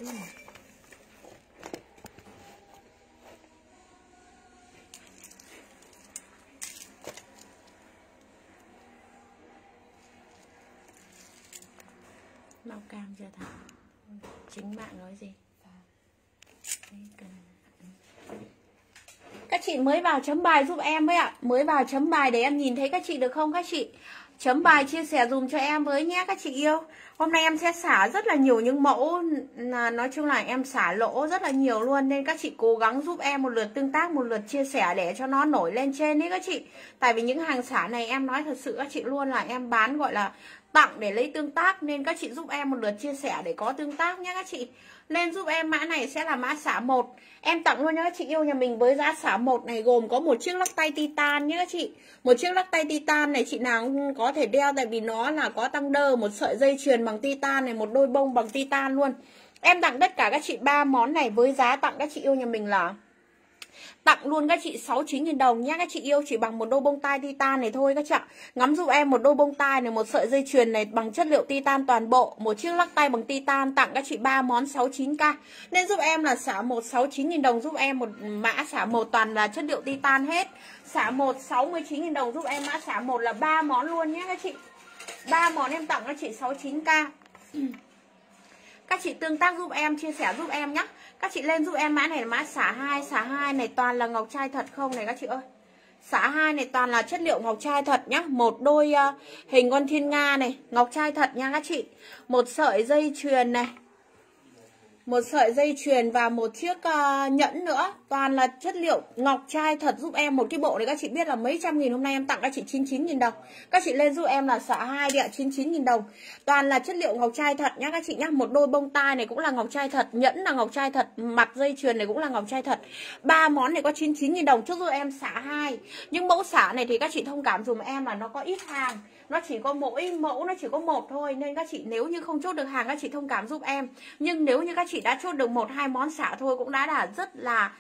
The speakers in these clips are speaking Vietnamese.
Màu cam chưa thả. Chính bạn nói gì? Các chị mới vào chấm bài giúp em với ạ. Mới vào chấm bài để em nhìn thấy các chị được không các chị? Chấm bài chia sẻ dùm cho em với nhé các chị yêu. Hôm nay em sẽ xả rất là nhiều những mẫu, nói chung là em xả lỗ rất là nhiều luôn. Nên các chị cố gắng giúp em một lượt tương tác, một lượt chia sẻ để cho nó nổi lên trên đấy các chị. Tại vì những hàng xả này em nói thật sự các chị luôn là em bán gọi là tặng để lấy tương tác. Nên các chị giúp em một lượt chia sẻ để có tương tác nhé các chị. Lên giúp em mã này sẽ là mã xả 1. Em tặng luôn cho các chị yêu nhà mình với giá xả 1 này gồm có một chiếc lắc tay titan nhé các chị. Một chiếc lắc tay titan này chị nào cũng có thể đeo tại vì nó là có tăng đơ, một sợi dây chuyền bằng titan này, một đôi bông bằng titan luôn. Em tặng tất cả các chị 3 món này với giá tặng các chị yêu nhà mình là tặng luôn các chị 69.000 đồng nhé các chị yêu, chỉ bằng một đôi bông tai titan này thôi các chị ạ. Ngắm giúp em một đôi bông tai này, một sợi dây chuyền này bằng chất liệu titan toàn bộ, một chiếc lắc tay bằng titan, tặng các chị 3 món 69k. Nên giúp em là xả 1 69.000 đồng, giúp em một mã xả 1 toàn là chất liệu titan hết. Xả 1 69.000 đồng giúp em mã xả 1 là 3 món luôn nhé các chị. 3 món em tặng các chị 69k. Các chị tương tác giúp em, chia sẻ giúp em nhé. Các chị lên giúp em mã này là mã xả 2. Xả 2 này toàn là ngọc trai thật không này các chị ơi. Xả 2 này toàn là chất liệu ngọc trai thật nhá. Một đôi hình con thiên nga này, ngọc trai thật nha các chị. Một sợi dây chuyền này, một sợi dây chuyền và một chiếc nhẫn nữa. Toàn là chất liệu ngọc trai thật giúp em. Một cái bộ này các chị biết là mấy trăm nghìn. Hôm nay em tặng các chị 99.000 đồng. Các chị lên giúp em là xả 2 đi ạ, 99.000 đồng. Toàn là chất liệu ngọc trai thật nhá các chị nhá. Một đôi bông tai này cũng là ngọc trai thật, nhẫn là ngọc trai thật, mặt dây chuyền này cũng là ngọc trai thật. 3 món này có 99.000 đồng. Trước giúp em xả 2. Nhưng mẫu xả này thì các chị thông cảm dùm em là nó có ít hàng. Nó chỉ có mỗi mẫu, nó chỉ có một thôi. Nên các chị nếu như không chốt được hàng các chị thông cảm giúp em. Nhưng nếu như các chị đã chốt được 1-2 món xả thôi cũng đã là rất là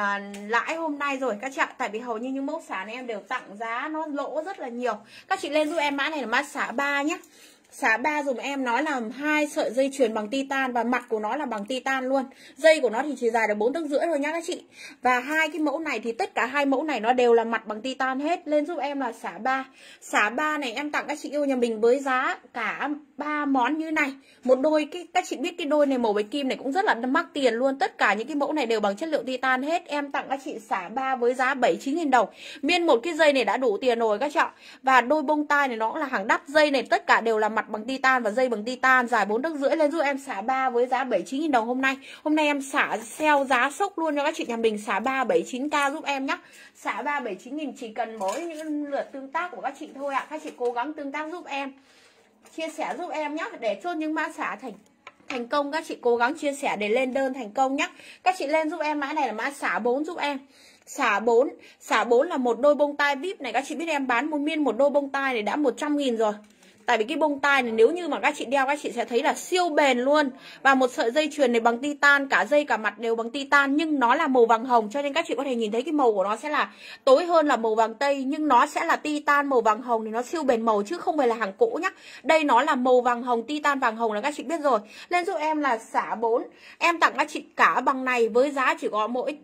lãi hôm nay rồi các chị ạ. Tại vì hầu như những mẫu xả này em đều tặng giá nó lỗ rất là nhiều. Các chị lên giúp em mã này là mã xả 3 nhé. Xả 3 dùm em nói là 2 sợi dây chuyền bằng titan và mặt của nó là bằng titan luôn. Dây của nó thì chỉ dài được 4,5 tấc thôi nhá các chị. Và hai cái mẫu này thì tất cả hai mẫu này nó đều là mặt bằng titan hết. Lên giúp em là xả 3. Xả 3 này em tặng các chị yêu nhà mình với giá cả 3 món như này. Một đôi các chị biết cái đôi này màu bạch kim này cũng rất là mắc tiền luôn. Tất cả những cái mẫu này đều bằng chất liệu titan hết. Em tặng các chị xả 3 với giá 79.000 đồng. Miên một cái dây này đã đủ tiền rồi các chị ạ. Và đôi bông tai này nó cũng là hàng đắt. Dây này tất cả đều là mặt bằng titan và dây bằng titan, dài 4,5 tấc. Lên giúp em xả 3 với giá 79.000 đồng hôm nay. Hôm nay em xả sale giá sốc luôn cho các chị nhà mình, xả 3 79k giúp em nhé. Xả 3 79.000 chỉ cần mỗi những lượt tương tác của các chị thôi ạ. Các chị cố gắng tương tác giúp em, chia sẻ giúp em nhé để chốt những mã xả thành công. Các chị cố gắng chia sẻ để lên đơn thành công nhé. Các chị lên giúp em mã này là mã xả 4 giúp em. Xả 4. Xả 4 là một đôi bông tai VIP này. Các chị biết em bán một miên một đôi bông tai này đã 100.000 rồi. Tại vì cái bông tai này nếu như mà các chị đeo các chị sẽ thấy là siêu bền luôn. Và một sợi dây chuyền này bằng titan, cả dây cả mặt đều bằng titan. Nhưng nó là màu vàng hồng cho nên các chị có thể nhìn thấy cái màu của nó sẽ là tối hơn là màu vàng tây. Nhưng nó sẽ là titan màu vàng hồng thì nó siêu bền màu chứ không phải là hàng cũ nhá. Đây nó là màu vàng hồng, titan vàng hồng là các chị biết rồi. Lên giúp em là xả 4. Em tặng các chị cả bằng này với giá chỉ có mỗi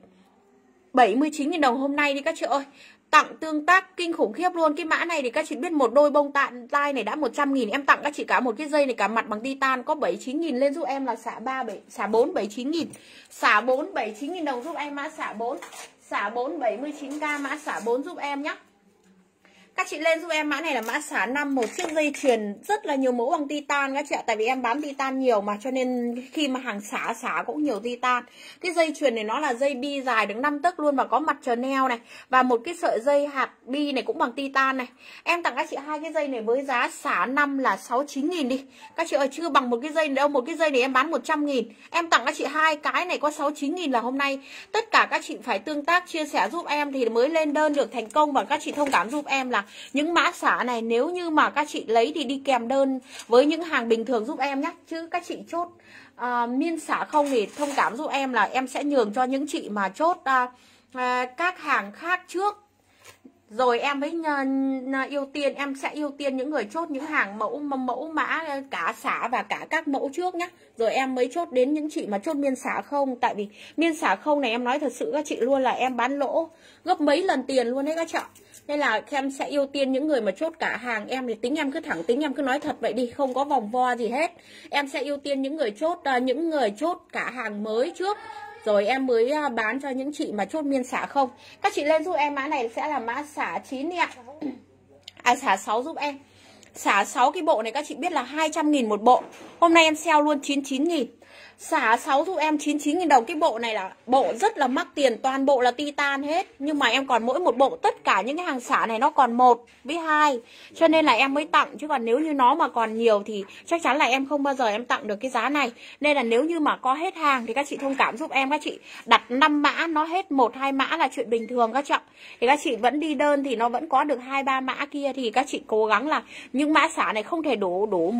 79.000 đồng hôm nay đi các chị ơi. Tặng tương tác kinh khủng khiếp luôn. Cái mã này thì các chị biết một đôi bông tai này đã 100.000. Em tặng các chị cả một cái dây này cả mặt bằng titan có 79.000. Lên giúp em là xả 4 79.000. Xả 4 79.000 đồng giúp em mã xả 4. Xả 4 79k mã xả 4 giúp em nhé. Các chị lên giúp em mã này là mã xả 5. Một chiếc dây chuyền rất là nhiều mẫu bằng titan các chị ạ. Tại vì em bán titan nhiều mà cho nên khi mà hàng xả cũng nhiều titan. Cái dây chuyền này nó là dây bi dài được 5 tấc luôn và có mặt Chanel này. Và một cái sợi dây hạt bi này cũng bằng titan này. Em tặng các chị hai cái dây này với giá xả 5 là 69.000 đi. Các chị ơi chưa bằng một cái dây này đâu. Một cái dây này em bán 100.000. Em tặng các chị hai cái này có 69.000 là hôm nay. Tất cả các chị phải tương tác chia sẻ giúp em thì mới lên đơn được thành công. Và các chị thông cảm giúp em là những mã xả này nếu như mà các chị lấy thì đi kèm đơn với những hàng bình thường giúp em nhé. Chứ các chị chốt miên xả không thì thông cảm giúp em là em sẽ nhường cho những chị mà chốt các hàng khác trước. Rồi em mới ưu tiên, em sẽ ưu tiên những người chốt những hàng mẫu mã cả xả và cả các mẫu trước nhá. Rồi em mới chốt đến những chị mà chốt miên xả không. Tại vì miên xả không này em nói thật sự các chị luôn là em bán lỗ gấp mấy lần tiền luôn đấy các chị ạ. Nên là em sẽ ưu tiên những người mà chốt cả hàng. Em thì tính em cứ thẳng tính, em cứ nói thật vậy đi, không có vòng vo gì hết. Em sẽ ưu tiên những người chốt cả hàng mới trước, rồi em mới bán cho những chị mà chốt miên xả không. Các chị lên giúp em mã này sẽ là mã xả 9 đi ạ. Xả 6 giúp em. Xả 6 cái bộ này các chị biết là 200.000 một bộ. Hôm nay em sale luôn 99.000. Xả 6 giúp em 99.000 đồng. Cái bộ này là bộ rất là mắc tiền, toàn bộ là titan hết. Nhưng mà em còn mỗi một bộ, tất cả những cái hàng xả này nó còn 1 với 2. Cho nên là em mới tặng, chứ còn nếu như nó mà còn nhiều thì chắc chắn là em không bao giờ em tặng được cái giá này. Nên là nếu như mà có hết hàng thì các chị thông cảm giúp em. Các chị đặt 5 mã nó hết 1-2 mã là chuyện bình thường các chị. Thì các chị vẫn đi đơn thì nó vẫn có được 2-3 mã kia, thì các chị cố gắng là những mã xả này không thể đủ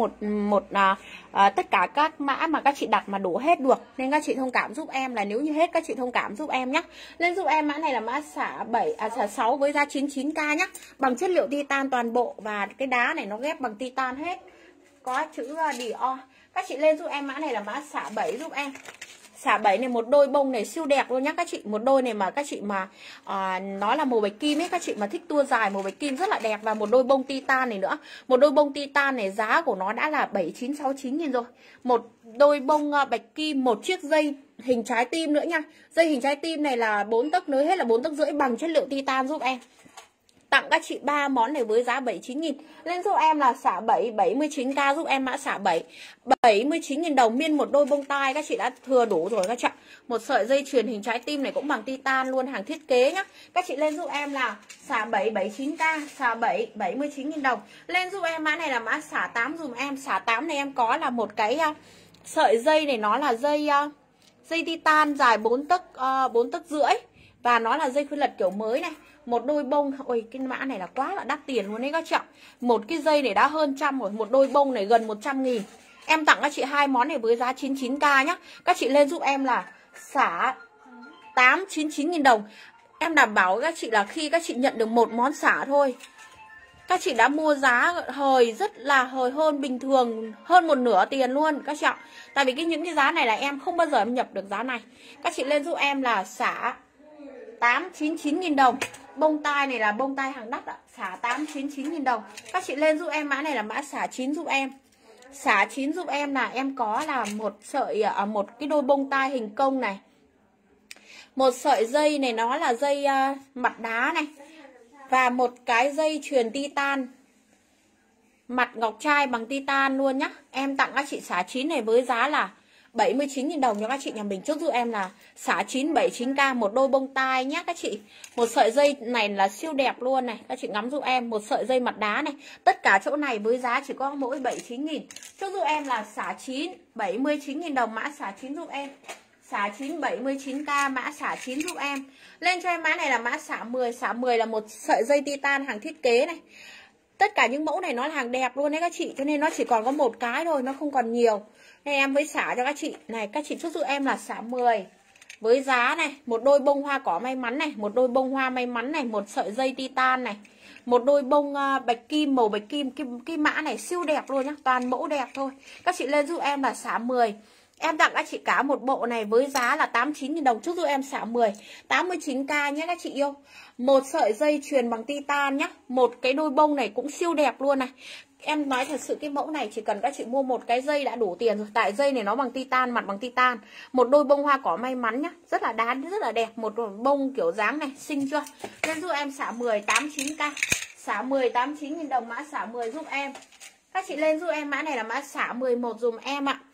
tất cả các mã mà các chị đặt mà đủ hết được. Nên các chị thông cảm giúp em, là nếu như hết các chị thông cảm giúp em nhé. Lên giúp em mã này là mã xả 6 với giá 99k nhé. Bằng chất liệu titan toàn bộ, và cái đá này nó ghép bằng titan hết. Có chữ Dior. Các chị lên giúp em mã này là mã xả 7 giúp em. Xả 7 này một đôi bông này siêu đẹp luôn nhá các chị. Một đôi này mà các chị mà nó là màu bạch kim ấy, các chị mà thích tua dài màu bạch kim rất là đẹp. Và một đôi bông titan này nữa. Một đôi bông titan này giá của nó đã là 7969.000 rồi. Một đôi bông bạch kim, một chiếc dây hình trái tim nữa nha. Dây hình trái tim này là 4 tấc, nới hết là 4 tấc rưỡi bằng chất liệu titan giúp em. Tặng các chị 3 món này với giá 79.000. Lên giúp em là xả 7 79k giúp em mã xả 7 79.000 đồng. Miên một đôi bông tai các chị đã thừa đủ rồi các chị. Một sợi dây chuyền hình trái tim này cũng bằng titan luôn, hàng thiết kế nhá. Các chị lên giúp em là xả 7 79k, xả 7 79.000 đồng. Lên giúp em mã này là mã xả 8 dùm em. Xả 8 này em có là một cái sợi dây này, nó là dây titan dài 4 tấc rưỡi. Và nó là dây khuyên lật kiểu mới này. Một đôi bông, ôi cái mã này là quá là đắt tiền luôn đấy các chị ạ. Một cái dây này đã hơn trăm rồi, một đôi bông này gần 100.000. Em tặng các chị 2 món này với giá 99k nhá. Các chị lên giúp em là xả 99.000 đồng. Em đảm bảo các chị là khi các chị nhận được một món xả thôi, các chị đã mua giá hời, rất là hời hơn bình thường, hơn một nửa tiền luôn các chị ạ. Tại vì những cái giá này là em không bao giờ em nhập được giá này. Các chị lên giúp em là xả 899.000 đồng. Bông tai này là bông tai hàng đắt ạ. Xả 899.000 đồng. Các chị lên giúp em mã này là mã xả 9 giúp em. Xả 9 giúp em là em có là một sợi một cái đôi bông tai hình công này. Một sợi dây này nó là dây mặt đá này. Và một cái dây chuyền titan, mặt ngọc trai bằng titan luôn nhá. Em tặng các chị xả 9 này với giá là 79.000 đồng cho các chị nhà mình. Chốt giúp em là xả 979k, một đôi bông tai nhé các chị. Một sợi dây này là siêu đẹp luôn này. Các chị ngắm giúp em một sợi dây mặt đá này. Tất cả chỗ này với giá chỉ có mỗi 79.000. Chốt giúp em là xả 9 79.000 đồng, mã xả 9 giúp em. Xả 9 79k, mã xả 9 giúp em. Lên cho em mã này là mã xả 10. Xả 10 là một sợi dây titan hàng thiết kế này. Tất cả những mẫu này nó là hàng đẹp luôn đấy các chị. Cho nên nó chỉ còn có một cái thôi, nó không còn nhiều. Nên em mới xả cho các chị. Này các chị chốt giúp em là xả 10 với giá này, một đôi bông hoa cỏ may mắn này, một đôi bông hoa may mắn này, một sợi dây titan này, một đôi bông bạch kim, màu bạch kim. Cái mã này siêu đẹp luôn nhá, toàn mẫu đẹp thôi. Các chị lên giúp em là xả 10. Em tặng các chị cả một bộ này với giá là 89.000 đồng. Chốt giúp em xả 10 89k nhé các chị yêu. Một sợi dây chuyền bằng titan nhá. Một cái đôi bông này cũng siêu đẹp luôn này. Em nói thật sự cái mẫu này chỉ cần các chị mua một cái dây đã đủ tiền rồi. Tại dây này nó bằng titan, mặt bằng titan. Một đôi bông hoa cỏ may mắn nhá. Rất là đán, rất là đẹp. Một bông kiểu dáng này, xinh chưa? Nên giúp em xả 10 89k. Xả 10 89.000 đồng, mã xả 10 giúp em. Các chị lên giúp em mã này là mã xả 11 dùm em ạ.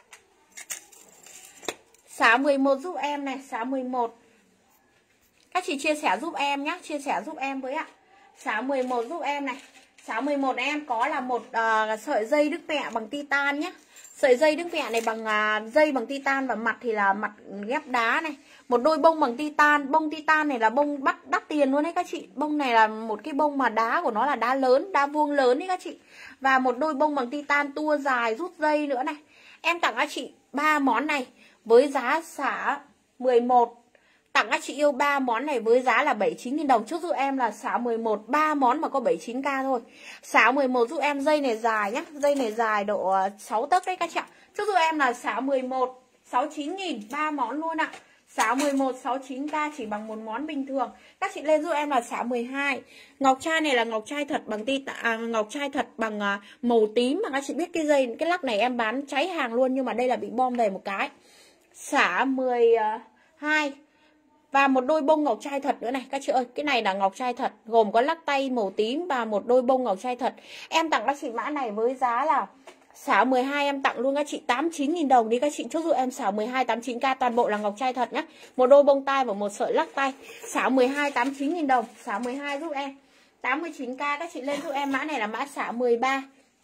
Xả 11 giúp em này, xả 11. Các chị chia sẻ giúp em nhé, chia sẻ giúp em với ạ. Xả 11 giúp em này. Xả 11 em có là một sợi dây đức mẹ bằng titan nhé. Sợi dây đức mẹ này bằng dây bằng titan, và mặt thì là mặt ghép đá này. Một đôi bông bằng titan. Bông titan này là bông đắt tiền luôn đấy các chị. Bông này là một cái bông mà đá của nó là đá lớn, đá vuông lớn đấy các chị. Và một đôi bông bằng titan tua dài rút dây nữa này. Em tặng các chị 3 món này với giá xả 11. Tặng các chị yêu 3 món này với giá là 79.000 đồng. Chốt giúp em là xả 11, 3 món mà có 79k thôi. Xả 11 giúp em, dây này dài nhá. Dây này dài độ 6 tấc đấy các chị ạ. Chốt giúp em là xả 11, 69.000, 3 món luôn ạ. Xả 11, 69k chỉ bằng một món bình thường. Các chị lên giúp em là xả 12. Ngọc trai này là ngọc trai thật bằng ngọc trai thật bằng màu tím, mà các chị biết cái dây, cái lắc này em bán cháy hàng luôn, nhưng mà đây là bị bom đầy một cái. Xả 12. Và một đôi bông ngọc trai thật nữa này các chị ơi. Cái này là ngọc trai thật, gồm có lắc tay màu tím và một đôi bông ngọc trai thật. Em tặng các chị mã này với giá là xả 12, em tặng luôn các chị 89.000 đồng đi các chị. Chốt giúp em xả 12 89k, toàn bộ là ngọc trai thật nhá. Một đôi bông tai và một sợi lắc tay. Xả 12 89.000 đồng, xả 12 giúp em. 89k các chị lên giúp em mã này là mã xả 13.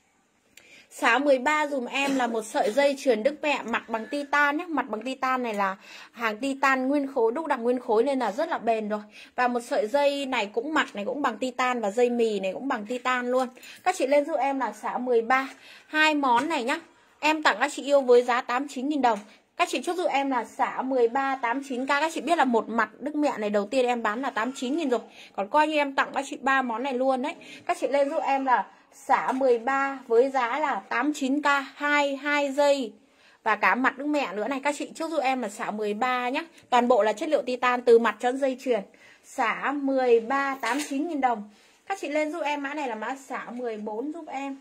Xả 13 dùm em là một sợi dây chuyền Đức Mẹ mặt bằng titan nhé. Mặt bằng titan này là hàng titan nguyên khối, đúc đặc nguyên khối nên là rất là bền rồi. Và một sợi dây này cũng mặt này cũng bằng titan, và dây mì này cũng bằng titan luôn. Các chị lên giúp em là xả 13. Hai món này nhá. Em tặng các chị yêu với giá 89.000 đồng. Các chị chốt giúp em là xả 13 89k. Các chị biết là một mặt Đức Mẹ này đầu tiên em bán là 89.000 rồi. Còn coi như em tặng các chị 3 món này luôn đấy. Các chị lên giúp em là xả 13 với giá là 89k, 2 dây và cả mặt Đức Mẹ nữa này. Các chị chốt giúp em là xả 13 nhé. Toàn bộ là chất liệu titan từ mặt cho dây chuyền. Xả 13 89.000 đồng. Các chị lên giúp em mã này là mã xả 14 giúp em.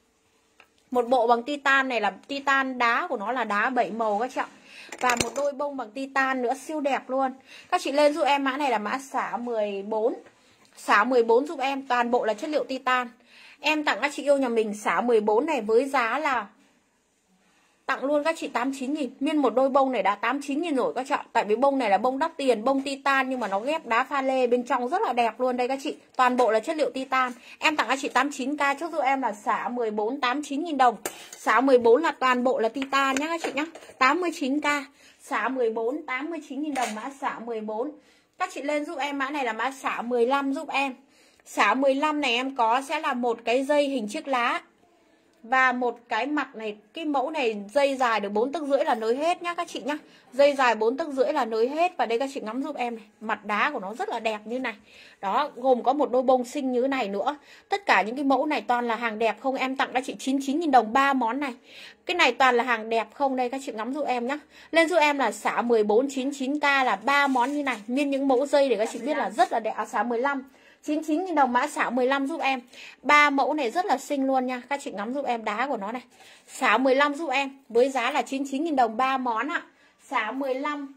Một bộ bằng titan này là titan, đá của nó là đá 7 màu các chị ạ. Và một đôi bông bằng titan nữa siêu đẹp luôn. Các chị lên giúp em mã này là mã xả 14. Xả 14 giúp em, toàn bộ là chất liệu titan. Em tặng các chị yêu nhà mình xả 14 này với giá là tặng luôn các chị 89.000. Miên một đôi bông này đã 89.000 rồi các chị ạ. Tại vì bông này là bông đắt tiền, bông titan nhưng mà nó ghép đá pha lê bên trong rất là đẹp luôn đây các chị. Toàn bộ là chất liệu titan. Em tặng các chị 89k, chốt giúp em là xả 14 89.000 đồng. Xả 14 là toàn bộ là titan nhá các chị nhá. 89k. Xả 14 89.000 đồng mã xả 14. Các chị lên giúp em mã này là mã xả 15 giúp em. Xả 15 này em có sẽ là một cái dây hình chiếc lá và một cái mặt này, cái mẫu này dây dài được 4 tấc rưỡi là nới hết nhá các chị nhá. Dây dài 4 tấc rưỡi là nới hết. Và đây các chị ngắm giúp em này, mặt đá của nó rất là đẹp như này. Đó, gồm có một đôi bông xinh như này nữa. Tất cả những cái mẫu này toàn là hàng đẹp không. Em tặng các chị 99.000 đồng 3 món này. Cái này toàn là hàng đẹp không. Đây các chị ngắm giúp em nhá. Lên giúp em là xả 14 99k là 3 món như này. Miên những mẫu dây để các chị biết là rất là đẹp. Xả 15 99.000 đồng mã xả 15 giúp em. 3 mẫu này rất là xinh luôn nha. Các chị ngắm giúp em đá của nó này. Xả 15 giúp em với giá là 99.000 đồng 3 món ạ. Xả 15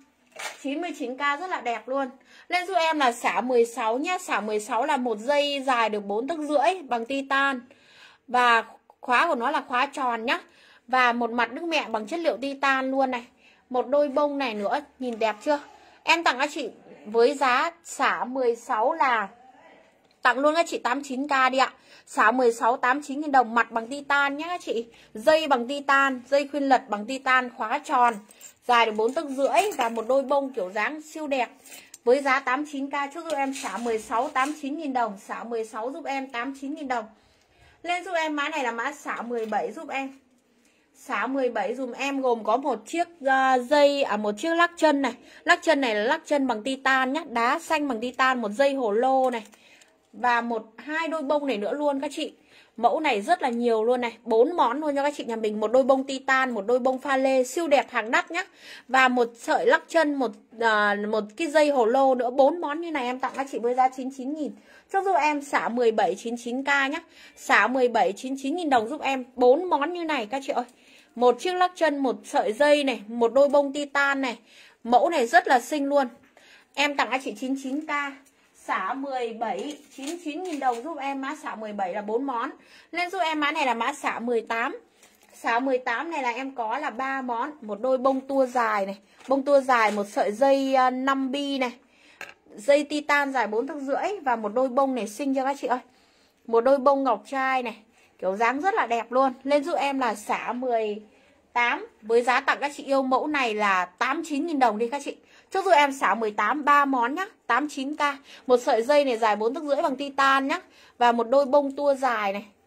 99k rất là đẹp luôn. Lên giúp em là xả 16 nhá. Xả 16 là một dây dài được 4 tấc rưỡi bằng titan. Và khóa của nó là khóa tròn nhá. Và một mặt Đức Mẹ bằng chất liệu titan luôn này. Một đôi bông này nữa, nhìn đẹp chưa? Em tặng các chị với giá xả 16 là tặng luôn các chị 89k đi ạ. Xả 16 89.000 đồng, mặt bằng titan nhé các chị. Dây bằng titan, dây khuyên lật bằng titan, khóa tròn, dài được 4 tấc rưỡi và một đôi bông kiểu dáng siêu đẹp. Với giá 89k chốt giúp em xả 16 89.000 đồng, xả 16 giúp em 89.000 đồng. Lên giúp em mã này là mã xả 17 giúp em. Xả 17 dùm em gồm có một chiếc dây một chiếc lắc chân này. Lắc chân này là lắc chân bằng titan nhá, đá xanh bằng titan, một dây hồ lô này. Và hai đôi bông này nữa luôn các chị. Mẫu này rất là nhiều luôn này, 4 món luôn cho các chị nhà mình. Một đôi bông titan, một đôi bông pha lê siêu đẹp hàng đắt nhá. Và một sợi lắc chân, một cái dây hồ lô nữa. 4 món như này em tặng các chị với giá 99.000. Cho giúp em xả 17 99k nhá. Xả 17 99.000 đồng giúp em 4 món như này các chị ơi. Một chiếc lắc chân, một sợi dây này, một đôi bông titan này. Mẫu này rất là xinh luôn. Em tặng các chị 99k. Xả 17 99.000 đồng giúp em mã xả 17 là 4 món. Lên giúp em mã này là mã xả 18. Xả 18 này là em có là 3 món. Một đôi bông tua dài này, bông tua dài, một sợi dây 5 bi này, dây titan dài 4 tấc rưỡi và một đôi bông này xinh cho các chị ơi. Một đôi bông ngọc trai này, kiểu dáng rất là đẹp luôn. Lên giúp em là xả 18 với giá tặng các chị yêu mẫu này là 89.000 đồng đi các chị. Chốt giúp em xả 18 3 món nhá, 89k. Một sợi dây này dài 4 tấc rưỡi bằng titan nhá. Và một đôi bông tua dài này,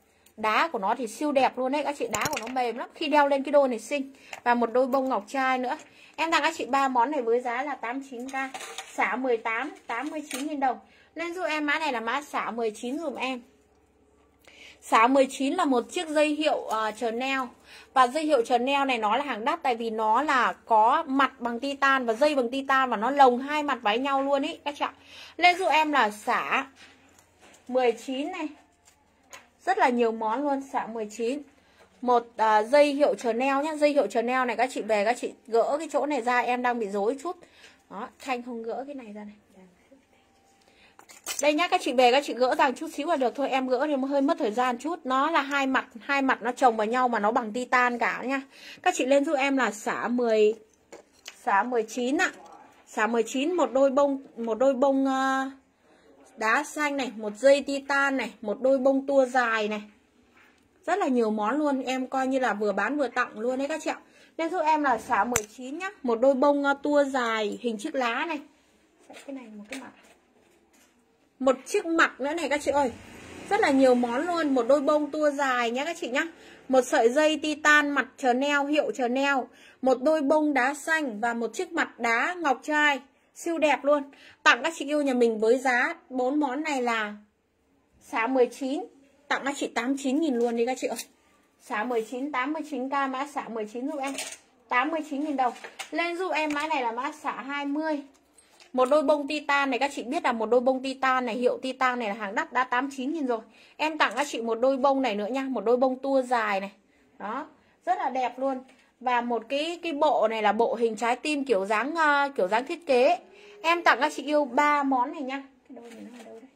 Đá của nó thì siêu đẹp luôn đấy các chị, đá của nó mềm lắm, khi đeo lên cái đôi này xinh. Và một đôi bông ngọc trai nữa. Em tặng các chị 3 món này với giá là 89k, xả 18, 89.000 đồng. Lên giúp em mã này là mã xả 19 dùm em. Xả 19 là một chiếc dây hiệu Chanel. Và dây hiệu Chanel này nó là hàng đắt, tại vì nó là có mặt bằng titan và dây bằng titan, và nó lồng hai mặt với nhau luôn ý các chị ạ. Lên giúp em là xả 19 này. Rất là nhiều món luôn, xả 19. Một dây hiệu Chanel nhá. Dây hiệu Chanel này các chị về các chị gỡ cái chỗ này ra, em đang bị rối chút. Đó, Thanh không gỡ cái này ra này. Đây nhá, các chị về các chị gỡ ra chút xíu là được thôi, em gỡ thì hơi mất thời gian chút. Nó là hai mặt nó chồng vào nhau mà nó bằng titan cả nha. Các chị lên giúp em là xả 19 ạ. Xả 19 một đôi bông đá xanh này, một dây titan này, một đôi bông tua dài này. Rất là nhiều món luôn, em coi như là vừa bán vừa tặng luôn đấy các chị ạ. Lên giúp em là xả 19 nhá, một đôi bông tua dài hình chiếc lá này. Cái này một cái mặt. Một chiếc mặt nữa này các chị ơi. Rất là nhiều món luôn, một đôi bông tua dài nhá các chị nhá. Một sợi dây titan mặt Chanel, hiệu Chanel, một đôi bông đá xanh và một chiếc mặt đá ngọc trai. Siêu đẹp luôn. Tặng các chị yêu nhà mình với giá 4 món này là xả 19, tặng các chị 89.000 luôn đi các chị ơi. Xả 19, 89k, mã xả 19 giúp em 89.000 đồng. Lên giúp em mã này là mã xả 20. Một đôi bông titan này các chị biết là một đôi bông titan này, hiệu titan này là hàng đắt, đã 89.000 rồi. Em tặng các chị một đôi bông này nữa nha, một đôi bông tua dài này. Đó, rất là đẹp luôn. Và một cái bộ này là bộ hình trái tim kiểu dáng thiết kế. Em tặng các chị yêu 3 món này nha. Cái đôi này nó ở đâu đây?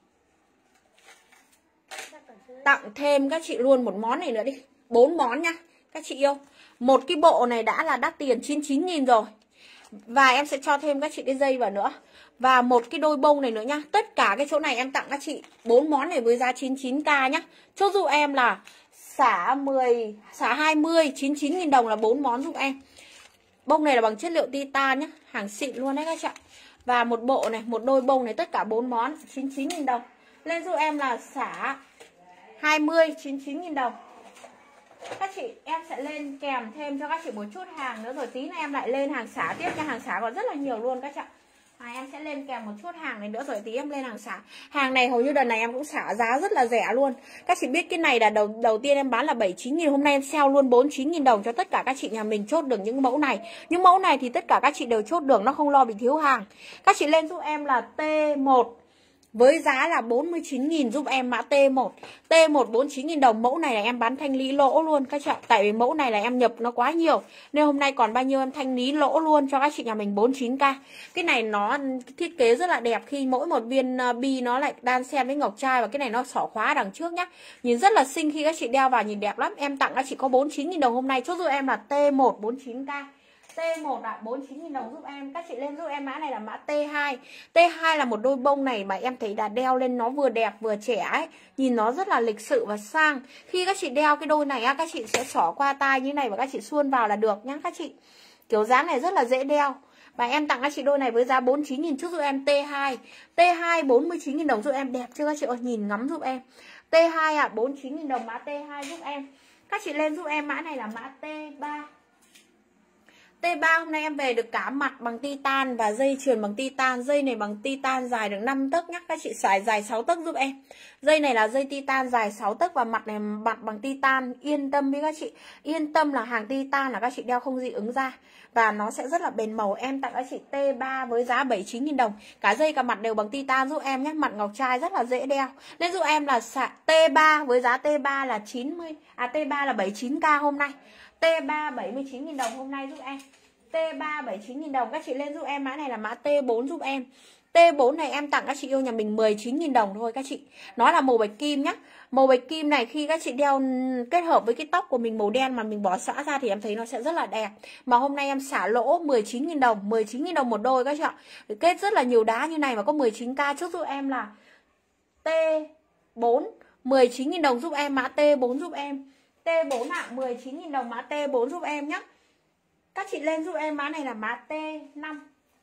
Tặng thêm các chị luôn một món này nữa đi. 4 món nha các chị yêu. Một cái bộ này đã là đắt tiền 99.000 rồi. Và em sẽ cho thêm các chị cái dây vào nữa. Và một cái đôi bông này nữa nhá. Tất cả cái chỗ này em tặng các chị 4 món này với giá 99k nhá. Chốt giúp em là xả 20, 99.000 đồng là 4 món giúp em. Bông này là bằng chất liệu titan nhá, hàng xịn luôn đấy các chị ạ. Và một bộ này, một đôi bông này, tất cả 4 món 99.000 đồng. Lên giúp em là xả 20, 99.000 đồng. Các chị, em sẽ lên kèm thêm cho các chị một chút hàng nữa, rồi tí nữa em lại lên hàng xả tiếp nha. Hàng xả còn rất là nhiều luôn các chị ạ. Em sẽ lên kèm một chút hàng này nữa, rồi tí em lên hàng xả. Hàng này hầu như đợt này em cũng xả giá rất là rẻ luôn. Các chị biết cái này là đầu tiên em bán là 79.000, hôm nay em sale luôn 49.000 đồng cho tất cả các chị nhà mình chốt được những mẫu này. Những mẫu này thì tất cả các chị đều chốt được, nó không lo bị thiếu hàng. Các chị lên giúp em là T1 với giá là 49.000 giúp em mã T1. T1 49.000 đồng. Mẫu này là em bán thanh lý lỗ luôn các chị ạ. Tại vì mẫu này là em nhập nó quá nhiều, nên hôm nay còn bao nhiêu em thanh lý lỗ luôn cho các chị nhà mình 49k. Cái này nó thiết kế rất là đẹp, khi mỗi một viên bi nó lại đan xen với ngọc trai. Và cái này nó xỏ khóa đằng trước nhá. Nhìn rất là xinh, khi các chị đeo vào nhìn đẹp lắm. Em tặng các chị có 49.000 đồng hôm nay. Chốt giúp em là T1 49k. T1 là 49.000 đồng giúp em. Các chị lên giúp em mã này là mã T2. T2 là một đôi bông này mà em thấy là đeo lên nó vừa đẹp vừa trẻ ấy. Nhìn nó rất là lịch sự và sang. Khi các chị đeo cái đôi này á, các chị sẽ xỏ qua tai như này và các chị xuôn vào là được nhá các chị. Kiểu dáng này rất là dễ đeo. Và em tặng các chị đôi này với giá 49.000 trước giúp em T2. T2 49.000 đồng giúp em, đẹp chưa các chị ơi, nhìn ngắm giúp em. T2 ạ, 49.000 đồng mã T2 giúp em. Các chị lên giúp em mã này là mã T3. T3 hôm nay em về được cả mặt bằng titan và dây chuyền bằng titan. Dây này bằng titan dài được 5 tấc nhá. Các chị xài dài 6 tấc giúp em. Dây này là dây titan dài 6 tấc và mặt này mặt bằng titan. Yên tâm với các chị. Yên tâm là hàng titan là các chị đeo không dị ứng da. Và nó sẽ rất là bền màu. Em tặng các chị T3 với giá 79.000 đồng. Cả dây cả mặt đều bằng titan giúp em nhé. Mặt ngọc trai rất là dễ đeo. Lên giúp em là T3 với giá T3 là T3 là 79k hôm nay. T3 79.000 đồng hôm nay giúp em. T3 79.000 đồng. Các chị lên giúp em mã này là mã T4 giúp em. T4 này em tặng các chị yêu nhà mình 19.000 đồng thôi các chị. Nó là màu bạch kim nhá. Màu bạch kim này khi các chị đeo kết hợp với cái tóc của mình màu đen mà mình bỏ xõa ra thì em thấy nó sẽ rất là đẹp. Mà hôm nay em xả lỗ 19.000 đồng. 19.000 đồng một đôi các chị ạ. Kết rất là nhiều đá như này mà có 19k. Trước giúp em là T4 19.000 đồng giúp em mã T4 giúp em. T4 ạ, 19.000 đồng mã T4 giúp em nhé. Các chị lên giúp em mã này là mã T5.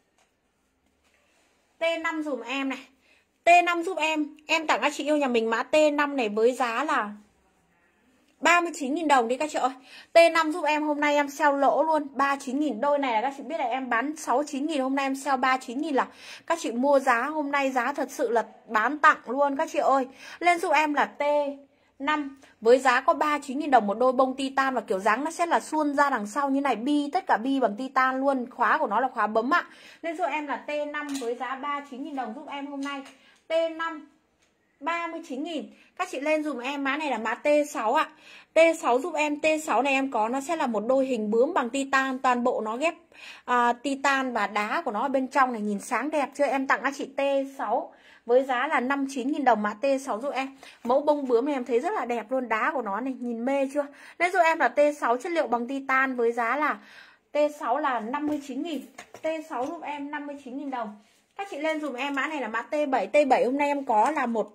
T5 dùm em này. T5 giúp em. Em tặng các chị yêu nhà mình mã T5 này với giá là 39.000 đồng đi các chị ơi. T5 giúp em, hôm nay em sale lỗ luôn, 39.000. Đôi này là các chị biết là em bán 69.000, hôm nay em sale 39.000 là các chị mua giá hôm nay giá thật sự là bán tặng luôn các chị ơi. Lên giúp em là T5 với giá có 39.000 đồng một đôi, bông titan và kiểu dáng nó sẽ là suôn ra đằng sau như này, bi tất cả bi bằng titan luôn, khóa của nó là khóa bấm ạ. Lên giúp em là T5 với giá 39.000 đồng giúp em hôm nay. T5 39.000. Các chị lên dùm em mã này là mã T6 ạ. T6 giúp em, T6 này em có nó sẽ là một đôi hình bướm bằng titan, toàn bộ nó ghép titan và đá của nó ở bên trong này, nhìn sáng đẹp chưa? Em tặng các chị T6 với giá là 59.000 đồng mã T6 giúp em. Mẫu bông bướm này em thấy rất là đẹp luôn, đá của nó này, nhìn mê chưa? Lên giúp em là T6 chất liệu bằng titan với giá là T6 là 59.000. T6 giúp em 59.000 đồng. Các chị lên dùm em mã này là mã T7. T7 hôm nay em có là một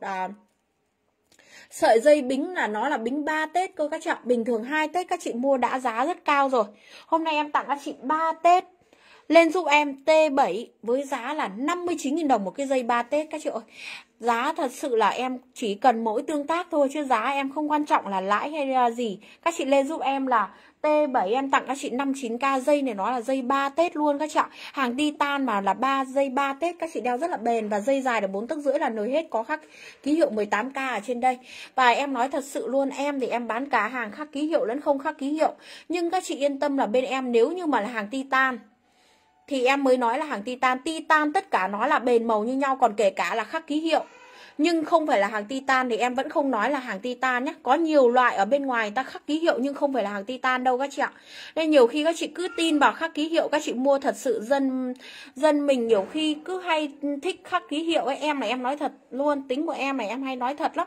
sợi dây bính, là nó là bính 3 Tết cơ các chị ạ. Bình thường 2 Tết các chị mua đã giá rất cao rồi. Hôm nay em tặng các chị 3 Tết. Lên giúp em T7 với giá là 59.000 đồng một cái dây 3 Tết các chị ơi. Giá thật sự là em chỉ cần mỗi tương tác thôi, chứ giá em không quan trọng là lãi hay là gì. Các chị lên giúp em là T7, em tặng các chị 59k. Dây này nó là dây 3 Tết luôn các chị ạ. Hàng titan mà là dây 3 Tết, các chị đeo rất là bền. Và dây dài là 4,5 tấc là nới hết, có khắc ký hiệu 18k ở trên đây. Và em nói thật sự luôn, em thì em bán cả hàng khắc ký hiệu lẫn không khắc ký hiệu. Nhưng các chị yên tâm là bên em nếu như mà là hàng titan thì em mới nói là hàng titan. Titan tất cả nó là bền màu như nhau, còn kể cả là khắc ký hiệu nhưng không phải là hàng titan thì em vẫn không nói là hàng titan nhé. Có nhiều loại ở bên ngoài người ta khắc ký hiệu nhưng không phải là hàng titan đâu các chị ạ. Nên nhiều khi các chị cứ tin vào khắc ký hiệu, các chị mua thật sự dân mình nhiều khi cứ hay thích khắc ký hiệu ấy. Em này em nói thật luôn, tính của em này em hay nói thật lắm.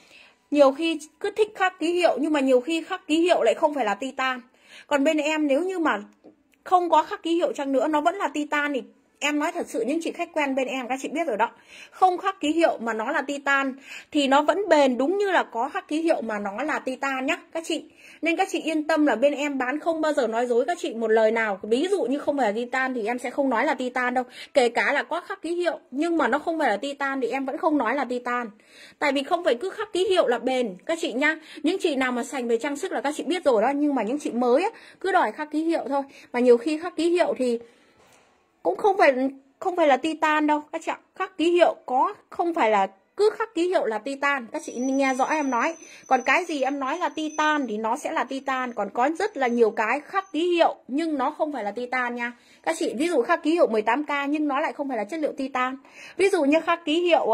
Nhiều khi cứ thích khắc ký hiệu nhưng mà nhiều khi khắc ký hiệu lại không phải là titan. Còn bên em nếu như mà không có khắc ký hiệu chăng nữa nó vẫn là titan thì em nói thật sự những chị khách quen bên em các chị biết rồi đó. Không khắc ký hiệu mà nó là titan thì nó vẫn bền đúng như là có khắc ký hiệu mà nó là titan nhá các chị. Nên các chị yên tâm là bên em bán không bao giờ nói dối các chị một lời nào. Ví dụ như không phải là titan thì em sẽ không nói là titan đâu. Kể cả là có khắc ký hiệu nhưng mà nó không phải là titan thì em vẫn không nói là titan. Tại vì không phải cứ khắc ký hiệu là bền các chị nhá. Những chị nào mà sành về trang sức là các chị biết rồi đó. Nhưng mà những chị mới á, cứ đòi khắc ký hiệu thôi. Mà nhiều khi khắc ký hiệu thì cũng không phải là titan đâu các chị ạ. Khắc ký hiệu có không phải là cứ khắc ký hiệu là titan, các chị nghe rõ em nói. Còn cái gì em nói là titan thì nó sẽ là titan, còn có rất là nhiều cái khắc ký hiệu nhưng nó không phải là titan nha các chị. Ví dụ khắc ký hiệu 18k nhưng nó lại không phải là chất liệu titan. Ví dụ như khắc ký hiệu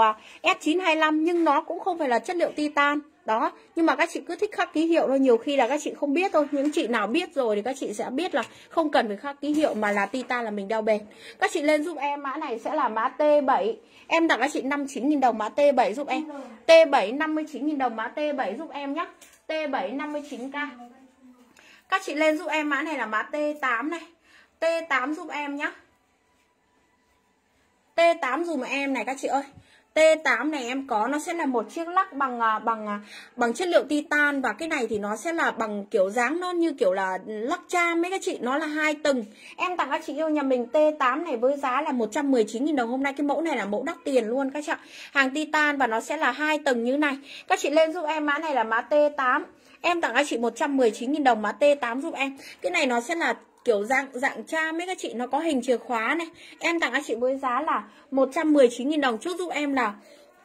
S925 nhưng nó cũng không phải là chất liệu titan. Đó, nhưng mà các chị cứ thích khắc ký hiệu thôi, nhiều khi là các chị không biết thôi. Những chị nào biết rồi thì các chị sẽ biết là không cần phải khắc ký hiệu mà là titan là mình đeo bền. Các chị lên giúp em mã này sẽ là mã T7. Em tặng các chị 59.000 đồng mã T7 giúp em. T7 59.000 đồng mã T7 giúp em nhé. T7 59k. Các chị lên giúp em mã này là mã T8 này. T8 giúp em nhé. T8 dùm em này các chị ơi. T8 này em có nó sẽ là một chiếc lắc bằng chất liệu titan, và cái này thì nó sẽ là bằng kiểu dáng nó như kiểu là lắc charm mấy các chị, nó là 2 tầng. Em tặng các chị yêu nhà mình T8 này với giá là 119.000 đồng. Hôm nay cái mẫu này là mẫu đắt tiền luôn các chị ạ. Hàng titan và nó sẽ là 2 tầng như này. Các chị lên giúp em mã này là mã T8. Em tặng các chị 119.000 đồng mã T8 giúp em. Cái này nó sẽ là kiểu dạng charm mấy các chị, nó có hình chìa khóa này. Em tặng các chị với giá là 119.000 đồng. Chốt giúp em là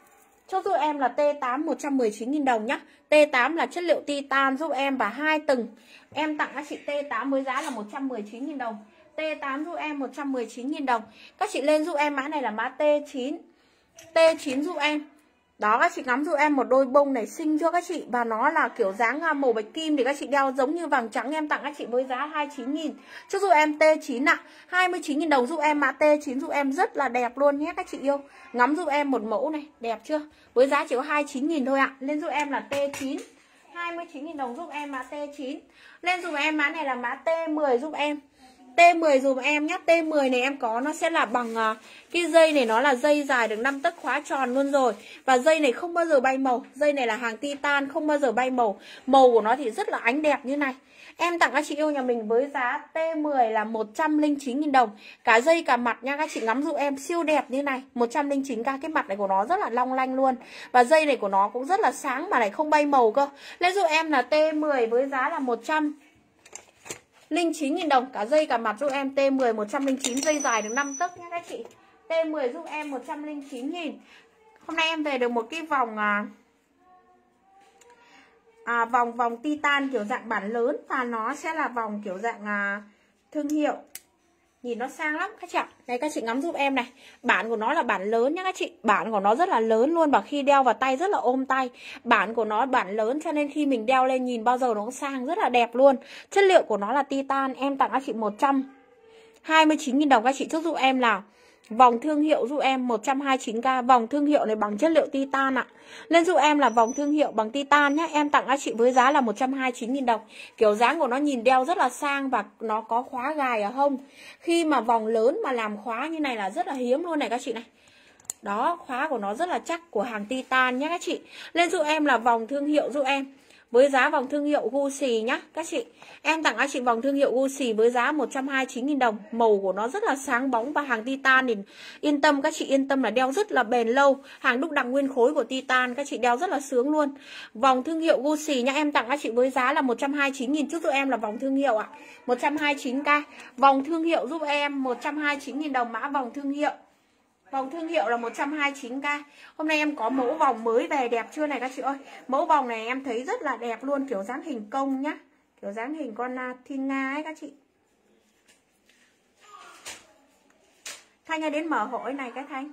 T8 119.000 đồng nhá. T8 là chất liệu titan giúp em và 2 tầng. Em tặng các chị T8 với giá là 119.000 đồng. T8 giúp em 119.000 đồng. Các chị lên giúp em mã này là mã T9. T9 giúp em. Đó, các chị ngắm giúp em một đôi bông này xinh chưa các chị. Và nó là kiểu dáng màu bạch kim thì các chị đeo giống như vàng trắng. Em tặng các chị với giá 29.000. Cho giúp em T9 ạ. 29.000 đồng giúp em mã T9 giúp em rất là đẹp luôn nhé các chị yêu. Ngắm giúp em một mẫu này, đẹp chưa? Với giá chỉ có 29.000 thôi ạ. Lên giúp em là T9. 29.000 đồng giúp em mã T9. Lên giúp em mã này là mã T10 giúp em. T10 dùm em nhá. T10 này em có nó sẽ là bằng cái dây này, nó là dây dài được 5 tấc khóa tròn luôn rồi. Và dây này không bao giờ bay màu. Dây này là hàng titan, không bao giờ bay màu. Màu của nó thì rất là ánh đẹp như này. Em tặng các chị yêu nhà mình với giá T10 là 109.000 đồng. Cả dây cả mặt nha, các chị ngắm giúp em siêu đẹp như này. 109k, cái mặt này của nó rất là long lanh luôn. Và dây này của nó cũng rất là sáng mà lại không bay màu cơ. Lên giúp em là T10 với giá là 109.000 đồng. Cả dây cả mặt giúp em T10 109, dây dài được 5 tấc nha các chị. T10 giúp em 109.000. Hôm nay em về được một cái vòng vòng titan kiểu dạng bản lớn. Và nó sẽ là vòng kiểu dạng thương hiệu. Nhìn nó sang lắm các chị ạ. Đây các chị ngắm giúp em này. Bản của nó là bản lớn nhá các chị. Bản của nó rất là lớn luôn. Và khi đeo vào tay rất là ôm tay. Bản của nó bản lớn cho nên khi mình đeo lên nhìn bao giờ nó cũng sang rất là đẹp luôn. Chất liệu của nó là titan. Em tặng các chị 129.000 đồng. Các chị chốt giúp em là vòng thương hiệu giúp em 129k. Vòng thương hiệu này bằng chất liệu titan ạ. Lên giúp em là vòng thương hiệu bằng titan nhé. Em tặng các chị với giá là 129.000 đồng. Kiểu dáng của nó nhìn đeo rất là sang. Và nó có khóa gài ở hông. Khi mà vòng lớn mà làm khóa như này là rất là hiếm luôn này các chị này. Đó, khóa của nó rất là chắc, của hàng titan nhé các chị. Lên giúp em là vòng thương hiệu giúp em với giá vòng thương hiệu Gucci nhá các chị. Em tặng các chị vòng thương hiệu Gucci với giá 129.000 đồng. Màu của nó rất là sáng bóng và hàng titan thì yên tâm, các chị yên tâm là đeo rất là bền lâu. Hàng đúc đặc nguyên khối của titan, các chị đeo rất là sướng luôn. Vòng thương hiệu Gucci nhá. Em tặng các chị với giá là 129.000. Chút giúp em là vòng thương hiệu ạ. 129k. Vòng thương hiệu giúp em 129.000 đồng, mã vòng thương hiệu. Vòng thương hiệu là 129k. Hôm nay em có mẫu vòng mới về đẹp chưa này các chị ơi. Mẫu vòng này em thấy rất là đẹp luôn. Kiểu dáng hình công nhá. Kiểu dáng hình con thiên nga ấy các chị. Thanh ơi đến mở hội này cái Thanh.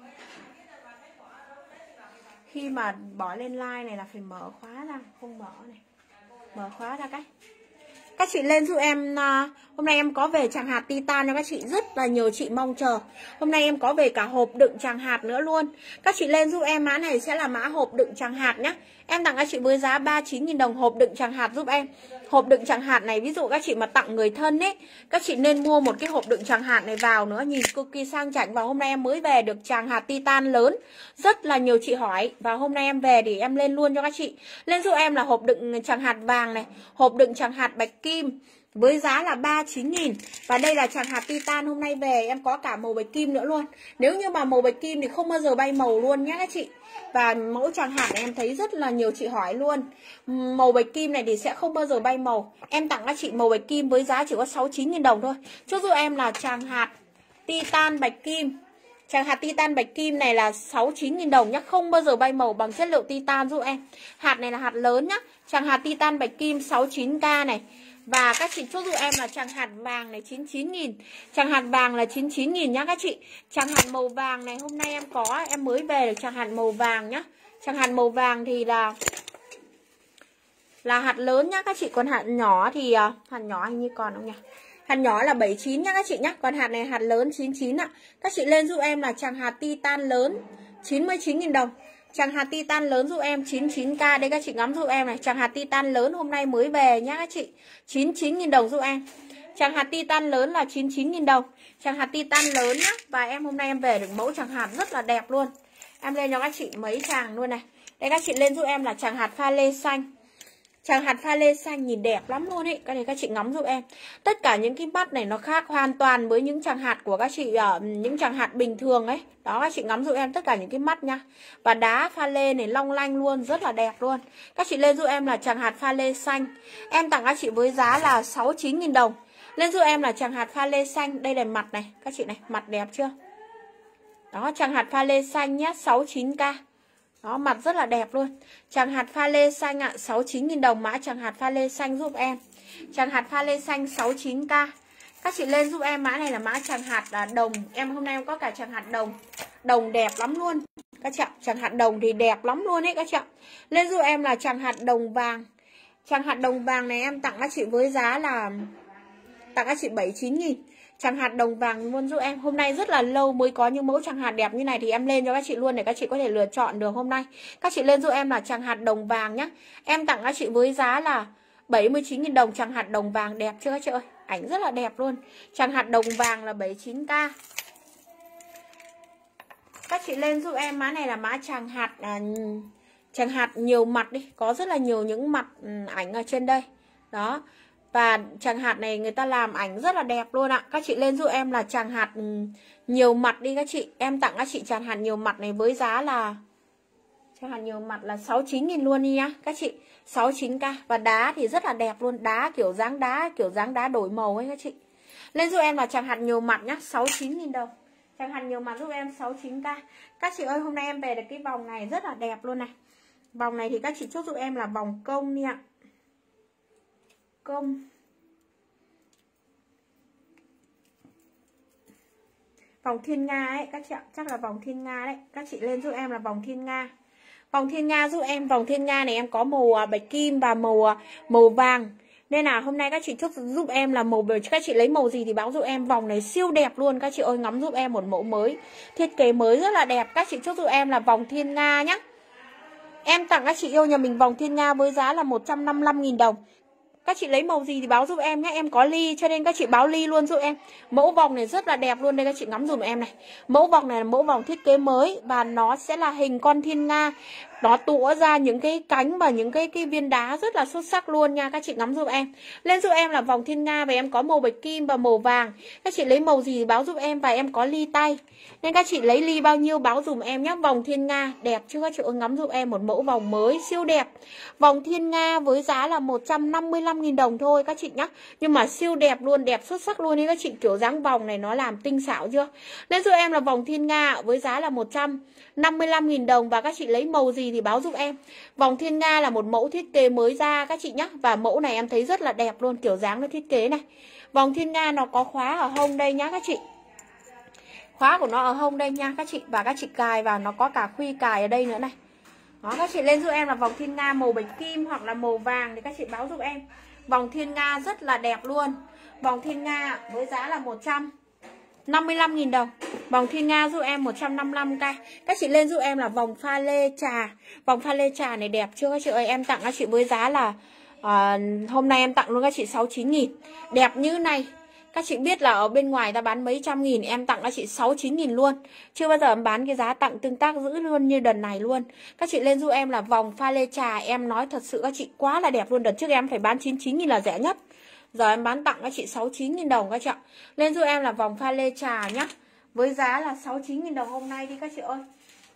Khi mà bỏ lên like này là phải mở khóa ra. Không mở này. Mở khóa ra cái. Các chị lên giúp em. Hôm nay em có về tràng hạt titan cho các chị. Rất là nhiều chị mong chờ. Hôm nay em có về cả hộp đựng tràng hạt nữa luôn. Các chị lên giúp em, mã này sẽ là mã hộp đựng tràng hạt nhé. Em tặng các chị với giá 39.000 đồng hộp đựng tràng hạt giúp em. Hộp đựng tràng hạt này ví dụ các chị mà tặng người thân ấy, các chị nên mua một cái hộp đựng tràng hạt này vào nữa. Nhìn cực kỳ sang chảnh. Và hôm nay em mới về được tràng hạt titan lớn. Rất là nhiều chị hỏi. Và hôm nay em về thì em lên luôn cho các chị. Lên giúp em là hộp đựng tràng hạt vàng này. Hộp đựng tràng hạt bạch kim với giá là 39.000. Và đây là tràng hạt titan. Hôm nay về em có cả màu bạch kim nữa luôn. Nếu như mà màu bạch kim thì không bao giờ bay màu luôn nhé các chị. Và mẫu tràng hạt này em thấy rất là nhiều chị hỏi luôn. Màu bạch kim này thì sẽ không bao giờ bay màu. Em tặng các chị màu bạch kim với giá chỉ có 69.000 đồng thôi. Chốt giúp em là tràng hạt titan bạch kim. Tràng hạt titan bạch kim này là 69.000 đồng nhá. Không bao giờ bay màu, bằng chất liệu titan giúp em. Hạt này là hạt lớn nhá. Tràng hạt titan bạch kim 69k này. Và các chị chốt giúp em là tràng hạt vàng này 99.000. Tràng hạt vàng là 99.000 nhá các chị. Tràng hạt màu vàng này hôm nay em có, em mới về được tràng hạt màu vàng nhá. Tràng hạt màu vàng thì là hạt lớn nhá các chị. Còn hạt nhỏ thì hạt nhỏ hình như còn không nhỉ? Hạt nhỏ là 79 nhá các chị nhá. Còn hạt này hạt lớn 99 ạ. Các chị lên giúp em là tràng hạt titan lớn 99.000 đồng. Tràng hạt titan lớn giúp em 99k. Đây các chị ngắm giúp em này. Tràng hạt titan lớn hôm nay mới về nhá các chị. 99.000 đồng giúp em. Tràng hạt titan lớn là 99.000 đồng. Tràng hạt titan lớn nhá. Và em hôm nay em về được mẫu tràng hạt rất là đẹp luôn. Em lên cho các chị mấy tràng luôn này. Đây các chị lên giúp em là tràng hạt pha lê xanh. Tràng hạt pha lê xanh nhìn đẹp lắm luôn ấy. Cái này các chị ngắm giúp em. Tất cả những cái mắt này nó khác hoàn toàn với những tràng hạt của các chị ở những tràng hạt bình thường ấy. Đó các chị ngắm giúp em tất cả những cái mắt nha. Và đá pha lê này long lanh luôn, rất là đẹp luôn. Các chị lên giúp em là tràng hạt pha lê xanh. Em tặng các chị với giá là 69.000 đồng. Lên giúp em là tràng hạt pha lê xanh. Đây là mặt này, các chị này, mặt đẹp chưa? Đó, tràng hạt pha lê xanh nhé, 69k. Đó, mặt rất là đẹp luôn. Tràng hạt pha lê xanh ạ, 69.000 đồng mã tràng hạt pha lê xanh giúp em. Tràng hạt pha lê xanh 69k. Các chị lên giúp em mã này là mã tràng hạt đồng. Em hôm nay em có cả tràng hạt đồng. Đồng đẹp lắm luôn. Các chị ạ, tràng hạt đồng thì đẹp lắm luôn ấy các chị ạ. Lên giúp em là tràng hạt đồng vàng. Tràng hạt đồng vàng này em tặng các chị với giá là tặng các chị 79.000. Tràng hạt đồng vàng luôn giúp em. Hôm nay rất là lâu mới có những mẫu tràng hạt đẹp như này thì em lên cho các chị luôn để các chị có thể lựa chọn được hôm nay. Các chị lên giúp em là tràng hạt đồng vàng nhá. Em tặng các chị với giá là 79.000 đồng tràng hạt đồng vàng đẹp chưa các chị ơi. ảnh rất là đẹp luôn. Chàng hạt đồng vàng là 79k. Các chị lên giúp em mã này là mã chàng hạt nhiều mặt đi, có rất là nhiều những mặt ảnh ở trên đây. Đó. Và chàng hạt này người ta làm ảnh rất là đẹp luôn ạ. Các chị lên giúp em là chàng hạt nhiều mặt đi các chị. Em tặng các chị chàng hạt nhiều mặt này với giá là chàng hạt nhiều mặt là 69.000 luôn đi nhá các chị. 69k. Và đá thì rất là đẹp luôn, đá kiểu dáng đá đổi màu ấy các chị. Lên giúp em là chàng hạt nhiều mặt nhá, 69.000 đồng. Chàng hạt nhiều mặt giúp em 69k. Các chị ơi, hôm nay em về được cái vòng này rất là đẹp luôn này. Vòng này thì các chị chốt giúp em là vòng công đi ạ. Công. Vòng thiên nga ấy các chị ạ, chắc là vòng thiên nga đấy. Các chị lên giúp em là vòng thiên nga. Vòng thiên nga giúp em, vòng thiên nga này em có màu bạch kim và màu vàng. Nên là hôm nay các chị chốt giúp em là màu, các chị lấy màu gì thì báo giúp em. Vòng này siêu đẹp luôn các chị ơi, ngắm giúp em một mẫu mới, thiết kế mới rất là đẹp. Các chị chốt giúp em là vòng thiên nga nhá. Em tặng các chị yêu nhà mình vòng thiên nga với giá là 155.000 đồng. Các chị lấy màu gì thì báo giúp em nhé. Em có ly cho nên các chị báo ly luôn giúp em. Mẫu vòng này rất là đẹp luôn. Đây các chị ngắm dùm em này. Mẫu vòng này là mẫu vòng thiết kế mới. Và nó sẽ là hình con thiên nga. Nó tủa ra những cái cánh và những cái viên đá rất là xuất sắc luôn nha. Các chị ngắm giúp em. Lên giúp em là vòng thiên nga. Và em có màu bạch kim và màu vàng. Các chị lấy màu gì thì báo giúp em. Và em có ly tay. Nên các chị lấy ly bao nhiêu báo dùm em nhé. Vòng thiên nga đẹp chưa các chị ơi, ngắm giúp em một mẫu vòng mới siêu đẹp. Vòng thiên nga với giá là 155.000 đồng thôi các chị nhá. Nhưng mà siêu đẹp luôn, đẹp xuất sắc luôn. Nên các chị kiểu dáng vòng này nó làm tinh xảo chưa. Nên giúp em là vòng thiên nga với giá là 155.000 đồng. Và các chị lấy màu gì thì báo giúp em. Vòng thiên nga là một mẫu thiết kế mới ra các chị nhá. Và mẫu này em thấy rất là đẹp luôn, kiểu dáng nó thiết kế này. Vòng thiên nga nó có khóa ở hông đây nhá các chị. Khóa của nó ở hông đây nha các chị. Và các chị cài vào nó có cả khuy cài ở đây nữa này. Đó, các chị lên giúp em là vòng thiên nga màu bạch kim hoặc là màu vàng thì các chị báo giúp em. Vòng thiên nga rất là đẹp luôn. Vòng thiên nga với giá là 155.000 đồng. Vòng thiên nga giúp em 155k. Các chị lên giúp em là vòng pha lê trà. Vòng pha lê trà này đẹp chưa các chị ơi. Em tặng các chị với giá là hôm nay em tặng luôn các chị 69.000. Đẹp như này. Các chị biết là ở bên ngoài ta bán mấy trăm nghìn, em tặng các chị 69.000 luôn. Chưa bao giờ em bán cái giá tặng tương tác giữ luôn như đợt này luôn. Các chị lên giúp em là vòng pha lê trà. Em nói thật sự các chị quá là đẹp luôn. Đợt trước em phải bán 99.000 là rẻ nhất. Giờ em bán tặng các chị 69.000 đồng các chị ạ. Lên giúp em là vòng pha lê trà nhá. Với giá là 69.000 đồng hôm nay đi các chị ơi.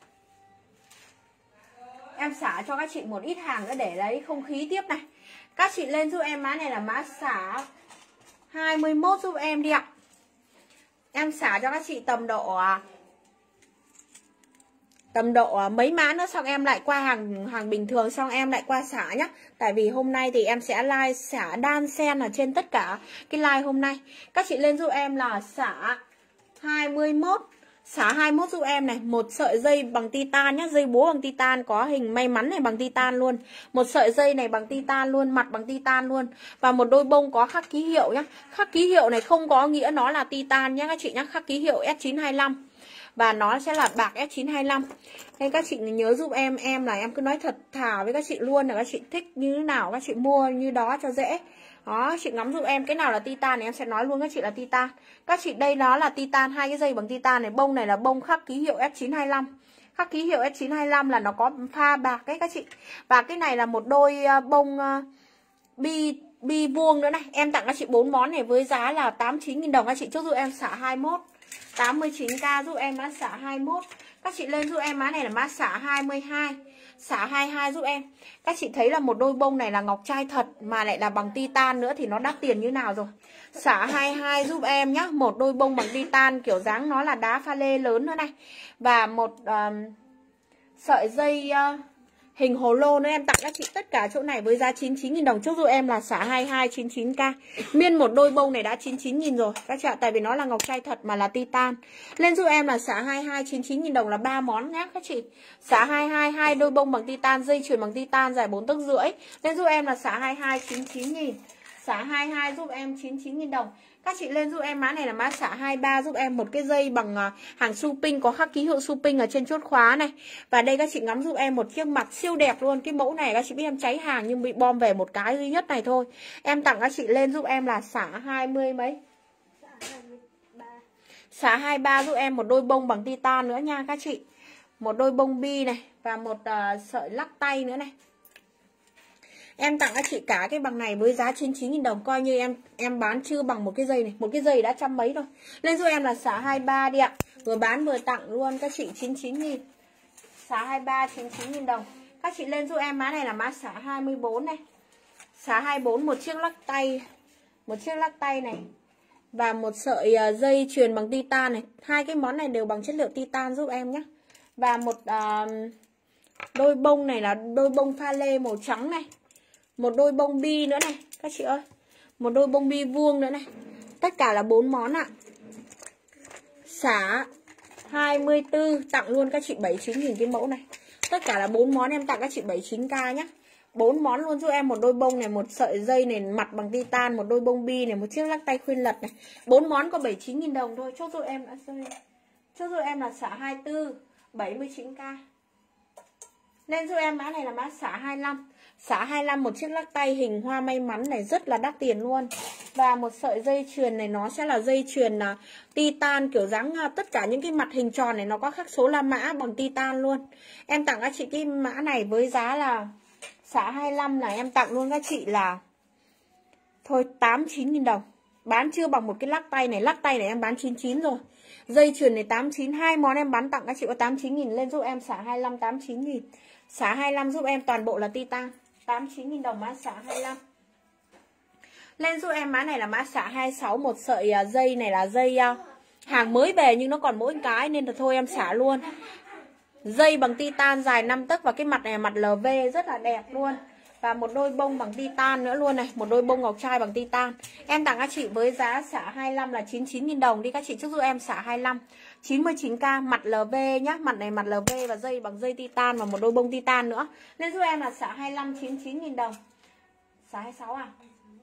Em xả cho các chị một ít hàng nữa để lấy không khí tiếp này. Các chị lên giúp em mã này là mã xả 21 giúp em đi ạ. Em xả cho các chị tầm độ mấy mã nữa xong em lại qua hàng bình thường, xong em lại qua xả nhá. Tại vì hôm nay thì em sẽ live xả đan sen ở trên tất cả cái live hôm nay. Các chị lên giúp em là xả 21. Xả 21 giúp em này, một sợi dây bằng titan nhá, dây búa bằng titan, có hình may mắn này bằng titan luôn. Một sợi dây này bằng titan luôn, mặt bằng titan luôn. Và một đôi bông có khắc ký hiệu nhá. Khắc ký hiệu này không có nghĩa nó là titan nhá các chị nhá, khắc ký hiệu S925. Và nó sẽ là bạc S925. Nên các chị nhớ giúp em là em cứ nói thật thà với các chị luôn, là các chị thích như thế nào các chị mua như đó cho dễ. Đó, chị ngắm giúp em cái nào là titan này em sẽ nói luôn các chị là titan. Các chị đây nó là titan, hai cái dây bằng titan này, bông này là bông khắc ký hiệu S925. Khắc ký hiệu S925 là nó có pha bạc đấy các chị. Và cái này là một đôi bông bi vuông nữa này. Em tặng các chị 4 món này với giá là 89.000 đồng. Các chị chốt giúp em xả 21. 89k giúp em mã xả 21. Các chị lên giúp em mã này là mã xả 22. Xả 22 giúp em. Các chị thấy là một đôi bông này là ngọc trai thật mà lại là bằng titan nữa thì nó đắt tiền như nào rồi. Xả 22 giúp em nhá. Một đôi bông bằng titan kiểu dáng nó là đá pha lê lớn nữa này. Và một sợi dây hình hồ lô nữa em tặng các chị tất cả chỗ này với giá 99.000 đồng. Chốt giúp em là xả 22 99k. Miên một đôi bông này đã 99.000 rồi các chị ạ, tại vì nó là ngọc trai thật mà là titan. Lên giúp em là xả 22 99.000 đồng là 3 món nhé các chị. Xả 22 hai đôi bông bằng titan, dây chuyền bằng titan dài 4 tấc rưỡi. Lên giúp em là xả 22 99.000. Xả 22 giúp em 99.000 đồng. Các chị lên giúp em mã này là mã xả 23 giúp em một cái dây bằng hàng Suping, có khắc ký hiệu Suping ở trên chốt khóa này. Và đây các chị ngắm giúp em một chiếc mặt siêu đẹp luôn. Cái mẫu này các chị biết em cháy hàng nhưng bị bom về một cái duy nhất này thôi. Em tặng các chị lên giúp em là xả 20 mấy? Xả 23 giúp em một đôi bông bằng titan nữa nha các chị. Một đôi bông bi này và một sợi lắc tay nữa này. Em tặng các chị cả cái bằng này với giá 99.000 đồng. Coi như em bán chưa bằng một cái dây này. Một cái dây đã trăm mấy thôi. Lên giúp em là xả 23 đi ạ. Vừa bán vừa tặng luôn các chị 99.000. Xả 23 99.000 đồng. Các chị lên giúp em mã này là mã xả 24 này. Xả 24 một chiếc lắc tay. Một chiếc lắc tay này. Và một sợi dây chuyền bằng titan này. Hai cái món này đều bằng chất liệu titan giúp em nhé. Và một đôi bông này là đôi bông pha lê màu trắng này. Một đôi bông bi nữa này các chị ơi. Một đôi bông bi vuông nữa này. Tất cả là 4 món ạ. Xả 24 tặng luôn các chị 79.000 cái mẫu này. Tất cả là 4 món em tặng các chị 79k nhé. 4 món luôn giúp em, một đôi bông này, một sợi dây này mặt bằng titan, một đôi bông bi này, một chiếc lắc tay khuyên lật này. 4 món có 79.000 đồng thôi. Chốt giúp em đã rơi. Chốt giúp em là xả 24 79k. Lên giúp em mã này là mã xả 25. Xả 25 một chiếc lắc tay hình hoa may mắn này rất là đắt tiền luôn. Và một sợi dây chuyền này nó sẽ là dây chuyền titan kiểu dáng tất cả những cái mặt hình tròn này nó có khắc số La Mã bằng titan luôn. Em tặng các chị cái mã này với giá là xả 25 là em tặng luôn các chị là thôi 89.000 đồng. Bán chưa bằng một cái lắc tay này. Lắc tay này em bán 99 rồi. Dây chuyền này 89. Hai món em bán tặng các chị có 89.000. Lên giúp em xả 25 89.000. Xả 25 giúp em toàn bộ là titan 89.000 đồng mã xả 25. Lên giúp em mã này là mã xả 26. Một sợi dây này là dây hàng mới về nhưng nó còn mỗi cái nên là thôi em xả luôn. Dây bằng titan dài 5 tấc và cái mặt này là mặt LV rất là đẹp luôn. Và một đôi bông bằng titan nữa luôn này. Một đôi bông ngọc trai bằng titan. Em tặng các chị với giá xả 25 là 99.000 đồng. Đi các chị trước giúp em xả 25 99k mặt LV nhá. Mặt này mặt LV và dây bằng dây titan và một đôi bông titan nữa. Nên giúp em là xả 25 99.000 đồng. Xả 26 à?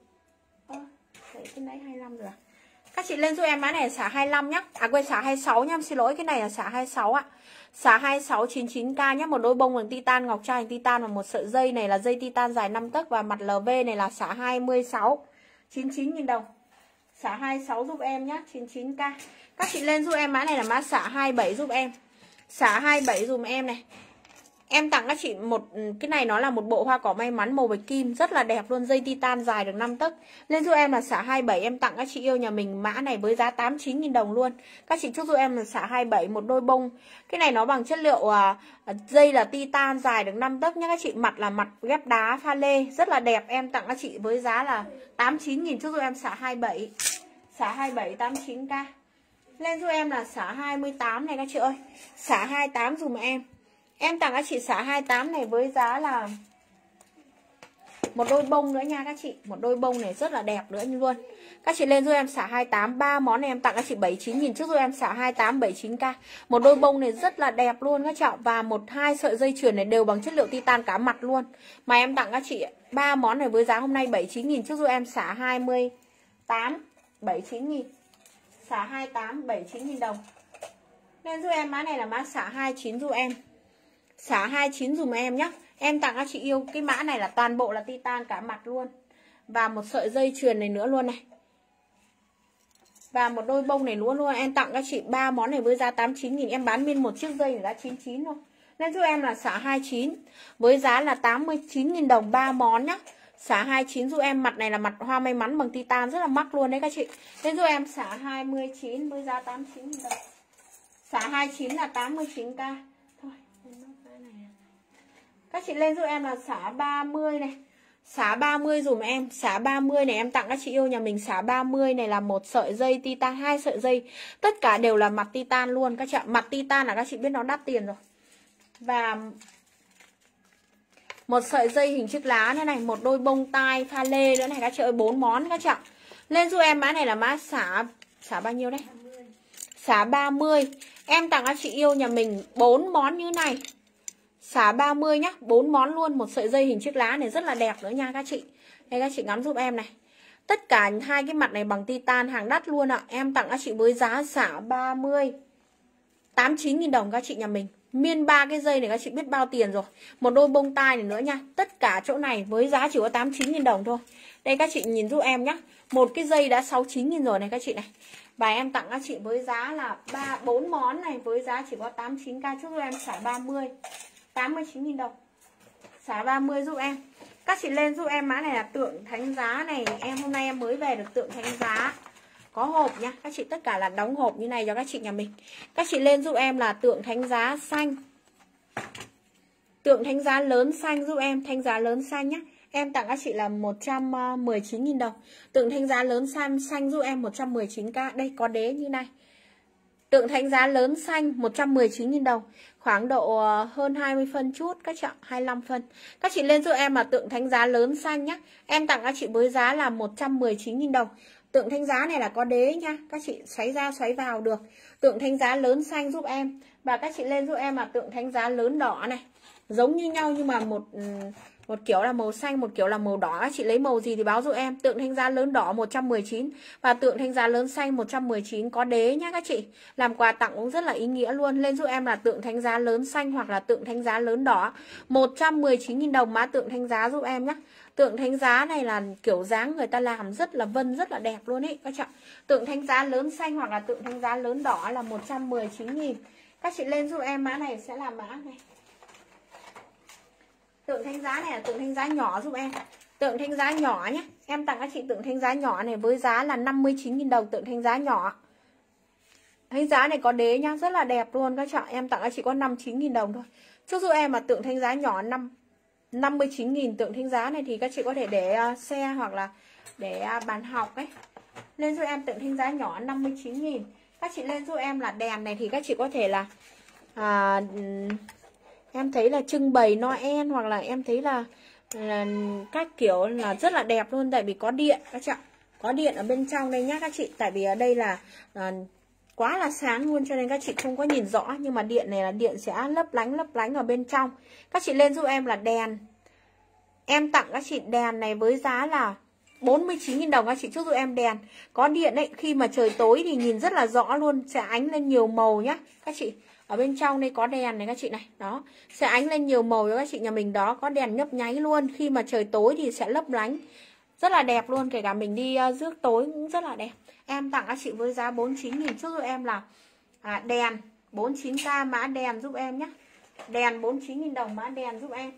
Đấy, cái đấy 25 rồi à? Các chị lên giúp em mã này xả 25 nhá. À quên, xả 26 nhá, xin lỗi, cái này là xả 26 ạ. Xả 26 99k nhá, một đôi bông bằng titan ngọc trai titan và một sợi dây này là dây titan dài 5 tấc và mặt LV này là xả 26 99.000 đồng. Xả 26 giúp em nhá, 99k. Các chị lên giúp em mã này là mã xả 27 giúp em. Xả 27 dùm em này. Em tặng các chị một cái này nó là một bộ hoa cỏ may mắn màu bạch kim rất là đẹp luôn, dây titan dài được 5 tấc. Lên giúp em là xả 27, em tặng các chị yêu nhà mình mã này với giá 89.000 đồng luôn. Các chị chúc giúp em là xả 27 một đôi bông. Cái này nó bằng chất liệu dây là titan dài được 5 tấc nhá các chị, mặt là mặt ghép đá pha lê rất là đẹp. Em tặng các chị với giá là 89.000, chúc giúp em xả 27. Xả 27 89k. Lên giúp em là xả 28 này các chị ơi. Xả 28 dùm em. Em tặng các chị xả 28 này với giá là một đôi bông nữa nha các chị. Một đôi bông này rất là đẹp nữa luôn. Các chị lên giúp em xả 28. 3 món này em tặng các chị 79.000. Trước giúp em xả 28 79k. Một đôi bông này rất là đẹp luôn các chị ạ. Và hai sợi dây chuyền này đều bằng chất liệu titan cả mặt luôn. Mà em tặng các chị 3 món này với giá hôm nay 79.000. Trước giúp em xả 28 79.000. Xả 28 79.000 đồng. Lên giúp em mã này là mã xả 29 giúp em. Xả 29 dùm em nhé. Em tặng các chị yêu cái mã này là toàn bộ là titan cả mặt luôn. Và một sợi dây chuyền này nữa luôn này. Và một đôi bông này nữa luôn. Em tặng các chị 3 món này với giá 89.000. Em bán nguyên một chiếc dây này đã 99 thôi. Nên giúp em là xả 29 với giá là 89.000 đồng 3 món nhá. Xả 29 giúp em, mặt này là mặt hoa may mắn bằng titan rất là mắc luôn đấy các chị. Nên giúp em xả 29 với giá 89.000 đồng. Xả 29 là 89k. Thôi. Các chị lên giúp em là xả 30 này. Xả 30 dùm em. Xả 30 này em tặng các chị yêu nhà mình. Xả 30 này là một sợi dây titan, 2 sợi dây. Tất cả đều là mặt titan luôn các chị ạ. Mặt titan là các chị biết nó đắt tiền rồi. Và một sợi dây hình chiếc lá nữa này. Một đôi bông tai pha lê nữa này các chị ơi. 4 món các chị ạ. Lên giúp em mã này là mã xả bao nhiêu đấy? Xả 30. Em tặng các chị yêu nhà mình 4 món như này. Xả 30 nhá, 4 món luôn. Một sợi dây hình chiếc lá này rất là đẹp nữa nha các chị. Đây các chị ngắm giúp em này. Tất cả hai cái mặt này bằng titan, hàng đắt luôn ạ. Em tặng các chị với giá xả 30 89.000 đồng các chị nhà mình. Miên 3 cái dây này các chị biết bao tiền rồi. Một đôi bông tai này nữa nha. Tất cả chỗ này với giá chỉ có 89.000 đồng thôi. Đây các chị nhìn giúp em nhá. Một cái dây đã 69.000 rồi này các chị này. Và em tặng các chị với giá là 4 món này với giá chỉ có 89k. Chúc em xả 30 89.000 đồng. Xả 30 giúp em. Các chị lên giúp em mã này là tượng thánh giá này. Em hôm nay em mới về được tượng thánh giá. Có hộp nha. Các chị tất cả là đóng hộp như này cho các chị nhà mình. Các chị lên giúp em là tượng thánh giá xanh. Tượng thánh giá lớn xanh giúp em. Thánh giá lớn xanh nhé. Em tặng các chị là 119.000 đồng. Tượng thánh giá lớn xanh giúp em 119k. Đây có đế như này. Tượng thánh giá lớn xanh 119.000 đồng. Khoảng độ hơn 20 phân chút các chị ạ, 25 phân. Các chị lên giúp em là tượng thánh giá lớn xanh nhé. Em tặng các chị với giá là 119.000 đồng. Tượng thánh giá này là có đế nha. Các chị xoáy ra xoáy vào được. Tượng thánh giá lớn xanh giúp em. Và các chị lên giúp em là tượng thánh giá lớn đỏ này. Giống như nhau nhưng mà một kiểu là màu xanh, một kiểu là màu đỏ. Các chị lấy màu gì thì báo giúp em. Tượng thánh giá lớn đỏ 119 và tượng thánh giá lớn xanh 119 có đế nhá các chị. Làm quà tặng cũng rất là ý nghĩa luôn. Lên giúp em là tượng thánh giá lớn xanh hoặc là tượng thánh giá lớn đỏ 119.000 đồng mã tượng thánh giá giúp em nhá. Tượng thánh giá này là kiểu dáng người ta làm rất là vân, rất là đẹp luôn ấy các chị. Tượng thánh giá lớn xanh hoặc là tượng thánh giá lớn đỏ là 119.000. Các chị lên giúp em mã này sẽ là mã này. Tượng thánh giá này là tượng thánh giá nhỏ giúp em. Tượng thánh giá nhỏ nhé. Em tặng các chị tượng thánh giá nhỏ này với giá là 59.000 đồng tượng thánh giá nhỏ. Thánh giá này có đế nhá, rất là đẹp luôn các chị. Em tặng các chị có 59.000 đồng thôi. Chúc giúp em mà tượng thánh giá nhỏ 59.000. Tượng thánh giá này thì các chị có thể để xe hoặc là để bàn học ấy. Lên giúp em tượng thánh giá nhỏ 59.000. Các chị lên giúp em là đèn này thì các chị có thể là em thấy là trưng bày Noel hoặc là em thấy là các kiểu là rất là đẹp luôn. Tại vì có điện các chị ạ. Có điện ở bên trong đây nhá các chị. Tại vì ở đây là quá là sáng luôn cho nên các chị không có nhìn rõ. Nhưng mà điện này là điện sẽ lấp lánh ở bên trong. Các chị lên giúp em là đèn. Em tặng các chị đèn này với giá là 49.000 đồng các chị. Chúc giúp em đèn có điện đấy. Khi mà trời tối thì nhìn rất là rõ luôn. Sẽ ánh lên nhiều màu nhá các chị. Ở bên trong đây có đèn này các chị này. Đó. Sẽ ánh lên nhiều màu cho các chị nhà mình. Đó. Có đèn nhấp nháy luôn. Khi mà trời tối thì sẽ lấp lánh. Rất là đẹp luôn. Kể cả mình đi rước tối cũng rất là đẹp. Em tặng các chị với giá 49.000. Chúc giúp em là đèn 49k mã đèn giúp em nhé. Đèn 49.000 đồng mã đèn giúp em.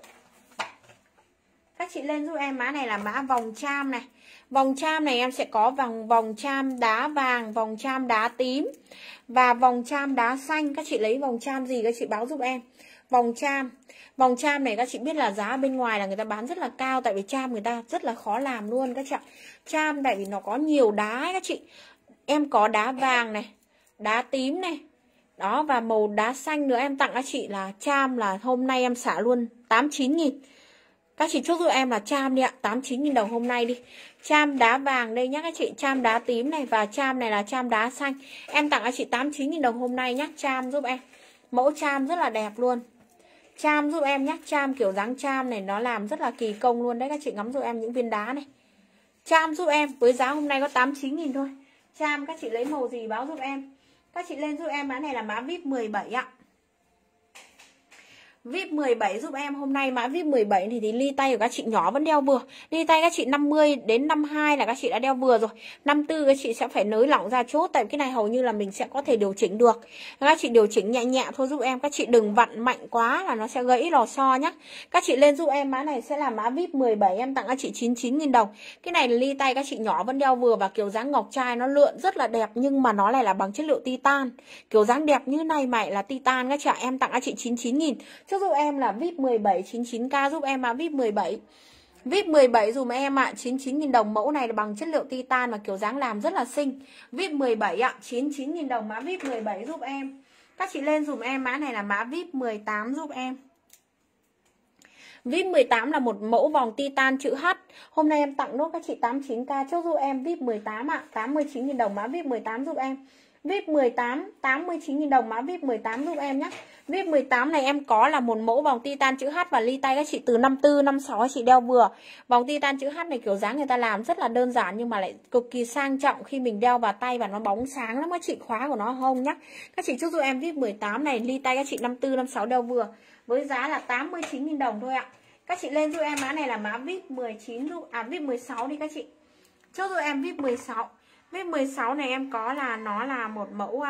Các chị lên giúp em mã này là mã vòng cham này. Vòng cham này em sẽ có vòng cham đá vàng, vòng cham đá tím và vòng cham đá xanh. Các chị lấy vòng cham gì các chị báo giúp em. Vòng cham này các chị biết là giá bên ngoài là người ta bán rất là cao. Tại vì cham người ta rất là khó làm luôn các chị ạ. Cham tại vì nó có nhiều đá ấy, các chị. Em có đá vàng này, đá tím này. Đó và màu đá xanh nữa. Em tặng các chị là cham là hôm nay em xả luôn 89.000. Các chị chúc giúp em là cham đi ạ. 89.000 đồng hôm nay đi. Cham đá vàng đây nhá các chị. Cham đá tím này và cham này là cham đá xanh. Em tặng các chị 89.000 đồng hôm nay nhá. Cham giúp em. Mẫu cham rất là đẹp luôn. Cham giúp em nhé. Cham kiểu dáng cham này nó làm rất là kỳ công luôn đấy. Các chị ngắm giúp em những viên đá này. Cham giúp em với giá hôm nay có 89.000 thôi. Cham các chị lấy màu gì báo giúp em. Các chị lên giúp em mã này là mã VIP 17 ạ. VIP 17 giúp em hôm nay mã VIP 17 thì ly tay của các chị nhỏ vẫn đeo vừa. Ly tay các chị 50 đến 52 là các chị đã đeo vừa rồi. 54 các chị sẽ phải nới lỏng ra chốt. Tại cái này hầu như là mình sẽ có thể điều chỉnh được. Các chị điều chỉnh nhẹ nhẹ thôi giúp em. Các chị đừng vặn mạnh quá là nó sẽ gãy lò xo nhá. Các chị lên giúp em mã này sẽ là mã VIP 17. Em tặng các chị 99.000 đồng. Cái này ly tay các chị nhỏ vẫn đeo vừa. Và kiểu dáng ngọc trai nó lượn rất là đẹp. Nhưng mà nó lại là bằng chất liệu titan. Kiểu dáng đẹp như này mày là titan các chị ạ. Em tặng các chị 99.000. Chúc giúp em là VIP 17 99k giúp em VIP 17. VIP 17 dùm em ạ, 99.000 đồng. Mẫu này là bằng chất liệu titan và kiểu dáng làm rất là xinh. VIP 17 ạ, 99.000 đồng mã VIP 17 giúp em. Các chị lên dùm em mã này là mã VIP 18 giúp em. VIP 18 là một mẫu vòng titan chữ H. Hôm nay em tặng nốt các chị 89k. Chúc giúp em VIP 18 ạ, 89.000 đồng mã VIP 18 giúp em. VIP 18 89.000 đồng, mã VIP 18 giúp em nhé. VIP 18 này em có là một mẫu vòng titan chữ H và ly tay các chị từ 54 56 các chị đeo vừa. Vòng titan chữ H này kiểu dáng người ta làm rất là đơn giản nhưng mà lại cực kỳ sang trọng khi mình đeo vào tay và nó bóng sáng lắm các chị, khóa của nó hông nhá. Các chị chốt giúp em VIP 18 này, ly tay các chị 54 56 đeo vừa với giá là 89.000 đồng thôi ạ. Các chị lên giúp em mã này là mã VIP 19 VIP 16 đi các chị. Chốt giúp em VIP 16. VIP 16 này em có là nó là một mẫu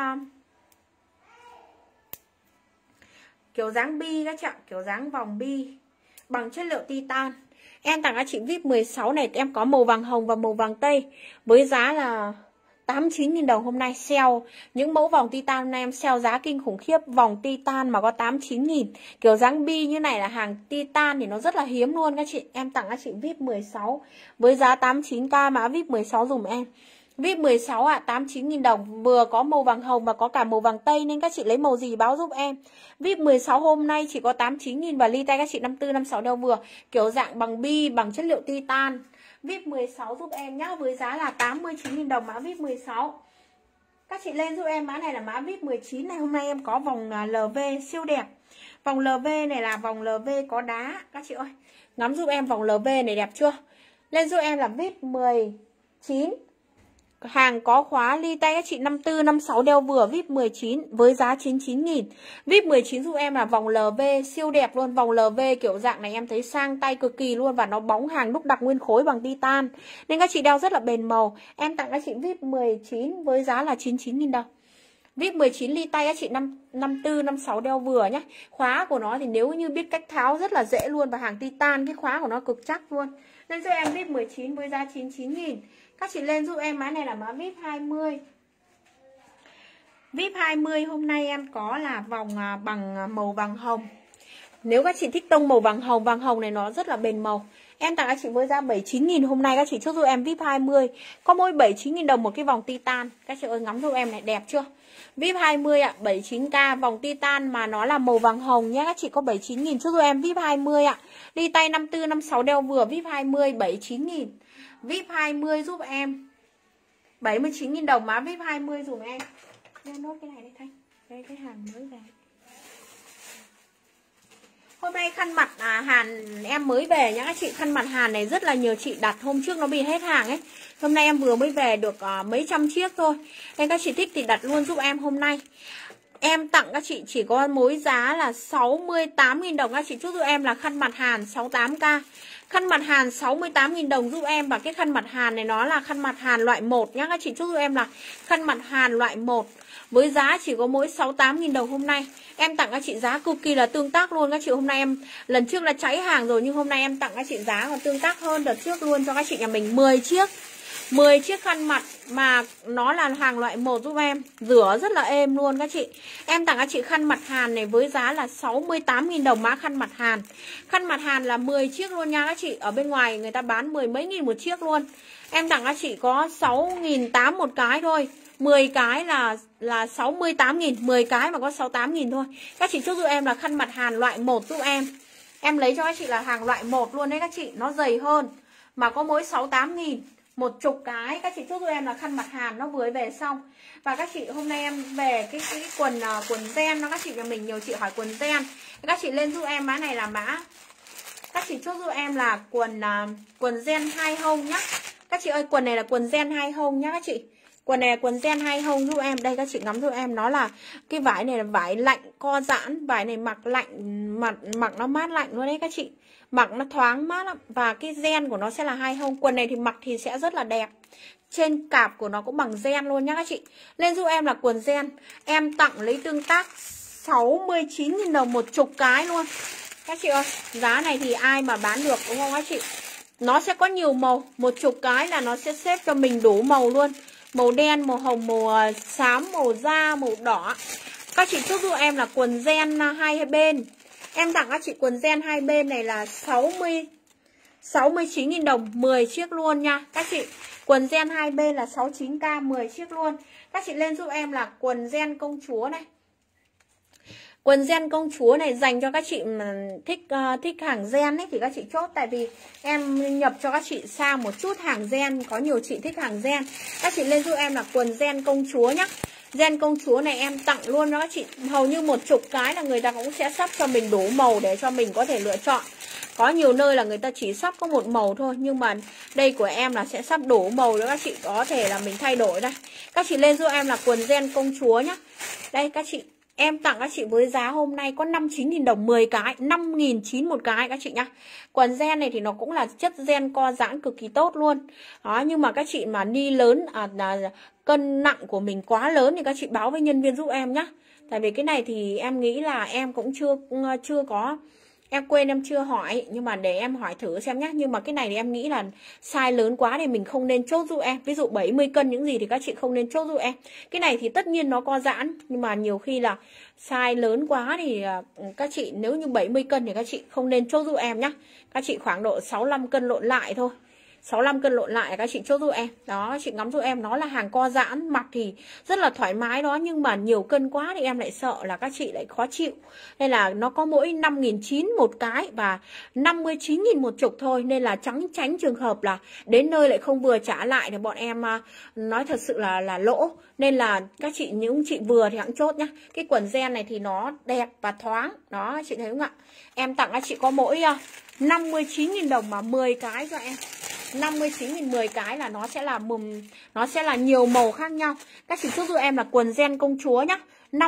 kiểu dáng bi các chị ạ, kiểu dáng vòng bi bằng chất liệu titan. Em tặng các chị VIP 16 này em có màu vàng hồng và màu vàng tây với giá là 89.000 đồng. Hôm nay sale những mẫu vòng titan hôm nay em sale giá kinh khủng khiếp. Vòng titan mà có 89.000, kiểu dáng bi như này là hàng titan thì nó rất là hiếm luôn các chị. Em tặng các chị VIP 16 với giá 89k, mã VIP 16 dùm em. VIP 16 ạ, 89.000 đồng, vừa có màu vàng hồng và có cả màu vàng tây nên các chị lấy màu gì báo giúp em. VIP 16 hôm nay chỉ có 89.000 và ly tay các chị 54 56 đeo vừa, kiểu dạng bằng bi bằng chất liệu titan. VIP 16 giúp em nhá với giá là 89.000 đồng, mã VIP 16. Các chị lên giúp em mã này là mã VIP 19 này, hôm nay em có vòng LV siêu đẹp. Vòng LV này là vòng LV có đá các chị ơi. Ngắm giúp em vòng LV này đẹp chưa? Lên giúp em là VIP 19. Hàng có khóa ly tay các chị 54 56 đeo vừa, VIP 19 với giá 99.000. VIP 19 giúp em là vòng LV siêu đẹp luôn. Vòng LV kiểu dạng này em thấy sang tay cực kỳ luôn và nó bóng hàng đúc đặc nguyên khối bằng titan nên các chị đeo rất là bền màu. Em tặng các chị VIP 19 với giá là 99.000 đồng. VIP 19 ly tay các chị 54 56 đeo vừa nhé. Khóa của nó thì nếu như biết cách tháo rất là dễ luôn và hàng titan, cái khóa của nó cực chắc luôn. Nên cho em VIP 19 với giá 99.000. Các chị lên giúp em mã này là mã VIP 20. VIP 20 hôm nay em có là vòng bằng màu vàng hồng. Nếu các chị thích tông màu vàng hồng này nó rất là bền màu. Em tặng các chị với giá 79.000. Hôm nay các chị chốt giúp em VIP 20. Có mỗi 79.000 đồng một cái vòng titan. Các chị ơi ngắm giúp em này, đẹp chưa? VIP 20 ạ, 79k vòng titan mà nó là màu vàng hồng nhé. Các chị có 79.000 chốt giúp em VIP 20 ạ. Đi tay 54 56 đeo vừa, VIP 20 79.000. VIP 20 giúp em 79.000 đồng, má VIP 20 dùm em. Lên nốt cái này đây Thanh. Đây cái hàng mới về. Hôm nay khăn mặt Hàn em mới về nhá các chị. Khăn mặt Hàn này rất là nhiều chị đặt, hôm trước nó bị hết hàng ấy. Hôm nay em vừa mới về được mấy trăm chiếc thôi. Nên các chị thích thì đặt luôn giúp em hôm nay. Em tặng các chị chỉ có mối giá là 68.000 đồng. Các chị chốt giúp em là khăn mặt Hàn 68k. Khăn mặt Hàn 68.000 đồng giúp em. Và cái khăn mặt Hàn này nó là khăn mặt Hàn loại 1 nhá. Các chị chốt giúp em là khăn mặt Hàn loại 1 với giá chỉ có mỗi 68.000 đồng hôm nay. Em tặng các chị giá cực kỳ là tương tác luôn. Các chị hôm nay em lần trước là cháy hàng rồi, nhưng hôm nay em tặng các chị giá còn tương tác hơn đợt trước luôn. Cho các chị nhà mình 10 chiếc 10 chiếc khăn mặt mà nó là hàng loại 1 giúp em. Rửa rất là êm luôn các chị. Em tặng các chị khăn mặt Hàn này với giá là 68.000 đồng mã khăn mặt Hàn. Khăn mặt Hàn là 10 chiếc luôn nha các chị. Ở bên ngoài người ta bán 10 mấy nghìn một chiếc luôn. Em tặng các chị có 6.800 một cái thôi. 10 cái là 68.000, 10 cái mà có 68.000 thôi. Các chị chốt giúp em là khăn mặt Hàn loại 1 giúp em. Em lấy cho các chị là hàng loại 1 luôn đấy các chị. Nó dày hơn mà có mỗi 68.000. Một chục cái. Các chị chốt giúp em là khăn mặt Hàn nó vừa về xong. Và các chị hôm nay em về cái quần gen nó, các chị nhà mình nhiều chị hỏi quần gen. Các chị lên giúp em mã này là mã. Các chị chốt giúp em là quần gen 2 hông nhá. Các chị ơi quần này là quần gen 2 hông nhá các chị. Quần này là quần gen 2 hông giúp em. Đây các chị ngắm giúp em, nó là cái vải này là vải lạnh co giãn, vải này mặc lạnh, mặc nó mát lạnh luôn đấy các chị. Mặc nó thoáng mát lắm. Và cái gen của nó sẽ là 2 hông. Quần này thì mặc thì sẽ rất là đẹp. Trên cạp của nó cũng bằng gen luôn nhá các chị. Lên giúp em là quần gen. Em tặng lấy tương tác 69.000 đồng một chục cái luôn. Các chị ơi, giá này thì ai mà bán được đúng không các chị? Nó sẽ có nhiều màu. Một chục cái là nó sẽ xếp cho mình đủ màu luôn. Màu đen, màu hồng, màu xám, màu da, màu đỏ. Các chị chốt giúp em là quần gen hai bên. Em tặng các chị quần gen hai bên này là 69.000 đồng 10 chiếc luôn nha các chị. Quần gen hai bên là 69k 10 chiếc luôn. Các chị lên giúp em là quần gen công chúa này. Quần gen công chúa này dành cho các chị mà thích hàng gen ấy thì các chị chốt. Tại vì em nhập cho các chị sang một chút hàng gen. Có nhiều chị thích hàng gen. Các chị lên giúp em là quần gen công chúa nhá. Gen công chúa này em tặng luôn cho các chị. Hầu như 10 cái là người ta cũng sẽ sắp cho mình đủ màu để cho mình có thể lựa chọn. Có nhiều nơi là người ta chỉ sắp có 1 màu thôi, nhưng mà đây của em là sẽ sắp đủ màu để các chị có thể là mình thay đổi đây. Các chị lên giúp em là quần gen công chúa nhá. Đây các chị, em tặng các chị với giá hôm nay có 59.000 đồng 10 cái, 5.900 một cái các chị nhá. Quần gen này thì nó cũng là chất gen co giãn cực kỳ tốt luôn. Đó, nhưng mà các chị mà đi lớn cân nặng của mình quá lớn thì các chị báo với nhân viên giúp em nhá. Tại vì cái này thì em nghĩ là em cũng chưa có, em quên em chưa hỏi, nhưng mà để em hỏi thử xem nhé. Nhưng mà cái này thì em nghĩ là size lớn quá thì mình không nên chốt giúp em. Ví dụ 70 cân những gì thì các chị không nên chốt giúp em. Cái này thì tất nhiên nó co giãn, nhưng mà nhiều khi là size lớn quá thì các chị nếu như 70 cân thì các chị không nên chốt giúp em nhé. Các chị khoảng độ 65 cân lộn lại thôi. 65 cân lộn lại các chị chốt giúp em. Đó, các chị ngắm giúp em, nó là hàng co giãn, mặc thì rất là thoải mái đó, nhưng mà nhiều cân quá thì em lại sợ là các chị lại khó chịu. Nên là nó có mỗi 5.900 một cái và 59.000 một chục thôi, nên là tránh trường hợp là đến nơi lại không vừa trả lại thì bọn em nói thật sự là lỗ. Nên là các chị, những chị vừa thì hãng chốt nhá. Cái quần gen này thì nó đẹp và thoáng. Đó, chị thấy không ạ? Em tặng các chị có mỗi 59.000 đồng mà 10 cái cho em. 59.000 10 cái là nó sẽ là nhiều màu khác nhau. Các chị chốt giúp em là quần gen công chúa nhá.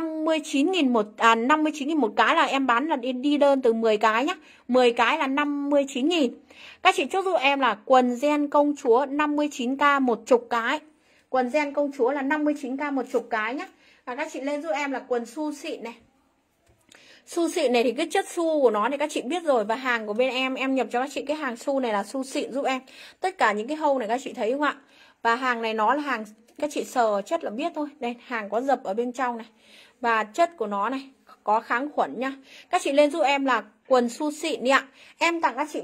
59.000 một cái là em bán là đi đơn từ 10 cái nhá. 10 cái là 59.000. Các chị chốt giúp em là quần gen công chúa 59k một chục cái. Quần gen công chúa là 59k một chục cái nhá. Và các chị lên giúp em là quần su xịn này. Su xịn này thì cái chất su của nó thì các chị biết rồi. Và hàng của bên em nhập cho các chị cái hàng su này là su xịn giúp em. Tất cả những cái hâu này các chị thấy không ạ? Và hàng này nó là hàng, các chị sờ chất là biết thôi. Đây, hàng có dập ở bên trong này. Và chất của nó này, có kháng khuẩn nha. Các chị lên giúp em là quần su xịn đi ạ. Em tặng các chị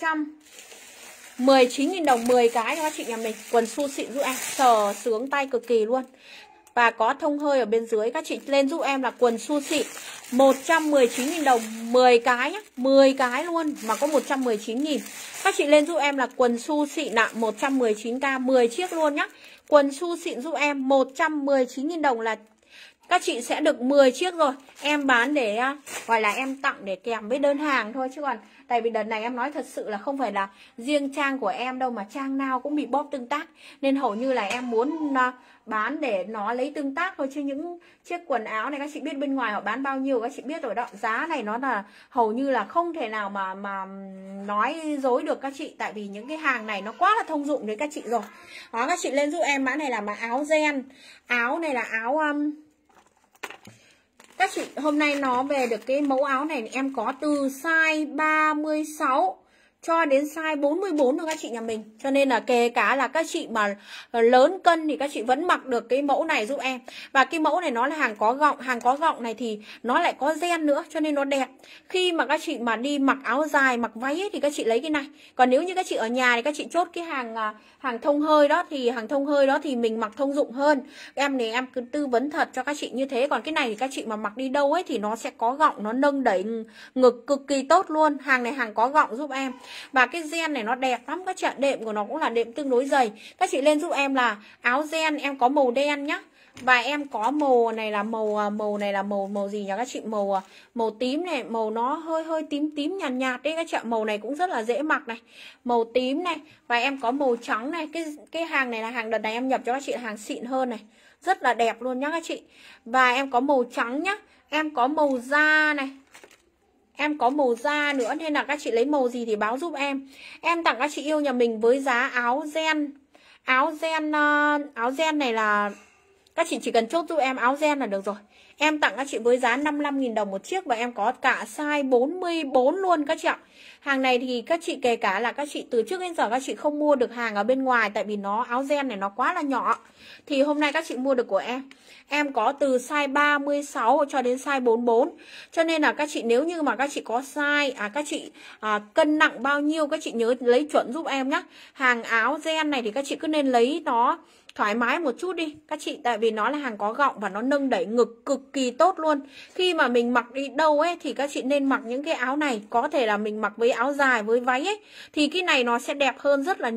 119.000 đồng 10 cái cho các chị nhà mình. Quần su xịn giúp em, sờ sướng tay cực kỳ luôn. Và có thông hơi ở bên dưới. Các chị lên giúp em là quần su xịn 119.000 đồng 10 cái nhá. 10 cái luôn mà có 119.000. Các chị lên giúp em là quần su xịn ạ, 119k 10 chiếc luôn nhá. Quần su xịn giúp em 119.000 đồng là các chị sẽ được 10 chiếc rồi. Em bán để gọi là em tặng để kèm với đơn hàng thôi. Chứ còn tại vì đợt này em nói thật sự là không phải là riêng trang của em đâu, mà trang nào cũng bị bóp tương tác. Nên hầu như là em muốn bán để nó lấy tương tác thôi. Chứ những chiếc quần áo này các chị biết bên ngoài họ bán bao nhiêu các chị biết rồi đó. Giá này nó là hầu như là không thể nào mà nói dối được các chị. Tại vì những cái hàng này nó quá là thông dụng với các chị rồi. Đó, các chị lên giúp em mã này là mã áo gen. Áo này là áo các chị hôm nay nó về được cái mẫu áo này em có từ size 36 cho đến size 44 nữa các chị nhà mình. Cho nên là kể cả là các chị mà lớn cân thì các chị vẫn mặc được cái mẫu này giúp em. Và cái mẫu này nó là hàng có gọng. Hàng có gọng này thì nó lại có ren nữa, cho nên nó đẹp. Khi mà các chị mà đi mặc áo dài, mặc váy ấy, thì các chị lấy cái này. Còn nếu như các chị ở nhà thì các chị chốt cái hàng thông hơi đó. Thì hàng thông hơi đó thì mình mặc thông dụng hơn. Em thì em cứ tư vấn thật cho các chị như thế. Còn cái này thì các chị mà mặc đi đâu ấy thì nó sẽ có gọng, nó nâng đẩy ngực cực kỳ tốt luôn. Hàng này hàng có gọng giúp em. Và cái gen này nó đẹp lắm các chị ạ. Đệm của nó cũng là đệm tương đối dày. Các chị lên giúp em là áo gen em có màu đen nhá. Và em có màu này là màu gì nhỉ các chị? Màu tím này, màu nó hơi tím nhạt nhạt đấy các chị ạ. Màu này cũng rất là dễ mặc này. Màu tím này, và em có màu trắng này. Cái hàng này là hàng đợt này em nhập cho các chị là hàng xịn hơn này. Rất là đẹp luôn nhá các chị. Và em có màu trắng nhá. Em có màu da này. Em có màu da nữa, nên là các chị lấy màu gì thì báo giúp em. Em tặng các chị yêu nhà mình với giá áo gen. Áo gen này là các chị chỉ cần chốt giúp em áo gen là được rồi. Em tặng các chị với giá 55.000 đồng một chiếc. Và em có cả size 44 luôn các chị ạ. Hàng này thì các chị kể cả là các chị từ trước đến giờ các chị không mua được hàng ở bên ngoài. Tại vì nó áo gen này nó quá là nhỏ. Thì hôm nay các chị mua được của em. Em có từ size 36 cho đến size 44. Cho nên là các chị nếu như mà các chị có size các chị cân nặng bao nhiêu các chị nhớ lấy chuẩn giúp em nhé. Hàng áo gen này thì các chị cứ nên lấy nó thoải mái một chút đi các chị. Tại vì nó là hàng có gọng và nó nâng đẩy ngực cực kỳ tốt luôn. Khi mà mình mặc đi đâu ấy thì các chị nên mặc những cái áo này. Có thể là mình mặc với áo dài với váy ấy thì cái này nó sẽ đẹp hơn rất là nhiều.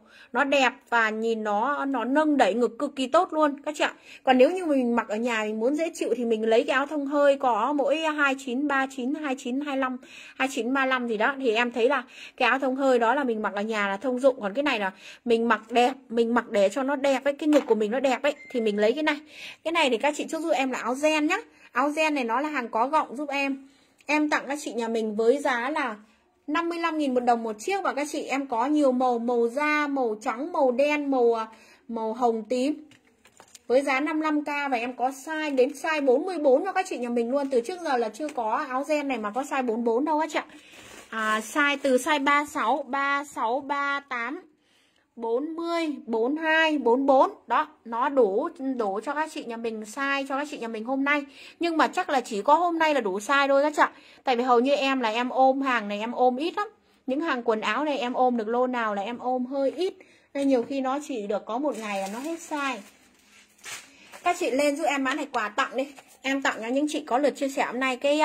nó đẹp và nhìn nó nâng đẩy ngực cực kỳ tốt luôn các chị ạ. Còn nếu như mình mặc ở nhà mình muốn dễ chịu thì mình lấy cái áo thông hơi có mỗi 29, 39, 29, 25, 29, 35 gì đó, thì em thấy là cái áo thông hơi đó là mình mặc ở nhà là thông dụng. Còn cái này là mình mặc đẹp, mình mặc để cho nó đẹp ấy, cái ngực của mình nó đẹp ấy, thì mình lấy cái này. Cái này thì các chị chốt giúp em là áo gen nhá. Áo gen này nó là hàng có gọng giúp em. Em tặng các chị nhà mình với giá là 55.000 một đồng một chiếc. Và các chị em có nhiều màu, màu da, màu trắng, màu đen, màu hồng tím, với giá 55k. Và em có size đến size 44 cho các chị nhà mình luôn. Từ trước giờ là chưa có áo gen này mà có size 44 đâu các chị ạ. Size từ size 36, 36, 38, 40, 42, 44. Đó, nó đủ cho các chị nhà mình size cho các chị nhà mình hôm nay. Nhưng mà chắc là chỉ có hôm nay là đủ size thôi các chị ạ. Tại vì hầu như em là em ôm hàng này em ôm ít lắm. Những hàng quần áo này em ôm được lô nào là em ôm hơi ít, nên nhiều khi nó chỉ được có một ngày là nó hết size. Các chị lên giúp em mã này quà tặng đi. Em tặng cho những chị có lượt chia sẻ hôm nay cái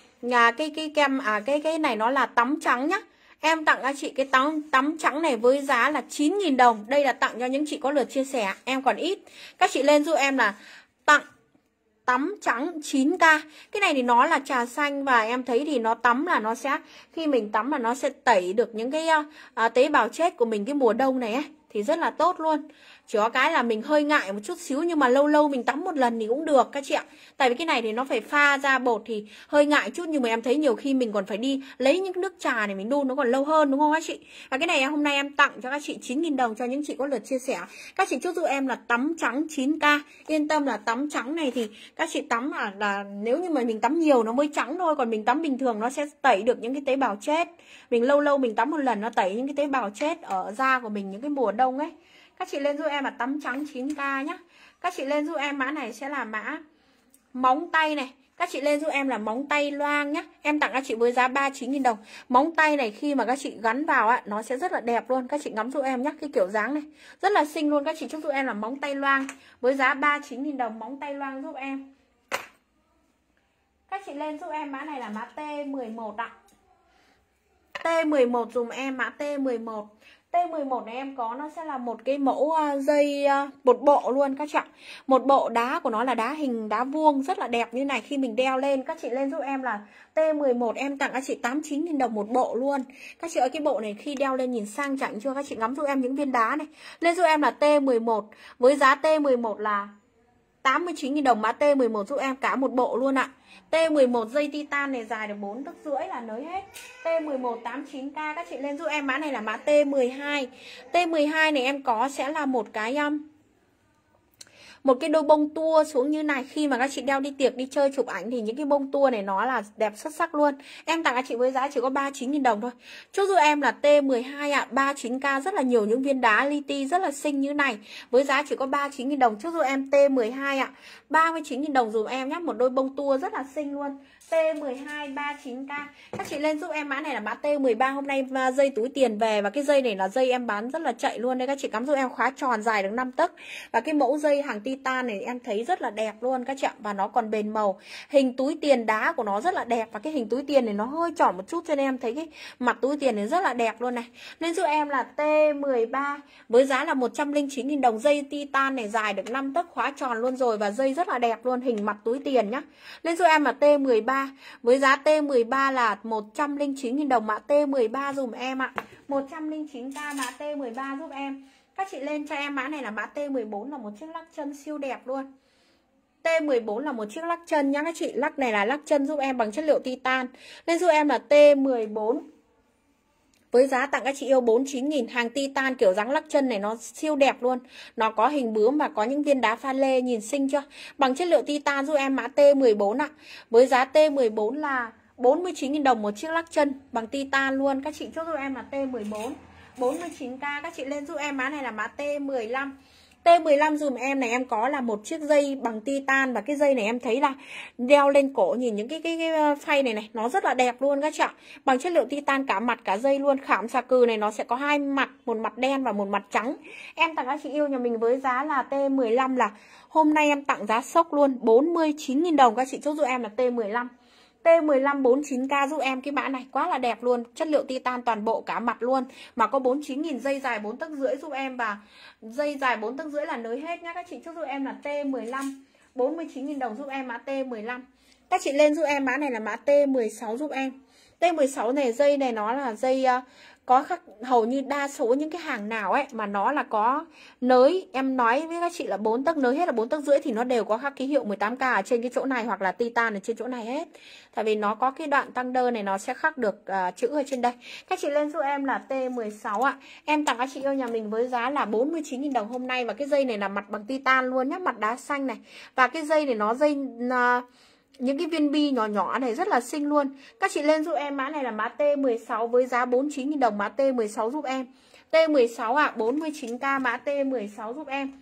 kem cái này nó là tắm trắng nhá. Em tặng các chị cái tắm trắng này với giá là 9.000 đồng. Đây là tặng cho những chị có lượt chia sẻ. Em còn ít. Các chị lên giúp em là tặng tắm trắng 9k. Cái này thì nó là trà xanh và em thấy thì nó tắm là nó sẽ, khi mình tắm là nó sẽ tẩy được những cái tế bào chết của mình cái mùa đông này ấy, thì rất là tốt luôn. Chỉ có cái là mình hơi ngại một chút xíu, nhưng mà lâu lâu mình tắm một lần thì cũng được các chị ạ. Tại vì cái này thì nó phải pha ra bột thì hơi ngại chút, nhưng mà em thấy nhiều khi mình còn phải đi lấy những nước trà này mình đun nó còn lâu hơn, đúng không các chị? Và cái này hôm nay em tặng cho các chị 9.000 đồng cho những chị có lượt chia sẻ. Các chị chốt giúp em là tắm trắng 9k. Yên tâm là tắm trắng này thì các chị tắm là nếu như mà mình tắm nhiều nó mới trắng thôi, còn mình tắm bình thường nó sẽ tẩy được những cái tế bào chết. Mình lâu lâu mình tắm một lần nó tẩy những cái tế bào chết ở da của mình những cái mùa đông ấy. Các chị lên giúp em là tắm trắng 9k nhá. Các chị lên giúp em mã này sẽ là mã móng tay này. Các chị lên giúp em là móng tay loang nhá. Em tặng các chị với giá 39.000 đồng. Móng tay này khi mà các chị gắn vào á, nó sẽ rất là đẹp luôn. Các chị ngắm giúp em nhá, cái kiểu dáng này rất là xinh luôn. Các chị chúc giúp em là móng tay loang với giá 39.000 đồng. Móng tay loang giúp em. Các chị lên giúp em mã này là mã T11 ạ. T11 dùm em mã T11. T11 này em có nó sẽ là một cái mẫu dây một bộ luôn các chị ạ. Một bộ đá của nó là đá hình đá vuông rất là đẹp như này, khi mình đeo lên. Các chị lên giúp em là T11, em tặng các chị 89.000 đồng một bộ luôn. Các chị ơi, cái bộ này khi đeo lên nhìn sang chảnh chưa? Các chị ngắm giúp em những viên đá này. Lên giúp em là T11 với giá T11 là 89.000 đồng. Mã T11 giúp em cả một bộ luôn ạ. T11 dây titan này dài được 4 tấc rưỡi là nới hết. T11 89k. Các chị lên giúp em mã này là mã T12. T12 này em có sẽ là một cái đôi bông tua xuống như này. Khi mà các chị đeo đi tiệc đi chơi chụp ảnh thì những cái bông tua này nó là đẹp xuất sắc luôn. Em tặng các chị với giá chỉ có 39.000 đồng thôi. Chốt giúp em là T12 ạ. 39k, rất là nhiều những viên đá li ti rất là xinh như này với giá chỉ có 39.000 đồng. Chốt giúp em T12 ạ. 39.000 đồng dùm em nhé. Một đôi bông tua rất là xinh luôn. T12 39k. Các chị lên giúp em mã này là mã T13. Hôm nay dây túi tiền về và cái dây này là dây em bán rất là chạy luôn. Đây các chị cắm giúp em khóa tròn dài được 5 tấc. Và cái mẫu dây hàng titan này em thấy rất là đẹp luôn các chị ạ. Và nó còn bền màu. Hình túi tiền đá của nó rất là đẹp. Và cái hình túi tiền này nó hơi tròn một chút cho nên em thấy cái mặt túi tiền này rất là đẹp luôn này. Lên giúp em là T13 với giá là 109.000 đồng. Dây titan này dài được 5 tấc khóa tròn luôn rồi. Và dây rất là đẹp luôn, hình mặt túi tiền nhá. Lên giúp em là T13 với giá T13 là 109.000 đồng. Mã T13 dùm em ạ. 109k mã T13 giúp em. Các chị lên cho em mã này là mã T14 là một chiếc lắc chân siêu đẹp luôn. T14 là một chiếc lắc chân nhá các chị. Lắc này là lắc chân giúp em bằng chất liệu titan. Lên giúp em là T14 với giá tặng các chị yêu 49.000. Hàng titan kiểu dáng lắc chân này nó siêu đẹp luôn. Nó có hình bướm và có những viên đá pha lê, nhìn xinh chưa? Bằng chất liệu titan giúp em mã T14 ạ. Với giá T14 là 49.000 đồng một chiếc lắc chân bằng titan luôn. Các chị chốt giúp em là T14 49k. Các chị lên giúp em mã này là mã T15. T15 dùm em này em có là một chiếc dây bằng titan. Và cái dây này em thấy là đeo lên cổ nhìn những cái phay này nó rất là đẹp luôn các chị ạ. Bằng chất liệu titan cả mặt cả dây luôn. Khảm xà cừ này nó sẽ có hai mặt, một mặt đen và một mặt trắng. Em tặng các chị yêu nhà mình với giá là T15 là hôm nay em tặng giá sốc luôn 49.000 đồng. Các chị chốt giúp em là T15 T15 49k giúp em cái mã này quá là đẹp luôn, chất liệu titan toàn bộ cả mặt luôn, mà có 49.000, dây dài 4 tấc rưỡi giúp em, và dây dài 4 tấc rưỡi là nới hết nhá các chị. Chốt giúp em là T15 49.000 đồng giúp em mã T15. Các chị lên giúp em mã này là mã T16 giúp em. T16 này dây này nó là dây có khắc, hầu như đa số những cái hàng nào ấy mà nó là có nới, em nói với các chị là 4 tấc nới hết là 4 tấc rưỡi thì nó đều có khắc ký hiệu 18k ở trên cái chỗ này hoặc là titan ở trên chỗ này hết. Tại vì nó có cái đoạn tăng đơ này nó sẽ khắc được chữ ở trên đây. Các chị lên giúp em là T16 ạ. Em tặng các chị yêu nhà mình với giá là 49.000 đồng hôm nay, và cái dây này là mặt bằng titan luôn nhá, mặt đá xanh này. Và cái dây này nó dây những cái viên bi nhỏ nhỏ này rất là xinh luôn. Các chị lên giúp em mã này là mã T16 với giá 49.000 đồng, mã T16 giúp em. T16 ạ, 49k mã T16 giúp em.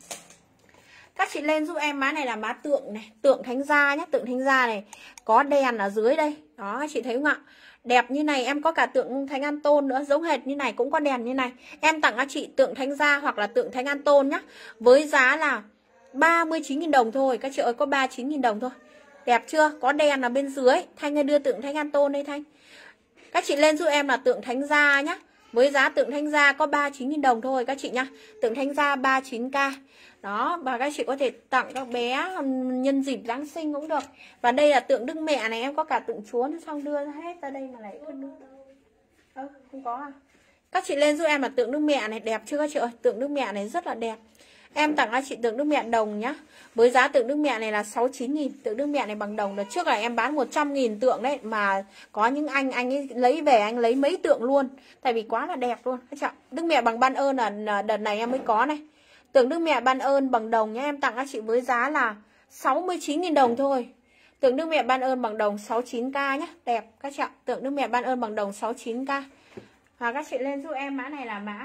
Các chị lên giúp em mã này là mã tượng này, tượng thánh gia nhé, tượng thánh gia này có đèn ở dưới đây. Đó các chị thấy không ạ? Đẹp như này, em có cả tượng Thánh An Tôn nữa, giống hệt như này, cũng có đèn như này. Em tặng các chị tượng thánh gia hoặc là tượng Thánh An Tôn nhá, với giá là 39.000 đồng thôi. Các chị ơi, có 39.000 đồng thôi. Đẹp chưa? Có đèn ở bên dưới. Thanh ơi đưa tượng Thánh An Tôn đây Thanh. Các chị lên giúp em là tượng thánh gia nhá. Với giá tượng thánh gia có 39.000 đồng thôi các chị nhá. Tượng thánh gia 39k. Đó, và các chị có thể tặng các bé nhân dịp Giáng sinh cũng được. Và đây là tượng Đức Mẹ này, em có cả tượng Chúa nó xong đưa hết ra đây mà lại không đưa. Không có à? Các chị lên giúp em là tượng Đức Mẹ này, đẹp chưa các chị ơi? Tượng Đức Mẹ này rất là đẹp. Em tặng các chị tượng Đức Mẹ đồng nhá. Với giá tượng Đức Mẹ này là 69.000. Tượng Đức Mẹ này bằng đồng. Đợt trước là em bán 100.000 tượng đấy. Mà có những anh ấy lấy về, anh lấy mấy tượng luôn. Tại vì quá là đẹp luôn. Đức Mẹ bằng ban ơn là đợt này em mới có này. Tượng Đức Mẹ ban ơn bằng đồng nhá. Em tặng các chị với giá là 69.000 đồng thôi. Tượng Đức Mẹ ban ơn bằng đồng 69k nhá. Đẹp các chị ạ. Tượng Đức Mẹ ban ơn bằng đồng 69k. Và các chị lên giúp em mã này là mã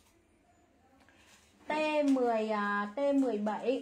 T17.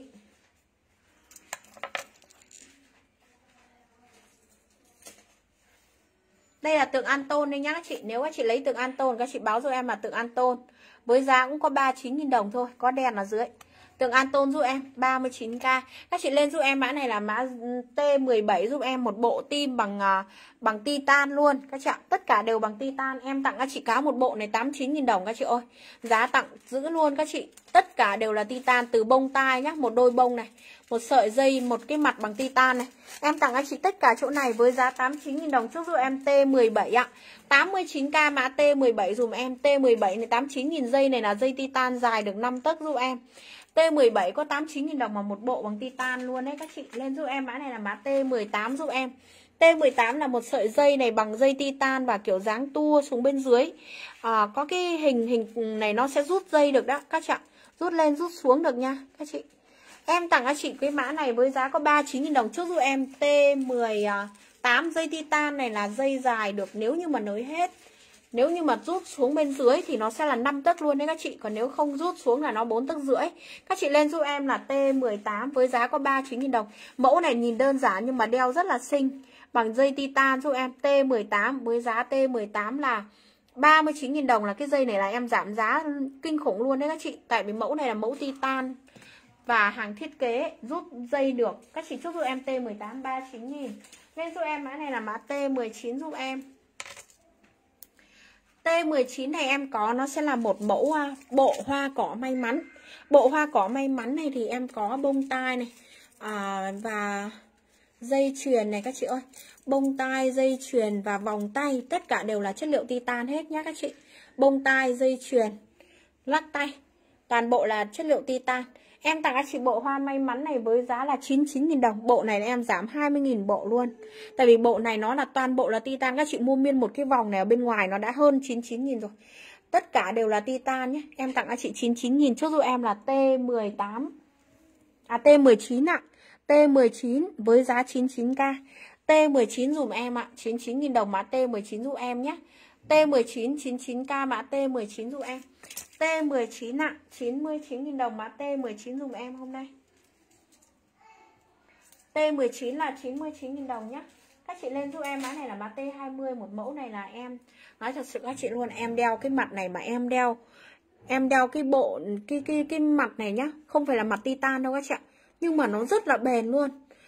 Đây là tượng An Tôn đây nhá các chị. Nếu các chị lấy tượng An Tôn, các chị báo giúp em là tượng An Tôn. Với giá cũng có 39.000 đồng thôi. Có đèn ở dưới. Tượng An Tôn giúp em 39k. Các chị lên giúp em mã này là mã T17 giúp em, một bộ tim bằng titan luôn các chị ạ. Tất cả đều bằng titan. Em tặng các chị cáo một bộ này 89.000 đồng các chị ơi. Giá tặng giữ luôn các chị. Tất cả đều là titan, từ bông tai nhá, một đôi bông này, một sợi dây, một cái mặt bằng titan này. Em tặng các chị tất cả chỗ này với giá 89.000 đồng. Chúc giúp em T17 ạ. 89k mã T17 dùm em. T17 này 89.000, dây này là dây titan dài được 5 tấc giúp em. T17 có 89.000 đồng mà một bộ bằng titan luôn đấy các chị. Lên giúp em mã này là mã T18 giúp em. T18 là một sợi dây này bằng dây titan và kiểu dáng tua xuống bên dưới. Có cái hình này nó sẽ rút dây được đó các chị ạ. Rút lên rút xuống được nha các chị. Em tặng các chị cái mã này với giá có 39.000 đồng. Trước giúp em T18, dây titan này là dây dài được nếu như mà nới hết. Nếu như mà rút xuống bên dưới thì nó sẽ là 5 tấc luôn đấy các chị. Còn nếu không rút xuống là nó 4 tấc rưỡi. Các chị lên giúp em là T18 với giá có 39.000 đồng. Mẫu này nhìn đơn giản nhưng mà đeo rất là xinh. Bằng dây titan giúp em. T18 với giá T18 là 39.000 đồng. Là cái dây này là em giảm giá kinh khủng luôn đấy các chị. Tại vì mẫu này là mẫu titan và hàng thiết kế rút dây được. Các chị chúc giúp em T18 39.000. Lên giúp em mã này là mã T19 giúp em. T19 này em có, nó sẽ là một mẫu bộ hoa cỏ may mắn. Bộ hoa cỏ may mắn này thì em có bông tai này và dây chuyền này các chị ơi. Bông tai, dây chuyền và vòng tay tất cả đều là chất liệu titan hết nhá các chị. Bông tai, dây chuyền, lắc tay toàn bộ là chất liệu titan. Em tặng các chị bộ hoa may mắn này với giá là 99.000 đồng. Bộ này em giảm 20.000 bộ luôn. Tại vì bộ này nó là toàn bộ là titan. Các chị mua miên một cái vòng này ở bên ngoài nó đã hơn 99.000 rồi. Tất cả đều là titan nhé. Em tặng các chị 99.000. Chốt giúp em là T18. T19 ạ. T19 với giá 99k. T19 dùm em ạ. 99.000 đồng mã T19 giúp em nhé. T19 99k mã T19 giúp em. T19 ạ, 99.000 đồng mã T19 dùm em hôm nay. T19 là 99.000 đồng nhá. Các chị lên giúp em mã này là mã T20. Một mẫu này là em nói thật sự các chị luôn, em đeo cái mặt này mà em đeo cái bộ cái mặt này nhá, không phải là mặt titan đâu các chị ạ, nhưng mà nó rất là bền luôn.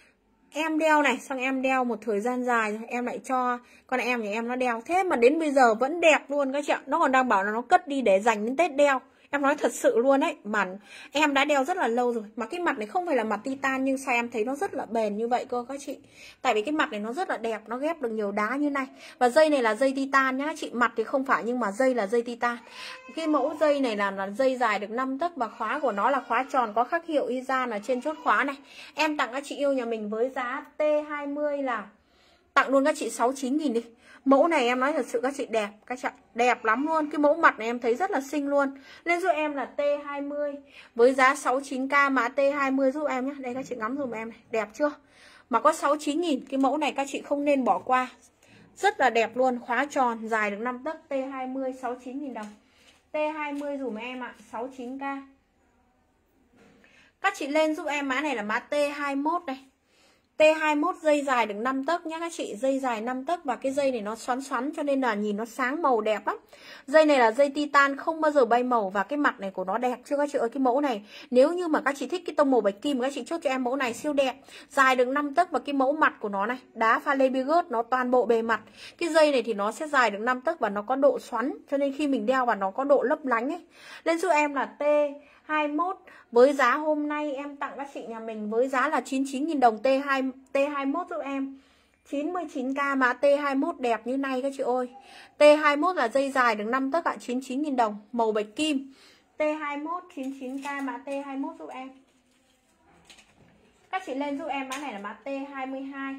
Em đeo này, xong em đeo một thời gian dài rồi em lại cho con em nhà em nó đeo. Thế mà đến bây giờ vẫn đẹp luôn các chị ạ. Nó còn đang bảo là nó cất đi để dành đến Tết đeo. Em nói thật sự luôn đấy, mà em đã đeo rất là lâu rồi. Mà cái mặt này không phải là mặt titan, nhưng sao em thấy nó rất là bền như vậy cơ các chị. Tại vì cái mặt này nó rất là đẹp, nó ghép được nhiều đá như này. Và dây này là dây titan nhá chị. Mặt thì không phải nhưng mà dây là dây titan. Cái mẫu dây này là dây dài được 5 tấc. Và khóa của nó là khóa tròn có khắc hiệu Izan ở trên chốt khóa này. Em tặng các chị yêu nhà mình với giá T20 là tặng luôn các chị 69.000 đi. Mẫu này em nói thật sự các chị đẹp, các chị đẹp lắm luôn. Cái mẫu mặt này em thấy rất là xinh luôn. Lên giúp em là T20 với giá 69k, mã T20 giúp em nhé. Đây các chị ngắm dùm em này, đẹp chưa? Mà có 69.000, cái mẫu này các chị không nên bỏ qua. Rất là đẹp luôn, khóa tròn, dài được 5 tấc, T20 69.000 đồng. T20 dùm em ạ, 69k. Các chị lên giúp em mã này là mã T21 này. T21 dây dài được 5 tấc nhá các chị, dây dài 5 tấc và cái dây này nó xoắn xoắn cho nên là nhìn nó sáng màu đẹp lắm. Dây này là dây titan không bao giờ bay màu và cái mặt này của nó đẹp chưa các chị ơi. Cái mẫu này nếu như mà các chị thích cái tông màu bạch kim các chị chốt cho em mẫu này siêu đẹp. Dài được 5 tấc và cái mẫu mặt của nó này, đá pha lê bigot nó toàn bộ bề mặt. Cái dây này thì nó sẽ dài được 5 tấc và nó có độ xoắn cho nên khi mình đeo vào nó có độ lấp lánh ấy. Lên giúp em là T21 với giá hôm nay em tặng các chị nhà mình với giá là 99.000 đồng. T21 giúp em 99k, mã T21 đẹp như này các chị ơi. T21 là dây dài được 5 tấc ạ, 99.000 đồng, màu bạch kim. T21 99k, mã T21 giúp em. Các chị lên giúp em mã này là mã T22.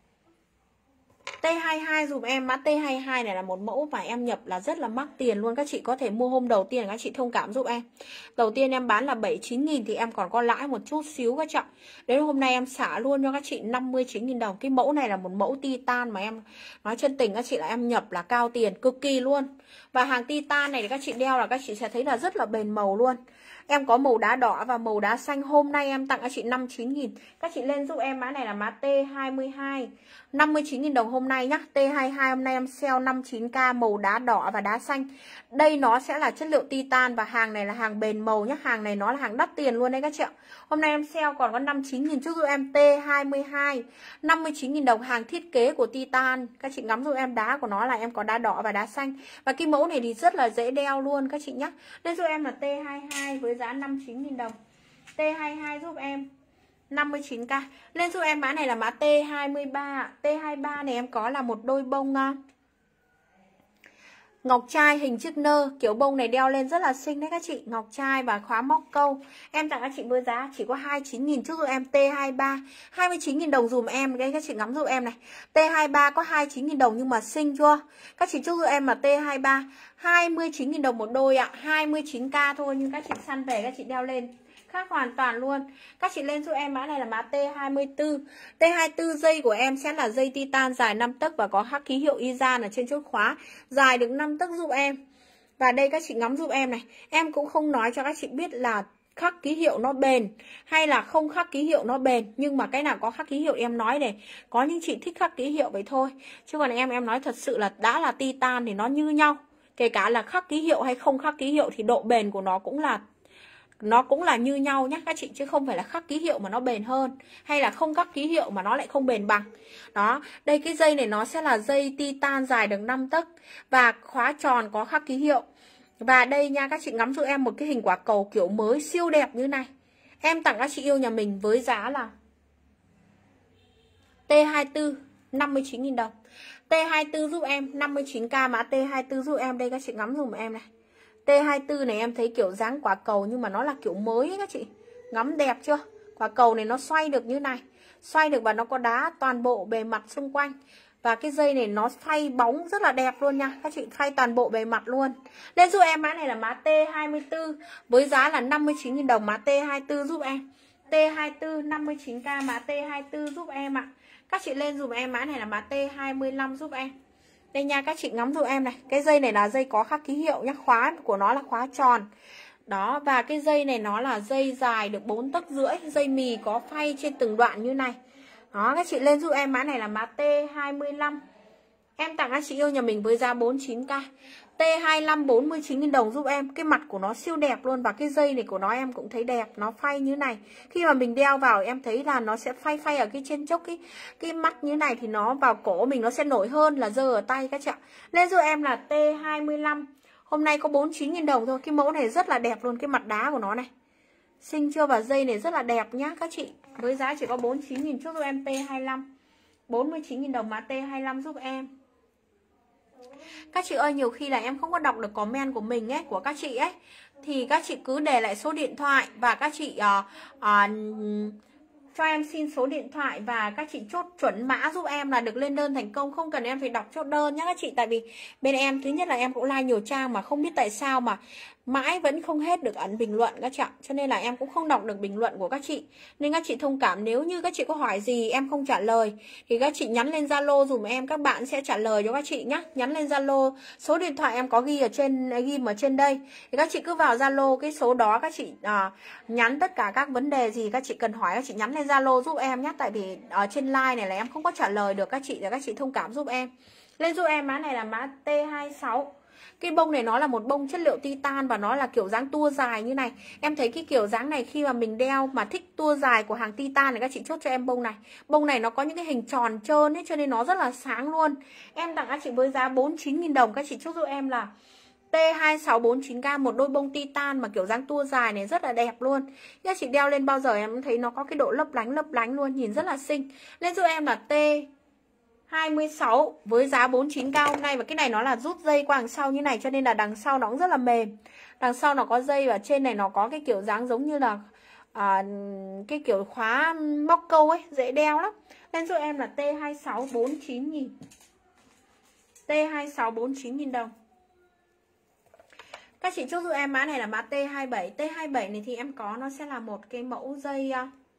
T22 dùm em, mã T22 này là một mẫu mà em nhập là rất là mắc tiền luôn. Các chị có thể mua hôm đầu tiên, các chị thông cảm giúp em. Đầu tiên em bán là 79.000 thì em còn có lãi một chút xíu các chị. Đến hôm nay em xả luôn cho các chị 59.000 đồng. Cái mẫu này là một mẫu titan mà em nói chân tình các chị là em nhập là cao tiền cực kỳ luôn. Và hàng titan này thì các chị đeo là các chị sẽ thấy là rất là bền màu luôn. Em có màu đá đỏ và màu đá xanh. Hôm nay em tặng các chị 59.000. Các chị lên giúp em mã này là mã T22, 59.000 đồng hôm nay nhá. T22 hôm nay em sale 59k, màu đá đỏ và đá xanh. Đây nó sẽ là chất liệu titan và hàng này là hàng bền màu nhá. Hàng này nó là hàng đắt tiền luôn đấy các chị ạ. Hôm nay em sale còn có 59.000 trước giúp em. T22 59.000 đồng, hàng thiết kế của titan. Các chị ngắm giúp em, đá của nó là em có đá đỏ và đá xanh. Và cái mẫu này thì rất là dễ đeo luôn các chị nhá. Lên giúp em là T22 với giá 59.000 đồng. T22 giúp em 59k. Lên giúp em mã này là mã T23. T23 này em có là một đôi bông ngọc trai hình chiếc nơ. Kiểu bông này đeo lên rất là xinh đấy các chị. Ngọc trai và khóa móc câu. Em tặng các chị với giá chỉ có 29.000 trước giúp em. T23 29.000 đồng dùm em. Đây các chị ngắm giúp em này. T23 có 29.000 đồng nhưng mà xinh chưa? Các chị trước giúp em là T23 29.000 đồng một đôi ạ. 29k thôi nhưng các chị săn về các chị đeo lên khác hoàn toàn luôn. Các chị lên giúp em mã này là mã T24. T24 dây của em sẽ là dây titan dài 5 tấc và có khắc ký hiệu Izan ở trên chốt khóa, dài được 5 tấc giúp em. Và đây các chị ngắm giúp em này. Em cũng không nói cho các chị biết là khắc ký hiệu nó bền hay là không khắc ký hiệu nó bền, nhưng mà cái nào có khắc ký hiệu em nói này. Có những chị thích khắc ký hiệu vậy thôi, chứ còn em nói thật sự là đã là titan thì nó như nhau. Kể cả là khắc ký hiệu hay không khắc ký hiệu thì độ bền của nó cũng là như nhau nhé các chị, chứ không phải là khắc ký hiệu mà nó bền hơn hay là không khắc ký hiệu mà nó lại không bền bằng. Đó, đây cái dây này nó sẽ là dây titan dài được 5 tấc và khóa tròn có khắc ký hiệu. Và đây nha các chị ngắm giúp em một cái hình quả cầu kiểu mới siêu đẹp như này. Em tặng các chị yêu nhà mình với giá là T24 59.000 đồng. T24 giúp em 59k, mã T24 giúp em. Đây các chị ngắm dùm em này. T24 này em thấy kiểu dáng quả cầu nhưng mà nó là kiểu mới ấy các chị. Ngắm đẹp chưa? Quả cầu này nó xoay được như này. Xoay được và nó có đá toàn bộ bề mặt xung quanh. Và cái dây này nó phay bóng rất là đẹp luôn nha. Các chị phay toàn bộ bề mặt luôn. Lên giúp em mã này là mã T24 với giá là 59.000 đồng, mã T24 giúp em. T24 59k, mã T24 giúp em ạ. Các chị lên dùm em mã này là mã T25 giúp em. Đây nha các chị ngắm giúp em này. Cái dây này là dây có khắc ký hiệu nhá. Khóa của nó là khóa tròn. Đó, và cái dây này nó là dây dài được 4 tấc rưỡi. Dây mì có phay trên từng đoạn như này. Đó, các chị lên giúp em mã này là mã T25. Em tặng các chị yêu nhà mình với giá 49k. T25 49.000 đồng giúp em. Cái mặt của nó siêu đẹp luôn. Và cái dây này của nó em cũng thấy đẹp. Nó phay như này. Khi mà mình đeo vào em thấy là nó sẽ phay phay ở cái trên chốc cái mắt như này. Thì nó vào cổ mình nó sẽ nổi hơn là giơ ở tay các chị ạ. Lên giúp em là T25. Hôm nay có 49.000 đồng thôi. Cái mẫu này rất là đẹp luôn. Cái mặt đá của nó này xinh chưa? Và dây này rất là đẹp nhá các chị. Với giá chỉ có 49.000. Chúc giúp em T25 49.000 đồng mã T25 giúp em. Các chị ơi, nhiều khi là em không có đọc được comment của mình ấy, của các chị ấy, thì các chị cứ để lại số điện thoại và các chị cho em xin số điện thoại và các chị chốt chuẩn mã giúp em là được lên đơn thành công. Không cần em phải đọc chốt đơn nhé các chị. Tại vì bên em thứ nhất là em cũng like nhiều trang mà không biết tại sao mà mãi vẫn không hết được ấn bình luận các chị ạ. Cho nên là em cũng không đọc được bình luận của các chị. Nên các chị thông cảm nếu như các chị có hỏi gì em không trả lời thì các chị nhắn lên Zalo dùm em, các bạn sẽ trả lời cho các chị nhé. Nhắn lên Zalo, số điện thoại em có ghi ở trên đây. Thì các chị cứ vào Zalo cái số đó, các chị nhắn tất cả các vấn đề gì các chị cần hỏi, các chị nhắn lên Zalo giúp em nhé. Tại vì ở trên like này là em không có trả lời được các chị, để các chị thông cảm giúp em. Lên giúp em mã này là mã T26. Cái bông này nó là một bông chất liệu titan và nó là kiểu dáng tua dài như này. Em thấy cái kiểu dáng này khi mà mình đeo mà thích tua dài của hàng titan này, các chị chốt cho em bông này. Bông này nó có những cái hình tròn trơn ấy, cho nên nó rất là sáng luôn. Em tặng các chị với giá 49.000 đồng. Các chị chốt giúp em là T2649k, một đôi bông titan mà kiểu dáng tua dài này rất là đẹp luôn. Các chị đeo lên bao giờ em thấy nó có cái độ lấp lánh luôn, nhìn rất là xinh. Lên giúp em là T26 với giá 49k hôm nay. Và cái này nó là rút dây qua đằng sau như này, cho nên là đằng sau nó cũng rất là mềm. Đằng sau nó có dây và trên này nó có cái kiểu dáng giống như là cái kiểu khóa móc câu ấy, dễ đeo lắm. Lên giúp em là T26 49.000. T26 49.000 đồng. Các chị chốt giúp em mã này là mã T27. T27 này thì em có, nó sẽ là một cái mẫu dây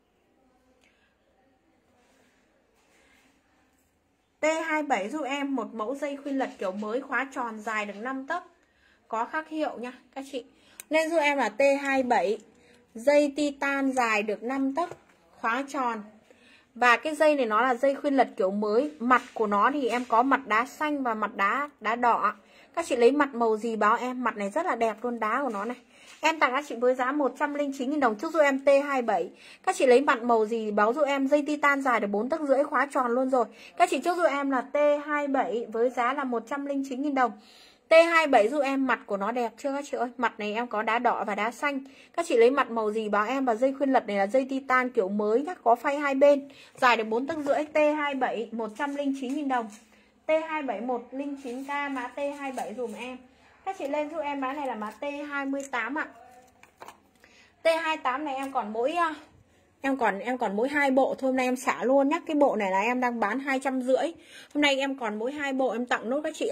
T27 giúp em một mẫu dây khuyên lật kiểu mới, khóa tròn dài được 5 tấc, có khắc hiệu nha các chị. Lên giúp em là T27, dây titan dài được 5 tấc, khóa tròn. Và cái dây này nó là dây khuyên lật kiểu mới. Mặt của nó thì em có mặt đá xanh và mặt đá đỏ. Các chị lấy mặt màu gì báo em. Mặt này rất là đẹp luôn, đá của nó này. Em tặng các chị với giá 109.000 đồng. Chúc giúp em T27. Các chị lấy mặt màu gì báo giúp em. Dây titan dài được 4 tấc rưỡi, khóa tròn luôn rồi. Các chị chúc giúp em là T27 với giá là 109.000 đồng. T27 giúp em, mặt của nó đẹp chưa các chị ơi. Mặt này em có đá đỏ và đá xanh. Các chị lấy mặt màu gì báo em. Và dây khuyên lật này là dây titan kiểu mới nhá, có phay hai bên, dài được 4 tấc rưỡi. T27 109.000 đồng. T27 109k mã T27 dùm em. Các chị lên giúp em mã này là mã T28 ạ. T28 này em còn mỗi em còn mỗi 2 bộ thôi. Hôm nay em xả luôn nhá. Cái bộ này là em đang bán 250. Hôm nay em còn mỗi 2 bộ, em tặng nốt các chị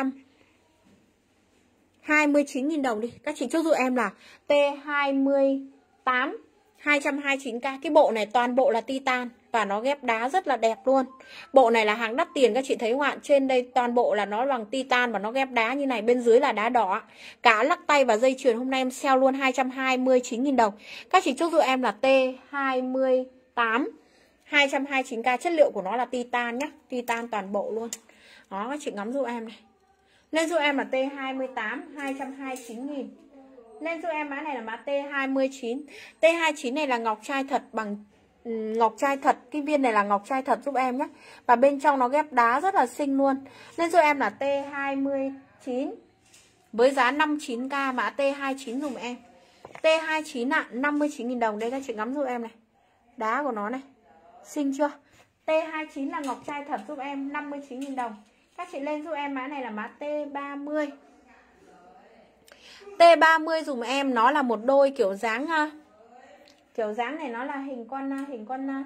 229.000 đồng đi. Các chị chốt giúp em là T28 229k. Cái bộ này toàn bộ là titan và nó ghép đá rất là đẹp luôn. Bộ này là hàng đắt tiền các chị thấy không ạ? Trên đây toàn bộ là nó bằng titan và nó ghép đá như này, bên dưới là đá đỏ. Cả lắc tay và dây chuyền hôm nay em sale luôn 229.000 đồng. Các chị chốt giúp em là T28 229k, chất liệu của nó là titan nhá, titan toàn bộ luôn. Đó, các chị ngắm giúp em này. Lên giúp em là T28 229.000. Lên giúp em mã này là mã T29. T29 này là ngọc trai thật, bằng ngọc trai thật. Cái viên này là ngọc trai thật giúp em nhé. Và bên trong nó ghép đá rất là xinh luôn. Lên giúp em là T29 với giá 59k mã T29 dùm em. T29 ạ, 59.000 đồng. Đây các chị ngắm giúp em này. Đá của nó này, xinh chưa? T29 là ngọc trai thật giúp em, 59.000 đồng. Các chị lên giúp em mã này là mã T30. T30 dùm em, nó là một đôi kiểu dáng này nó là hình con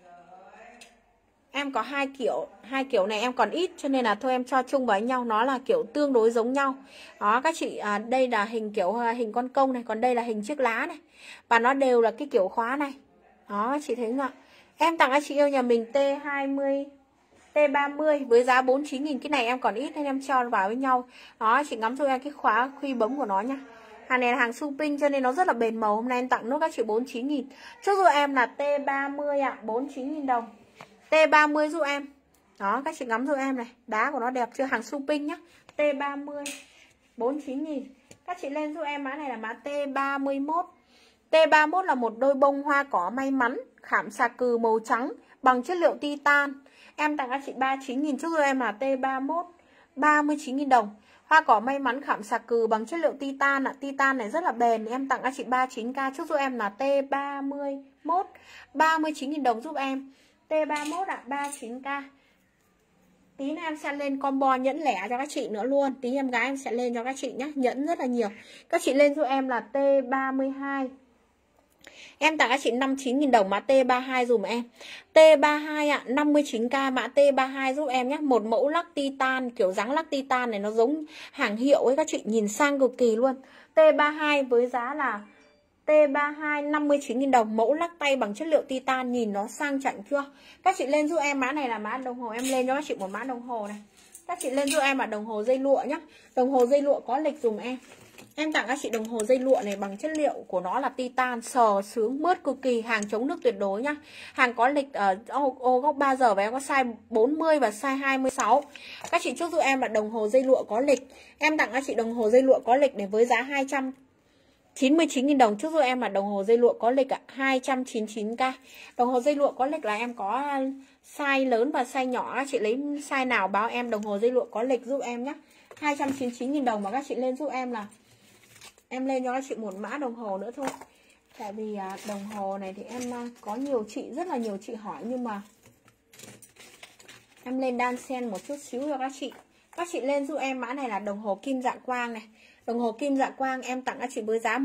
em có hai kiểu này em còn ít, cho nên là thôi em cho chung với nhau, nó là kiểu tương đối giống nhau. Đó các chị, đây là hình kiểu hình con công này, còn đây là hình chiếc lá này, và nó đều là cái kiểu khóa này. Đó các chị thấy không ạ? Em tặng các chị yêu nhà mình T30 với giá 49.000. Cái này em còn ít nên em cho vào với nhau. Đó, chị ngắm cho em cái khóa khuy bấm của nó nha. Hàng này là hàng Suping cho nên nó rất là bền màu. Hôm nay em tặng nốt các chị 49.000. Chốt giúp em là T30 ạ, 49.000 đồng. T30 giúp em. Đó, các chị ngắm giúp em này. Đá của nó đẹp chưa? Hàng Suping nhá. T30 49.000. Các chị lên giúp em mã này là mã T31. T31 là một đôi bông hoa cỏ may mắn, khảm xà cừ màu trắng bằng chất liệu titan. Em tặng các chị 39.000. Chúc giúp em là T31 39.000 đồng. Hoa cỏ may mắn khảm xà cừ bằng chất liệu titan ạ. Titan này rất là bền. Em tặng các chị 39k. Chúc giúp em là T31 39.000 đồng giúp em. T31 ạ, 39k. Tí nữa em sẽ lên combo nhẫn lẻ cho các chị nữa luôn. Tí em gái em sẽ lên cho các chị nhé. Nhẫn rất là nhiều. Các chị lên giúp em là T32. Em tặng các chị 59.000 đồng mã T32 dùm em. T32 ạ, 59k mã T32 giúp em nhé. Một mẫu lắc titan, kiểu dáng lắc titan này nó giống hàng hiệu ấy các chị, nhìn sang cực kỳ luôn. T32 với giá là T32 59.000 đồng, mẫu lắc tay bằng chất liệu titan, nhìn nó sang chảnh chưa? Các chị lên giúp em mã này là mã đồng hồ, em lên cho các chị một mã đồng hồ này. Các chị lên giúp em là đồng hồ dây lụa nhá. Đồng hồ dây lụa có lịch dùm em. Em tặng các chị đồng hồ dây lụa này bằng chất liệu của nó là titan, sờ sướng mướt cực kỳ, hàng chống nước tuyệt đối nhá. Hàng có lịch ở ô góc 3 giờ và em có size 40 và size 26. Các chị chốt giúp em là đồng hồ dây lụa có lịch. Em tặng các chị đồng hồ dây lụa có lịch này với giá 299.000 đồng. Chốt giúp em là đồng hồ dây lụa có lịch ạ, 299k. Đồng hồ dây lụa có lịch là em có size lớn và size nhỏ. Các chị lấy size nào báo em đồng hồ dây lụa có lịch giúp em nhé. 299.000 đồng mà các chị lên giúp em là em lên cho các chị một mã đồng hồ nữa thôi. Tại vì đồng hồ này thì em có nhiều chị, rất là nhiều chị hỏi, nhưng mà em lên đan xen một chút xíu cho các chị. Các chị lên giúp em mã này là đồng hồ kim dạ quang này. Đồng hồ kim dạ quang em tặng các chị với giá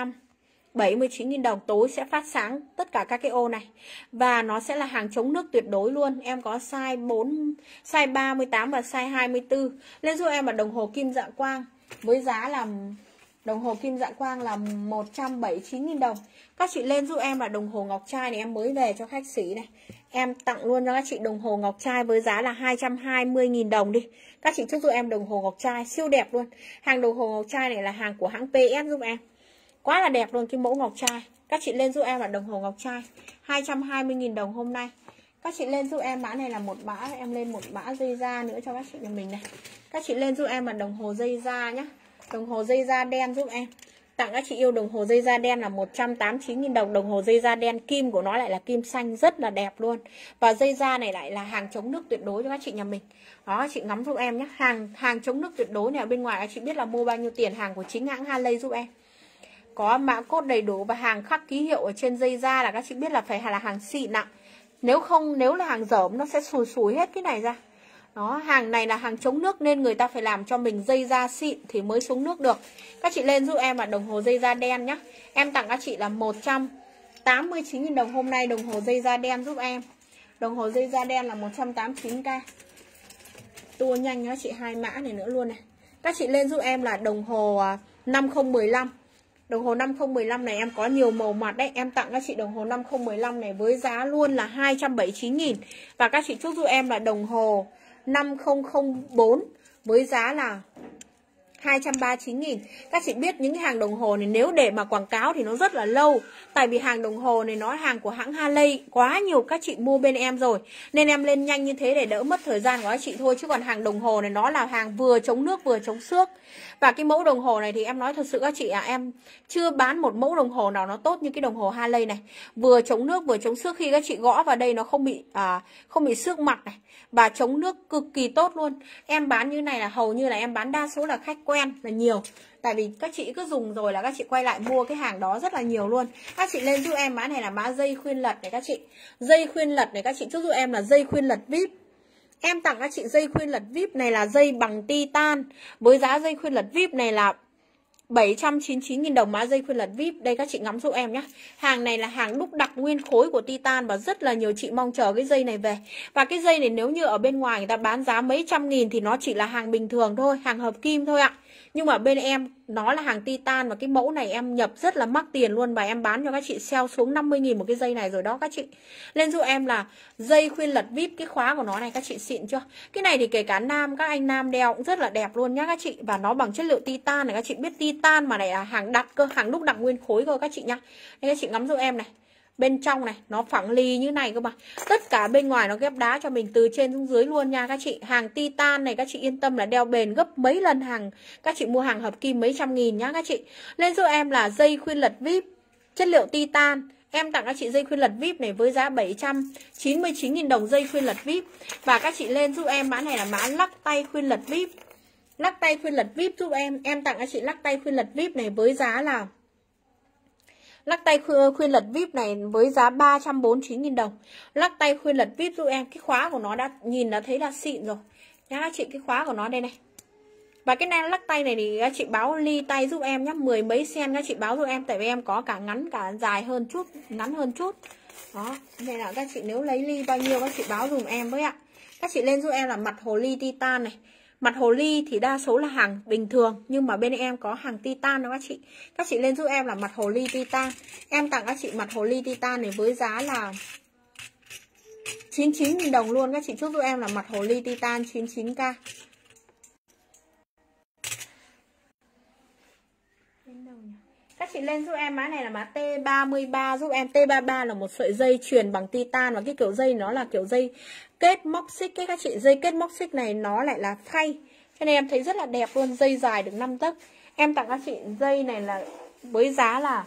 179.000 đồng. Tối sẽ phát sáng tất cả các cái ô này. Và nó sẽ là hàng chống nước tuyệt đối luôn. Em có size 4, size 38 và size 24. Lên giúp em là đồng hồ kim dạ quang với giá là đồng hồ kim dạ quang là 179.000 đồng. Các chị lên giúp em là đồng hồ ngọc trai này, em mới về cho khách sỉ này. Em tặng luôn cho các chị đồng hồ ngọc trai với giá là 220.000 đồng đi. Các chị chúc giúp em đồng hồ ngọc trai siêu đẹp luôn. Hàng đồng hồ ngọc trai này là hàng của hãng PS giúp em. Quá là đẹp luôn cái mẫu ngọc trai. Các chị lên giúp em là đồng hồ ngọc trai 220.000 đồng hôm nay. Các chị lên giúp em mã này là một mã, em lên một mã dây da nữa cho các chị nhà mình này. Các chị lên giúp em là đồng hồ dây da nhá. Đồng hồ dây da đen giúp em. Tặng các chị yêu đồng hồ dây da đen là 189.000 đồng. Đồng hồ dây da đen, kim của nó lại là kim xanh rất là đẹp luôn. Và dây da này lại là hàng chống nước tuyệt đối cho các chị nhà mình. Đó, chị ngắm giúp em nhé. Hàng chống nước tuyệt đối này ở bên ngoài các chị biết là mua bao nhiêu tiền. Hàng của chính hãng Harley giúp em. Có mã code đầy đủ và hàng khắc ký hiệu ở trên dây da là các chị biết là phải là hàng xịn ạ. Nếu là hàng dởm nó sẽ sùi sùi hết cái này ra. Đó, hàng này là hàng chống nước nên người ta phải làm cho mình dây da xịn thì mới xuống nước được. Các chị lên giúp em là đồng hồ dây da đen nhá. Em tặng các chị là 189.000 đồng hôm nay đồng hồ dây da đen giúp em. Đồng hồ dây da đen là 189k. Tua nhanh các chị hai mã này nữa luôn này. Các chị lên giúp em là đồng hồ 5015. Đồng hồ 5015 này em có nhiều màu mặt đấy. Em tặng các chị đồng hồ 5015 này với giá luôn là 279.000. Và các chị chúc giúp em là đồng hồ 5004 với giá là 239.000. Các chị biết những cái hàng đồng hồ này nếu để mà quảng cáo thì nó rất là lâu. Tại vì hàng đồng hồ này nó hàng của hãng Harley, quá nhiều các chị mua bên em rồi. Nên em lên nhanh như thế để đỡ mất thời gian của các chị thôi. Chứ còn hàng đồng hồ này nó là hàng vừa chống nước vừa chống xước. Và cái mẫu đồng hồ này thì em nói thật sự các chị em chưa bán một mẫu đồng hồ nào nó tốt như cái đồng hồ Harley này. Vừa chống nước vừa chống xước, khi các chị gõ vào đây nó không bị xước mặt này. Và chống nước cực kỳ tốt luôn. Em bán như này là hầu như là em bán đa số là khách quen là nhiều. Tại vì các chị cứ dùng rồi là các chị quay lại mua cái hàng đó rất là nhiều luôn. Các chị lên giúp em mã này là mã dây khuyên lật này các chị. Dây khuyên lật này các chị chúc giúp em là dây khuyên lật VIP. Em tặng các chị dây khuyên lật VIP này là dây bằng titan. Với giá dây khuyên lật VIP này là 799.000 đồng mã dây khuyên lật VIP. Đây các chị ngắm giúp em nhé. Hàng này là hàng đúc đặc nguyên khối của titan. Và rất là nhiều chị mong chờ cái dây này về. Và cái dây này nếu như ở bên ngoài người ta bán giá mấy trăm nghìn thì nó chỉ là hàng bình thường thôi, hàng hợp kim thôi ạ. Nhưng mà bên em nó là hàng titan. Và cái mẫu này em nhập rất là mắc tiền luôn. Và em bán cho các chị sale xuống 50.000 một cái dây này rồi đó các chị. Lên giúp em là dây khuyên lật VIP. Cái khóa của nó này các chị xịn chưa? Cái này thì kể cả nam, các anh nam đeo cũng rất là đẹp luôn nhá các chị. Và nó bằng chất liệu titan này. Các chị biết titan mà này là hàng đặc cơ, hàng đúc đặc nguyên khối cơ các chị nhá. Đây các chị ngắm giúp em này. Bên trong này nó phẳng lì như này cơ mà. Tất cả bên ngoài nó ghép đá cho mình từ trên xuống dưới luôn nha các chị. Hàng titan này các chị yên tâm là đeo bền gấp mấy lần hàng các chị mua hàng hợp kim mấy trăm nghìn nhá các chị. Lên giúp em là dây khuyên lật vip chất liệu titan. Em tặng các chị dây khuyên lật vip này với giá 799.000 đồng dây khuyên lật vip. Và các chị lên giúp em mã này là mã lắc tay khuyên lật vip. Lắc tay khuyên lật vip giúp em. Em tặng các chị lắc tay khuyên lật vip này với giá là lắc tay khuyên lật vip này với giá 349.000 đồng. Lắc tay khuyên lật vip giúp em. Cái khóa của nó đã nhìn đã thấy là xịn rồi nhá các chị. Cái khóa của nó đây này. Và cái này lắc tay này thì các chị báo ly tay giúp em nhé. 10 mấy cm các chị báo giúp em. Tại vì em có cả ngắn cả dài hơn chút, ngắn hơn chút. Đó, nên là các chị nếu lấy ly bao nhiêu các chị báo dùm em với ạ. Các chị lên giúp em là mặt hồ ly titan này. Mặt hồ ly thì đa số là hàng bình thường, nhưng mà bên em có hàng titan đó các chị. Các chị lên giúp em là mặt hồ ly titan. Em tặng các chị mặt hồ ly titan này với giá là 99.000 đồng luôn. Các chị chúc giúp em là mặt hồ ly titan 99k. Các chị lên giúp em mã này là mã T33 giúp em. T33 là một sợi dây chuyền bằng titan. Và cái kiểu dây nó là kiểu dây kết móc xích ấy các chị. Dây kết móc xích này nó lại là phay, cho nên em thấy rất là đẹp luôn. Dây dài được 5 tấc. Em tặng các chị dây này là với giá là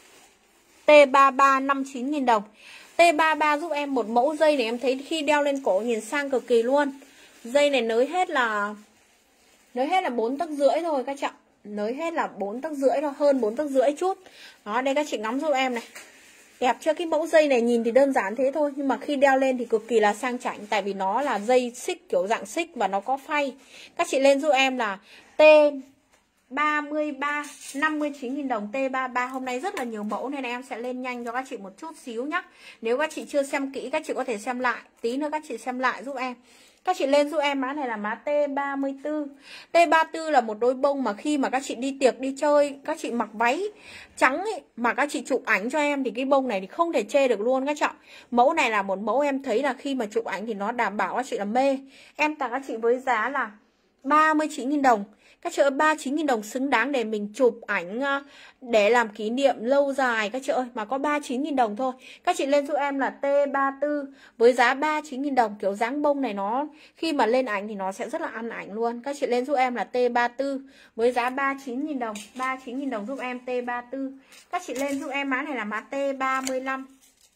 T33 59.000 đồng. T33 giúp em một mẫu dây này em thấy khi đeo lên cổ nhìn sang cực kỳ luôn. Dây này nới hết là 4 tấc rưỡi thôi các chị ạ. Nới hết là 4 tấc rưỡi thôi, hơn 4 tấc rưỡi chút. Đó, đây các chị ngắm giúp em này. Đẹp chưa? Cái mẫu dây này nhìn thì đơn giản thế thôi, nhưng mà khi đeo lên thì cực kỳ là sang chảnh. Tại vì nó là dây xích kiểu dạng xích và nó có phay. Các chị lên giúp em là T33 59.000 đồng. T33 hôm nay rất là nhiều mẫu nên em sẽ lên nhanh cho các chị một chút xíu nhé. Nếu các chị chưa xem kỹ các chị có thể xem lại. Tí nữa các chị xem lại giúp em. Các chị lên giúp em mã này là mã T34. T34 là một đôi bông mà khi mà các chị đi tiệc đi chơi, các chị mặc váy trắng ấy, mà các chị chụp ảnh cho em thì cái bông này thì không thể chê được luôn các chị ạ. Mẫu này là một mẫu em thấy là khi mà chụp ảnh thì nó đảm bảo các chị là mê. Em tặng các chị với giá là 39.000 đồng. Các chị ơi, 39.000 đồng xứng đáng để mình chụp ảnh để làm kỷ niệm lâu dài các chị ơi. Mà có 39.000 đồng thôi. Các chị lên giúp em là T34 với giá 39.000 đồng. Kiểu dáng bông này nó khi mà lên ảnh thì nó sẽ rất là ăn ảnh luôn. Các chị lên giúp em là T34 với giá 39.000 đồng. 39.000 đồng giúp em T34. Các chị lên giúp em mã này là mã T35.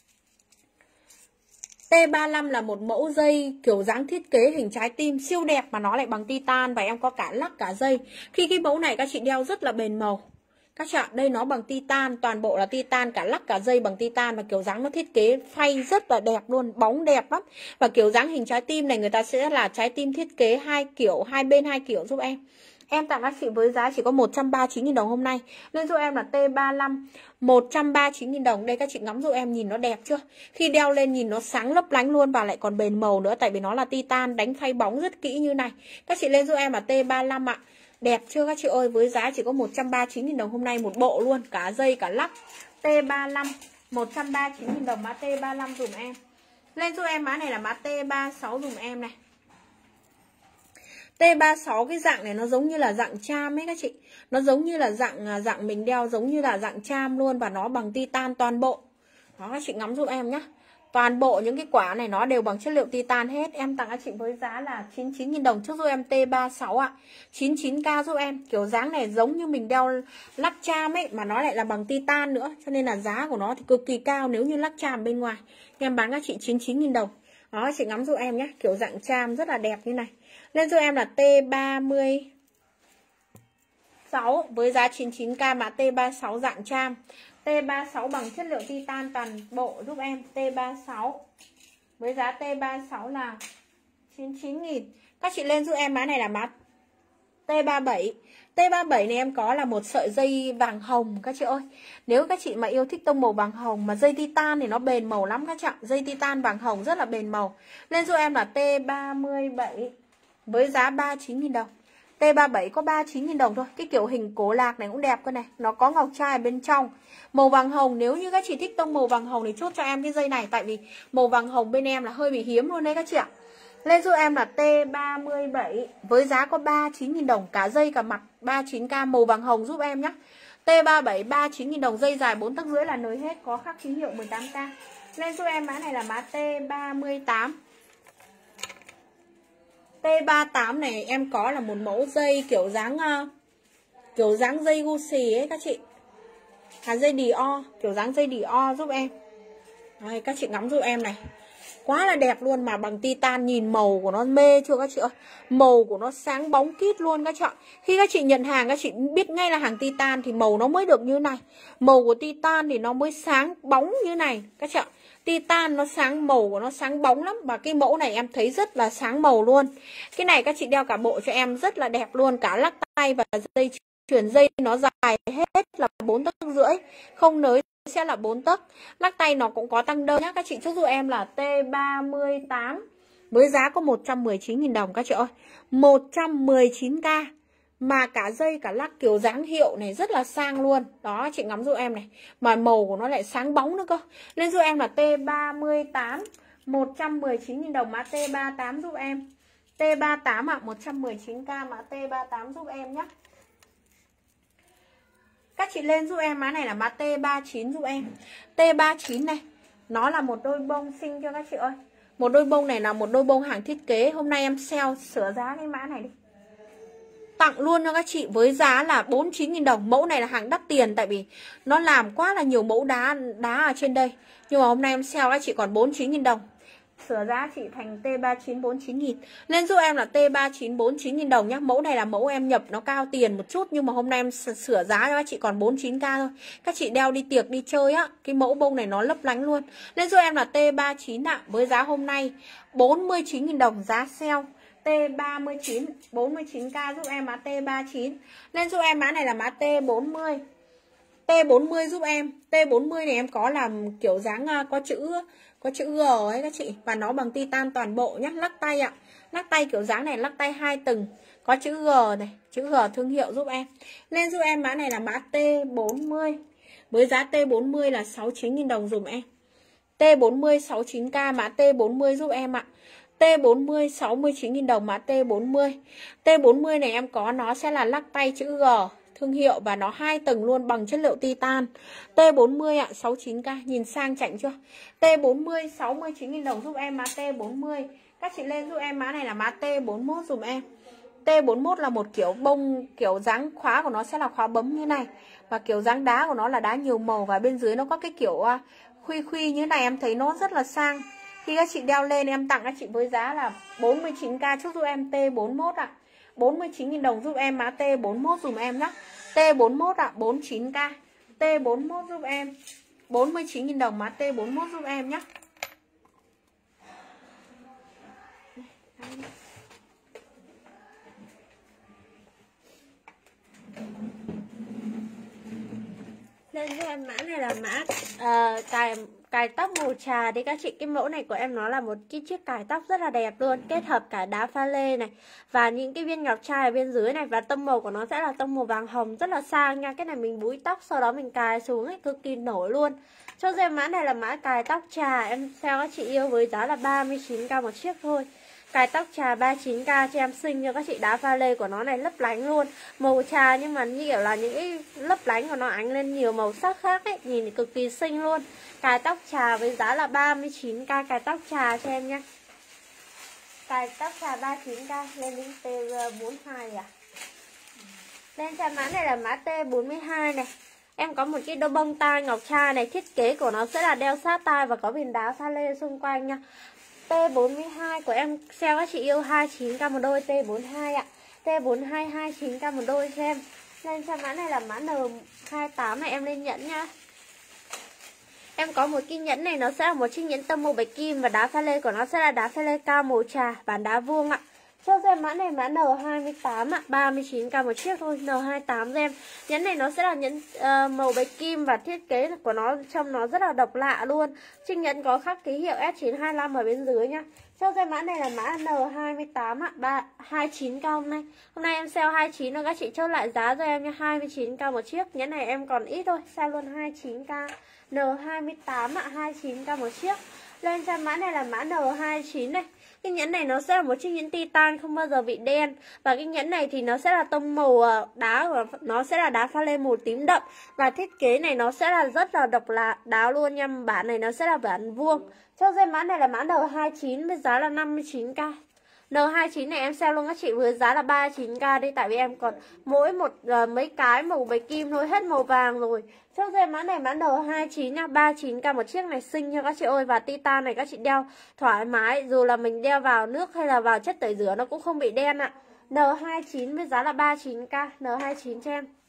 T35 là một mẫu dây kiểu dáng thiết kế hình trái tim siêu đẹp mà nó lại bằng titan và em có cả lắc cả dây. Khi cái mẫu này các chị đeo rất là bền màu. Các chị ạ, đây nó bằng titan, toàn bộ là titan, cả lắc cả dây bằng titan và kiểu dáng nó thiết kế phay rất là đẹp luôn, bóng đẹp lắm. Và kiểu dáng hình trái tim này người ta sẽ là trái tim thiết kế hai kiểu, hai bên hai kiểu giúp em. Em tặng các chị với giá chỉ có 139.000 đồng hôm nay. Lên giúp em là T35 139.000 đồng. Đây các chị ngắm giúp em nhìn nó đẹp chưa? Khi đeo lên nhìn nó sáng lấp lánh luôn và lại còn bền màu nữa. Tại vì nó là titan đánh phay bóng rất kỹ như này. Các chị lên giúp em là T35 ạ. Đẹp chưa các chị ơi? Với giá chỉ có 139.000 đồng hôm nay một bộ luôn. Cả dây cả lắc. T35 139.000 đồng mã T35 dùm em. Lên giúp em mã này là mã T36 dùm em này. T36 cái dạng này nó giống như là dạng cham ấy các chị. Nó giống như là dạng mình đeo giống như là dạng cham luôn. Và nó bằng titan toàn bộ. Đó các chị ngắm giúp em nhé. Toàn bộ những cái quả này nó đều bằng chất liệu titan hết. Em tặng các chị với giá là 99.000 đồng. Trước giúp em T36 ạ. 99k giúp em. Kiểu dáng này giống như mình đeo lắc cham ấy. Mà nó lại là bằng titan nữa. Cho nên là giá của nó thì cực kỳ cao nếu như lắc cham bên ngoài. Em bán các chị 99.000 đồng. Đó chị ngắm giúp em nhé. Kiểu dạng cham rất là đẹp như này. Lên giúp em là T36 với giá 99k mã T36 dạng cham. T36 bằng chất liệu titan toàn bộ giúp em. T36 với giá T36 là 99.000. Các chị lên giúp em mã này là mã T37. T37 này em có là một sợi dây vàng hồng các chị ơi. Nếu các chị mà yêu thích tông màu vàng hồng mà dây titan thì nó bền màu lắm các chị ạ. Dây titan vàng hồng rất là bền màu. Lên giúp em là T37 với giá 39.000 đồng. T37 có 39.000 đồng thôi. Cái kiểu hình cổ lạc này cũng đẹp cơ này. Nó có ngọc trai bên trong. Màu vàng hồng, nếu như các chị thích tông màu vàng hồng thì chốt cho em cái dây này. Tại vì màu vàng hồng bên em là hơi bị hiếm luôn đấy các chị ạ. Lên giúp em là T37 với giá có 39.000 đồng. Cả dây cả mặt 39k màu vàng hồng giúp em nhé. T37 39.000 đồng, dây dài 4 tấc rưỡi là nới hết, có khắc ký hiệu 18K. Lên giúp em mã này là mã T38. T38 này em có là một mẫu dây kiểu dáng dây Gucci ấy các chị. Dây Dior, kiểu dáng dây Dior giúp em. Đây, các chị ngắm giúp em này. Quá là đẹp luôn, mà bằng titan, nhìn màu của nó mê chưa các chị ơi. Màu của nó sáng bóng kít luôn các chị ạ. Khi các chị nhận hàng các chị biết ngay là hàng titan thì màu nó mới được như này. Màu của titan thì nó mới sáng bóng như này các chị ạ. Titan nó sáng, màu của nó sáng bóng lắm. Và cái mẫu này em thấy rất là sáng màu luôn. Cái này các chị đeo cả bộ cho em rất là đẹp luôn. Cả lắc tay và dây chuyển dây nó dài hết là 4 tấc rưỡi, không nới sẽ là 4 tấc. Lắc tay nó cũng có tăng đơn nhá. Các chị chốt giúp em là T38 với giá có 119.000 đồng các chị ơi. 119k. Mà cả dây cả lắc kiểu dáng hiệu này rất là sang luôn. Đó chị ngắm giúp em này. Mà màu của nó lại sáng bóng nữa cơ. Lên giúp em là T38 119.000 đồng, mã T38 giúp em. T38 ạ, 119k, mã T38 giúp em nhé. Các chị lên giúp em mã này là mã T39 giúp em. T39 này, nó là một đôi bông xinh cho các chị ơi. Một đôi bông này là một đôi bông hàng thiết kế. Hôm nay em sale sửa giá cái mã này đi, tặng luôn cho các chị với giá là 49.000 đồng. Mẫu này là hàng đắt tiền, tại vì nó làm quá là nhiều mẫu đá ở trên đây. Nhưng mà hôm nay em sale các chị còn 49.000 đồng. Sửa giá chị thành T39 49.000. Lên giúp em là T39 49.000 đồng nhá. Mẫu này là mẫu em nhập nó cao tiền một chút, nhưng mà hôm nay em sửa giá cho các chị còn 49k thôi. Các chị đeo đi tiệc đi chơi á, cái mẫu bông này nó lấp lánh luôn. Lên giúp em là T39 ạ, với giá hôm nay 49.000 đồng, giá sale. T39 49k giúp em mã T39. Lên giúp em mã này là mã T40. T40 giúp em. T40 này em có làm kiểu dáng có chữ G ấy các chị, và nó bằng titan toàn bộ nhá. Lắc tay ạ. Lắc tay kiểu dáng này, lắc tay 2 tầng, có chữ G này, chữ G thương hiệu giúp em. Lên giúp em mã này là mã T40 với giá T40 là 69.000 đồng dùm em. T40 69k, mã T40 giúp em ạ. T40 69.000 đồng, mã T40. T40 này em có nó sẽ là lắc tay chữ G thương hiệu, và nó 2 tầng luôn, bằng chất liệu titan. T40 ạ, 69k, nhìn sang chảnh chưa. T40 69.000 đồng giúp em mã T40. Các chị lên giúp em mã này là mã T41 dùm em. T41 là một kiểu bông, kiểu dáng khóa của nó sẽ là khóa bấm như này, và kiểu dáng đá của nó là đá nhiều màu, và bên dưới nó có cái kiểu khuy như này, em thấy nó rất là sang. Khi các chị đeo lên em tặng các chị với giá là 49k, chốt giúp em T41 ạ. 49.000 đồng giúp em mã T41 dùm em nhé. T41 ạ, 49k. T41 giúp em 49.000 đồng, mã T41 giúp em nhé. Lên cho em mã này là mã cài tóc màu trà đi các chị. Cái mẫu này của em nó là một cái chiếc cài tóc rất là đẹp luôn, kết hợp cả đá pha lê này và những cái viên ngọc trai ở bên dưới này, và tông màu của nó sẽ là tông màu vàng hồng, rất là sang nha. Cái này mình búi tóc sau đó mình cài xuống ấy, cực kỳ nổi luôn. Cho em mã này là mã cài tóc trà, em sale các chị yêu với giá là 39k một chiếc thôi. Cài tóc trà 39k cho em xinh cho các chị, đá pha lê của nó này lấp lánh luôn. Màu trà nhưng mà như kiểu là những cái lấp lánh của nó ánh lên nhiều màu sắc khác ấy, nhìn cực kỳ xinh luôn. Cài tóc trà với giá là 39k, cài tóc trà cho em nhé. Cài tóc trà 39k, lên đến T42 à. Lên cho mã này là mã T42 này. Em có một cái đôi bông tai ngọc trai này, thiết kế của nó sẽ là đeo sát tai và có viền đá pha lê xung quanh nha. T42 của em sale các chị yêu 29k một đôi, T42 ạ. T42 29k một đôi cho em. Lên cho mã này là mã N28 này, em lên nhẫn nha. Em có một cái nhẫn này, nó sẽ là một chiếc nhẫn tâm màu bạch kim và đá pha lê của nó sẽ là đá pha lê cao màu trà, bản đá vuông ạ. Cho em mã này mã N28 ạ, 39k một chiếc thôi, N28 cho em. Nhẫn này nó sẽ là nhẫn màu bạch kim và thiết kế của nó trong nó rất là độc lạ luôn. Chiếc nhẫn có khắc ký hiệu S925 ở bên dưới nhá. Cho em mã này là mã N28 ạ, 29k hôm nay. Hôm nay em sale 29 rồi, các chị chốt lại giá cho em nha, 29k một chiếc. Nhẫn này em còn ít thôi, sale luôn 29k. N28 ạ, 29k một chiếc. Lên cho mã này là mã N29 này. Cái nhẫn này nó sẽ là một chiếc nhẫn titan không bao giờ bị đen. Và cái nhẫn này thì nó sẽ là tông màu đá của nó sẽ là đá pha lê màu tím đậm. Và thiết kế này nó sẽ là rất là độc đáo luôn nha. Bản này nó sẽ là bản vuông. Cho dây mã này là mã N29 với giá là 59k. N29 này em sale luôn các chị với giá là 39k đi. Tại vì em còn mỗi một mấy cái màu bạch kim thôi, hết màu vàng rồi. Cho dây mã này mã N29 nha, 39k một chiếc này xinh nha các chị ơi. Và titan này các chị đeo thoải mái, dù là mình đeo vào nước hay là vào chất tẩy rửa nó cũng không bị đen ạ. N29 với giá là 39k, N29 cho em.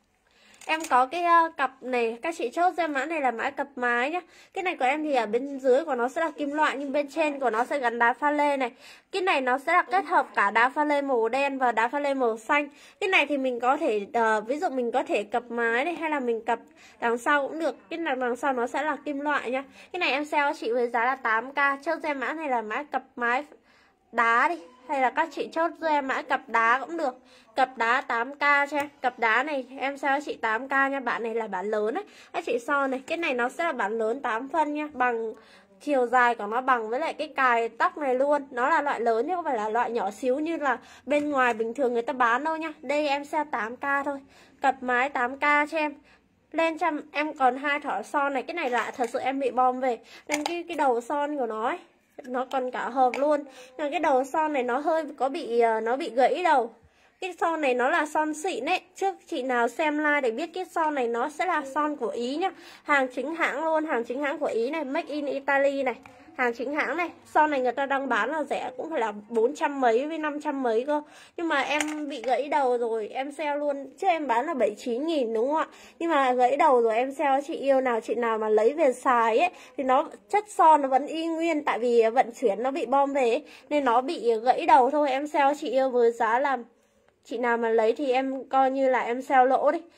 Em có cái cặp này, các chị chốt ra mã này là mã cặp mái nhá. Cái này của em thì ở bên dưới của nó sẽ là kim loại, nhưng bên trên của nó sẽ gắn đá pha lê này. Cái này nó sẽ là kết hợp cả đá pha lê màu đen và đá pha lê màu xanh. Cái này thì mình có thể ví dụ mình có thể cặp mái này, hay là mình cặp đằng sau cũng được. Cái đằng sau nó sẽ là kim loại nhá. Cái này em sale chị với giá là 8k. Chốt ra mã này là mã cặp mái đá đi, hay là các chị chốt ra mã cặp đá cũng được. Cặp đá 8k cho em. Cặp đá này em sao chị 8k nha. Bản này là bản lớn đấy các chị son này. Cái này nó sẽ là bản lớn 8 phân nha. Bằng chiều dài của nó bằng với lại cái cài tóc này luôn. Nó là loại lớn chứ không phải là loại nhỏ xíu như là bên ngoài bình thường người ta bán đâu nha. Đây em sale 8k thôi. Cặp mái 8k cho em. Lên cho em còn 2 thỏi son này. Cái này là thật sự em bị bom về, nên cái đầu son của nó ấy, nó còn cả hộp luôn. Nhưng cái đầu son này nó hơi có bị gãy đầu. Cái son này nó là son xịn đấy. Trước chị nào xem live để biết cái son này nó sẽ là son của Ý nhá. Hàng chính hãng luôn, hàng chính hãng của Ý này, Make in Italy này. Hàng chính hãng này. Son này người ta đang bán là rẻ, cũng phải là 400 mấy với 500 mấy cơ. Nhưng mà em bị gãy đầu rồi, em sale luôn. Chứ em bán là 79.000 đúng không ạ? Nhưng mà gãy đầu rồi em sale chị yêu nào. Chị nào mà lấy về xài ấy thì nó chất son nó vẫn y nguyên. Tại vì vận chuyển nó bị bom về ấy, nên nó bị gãy đầu thôi. Em sale chị yêu với giá là, chị nào mà lấy thì em coi như là em sale lỗ đi,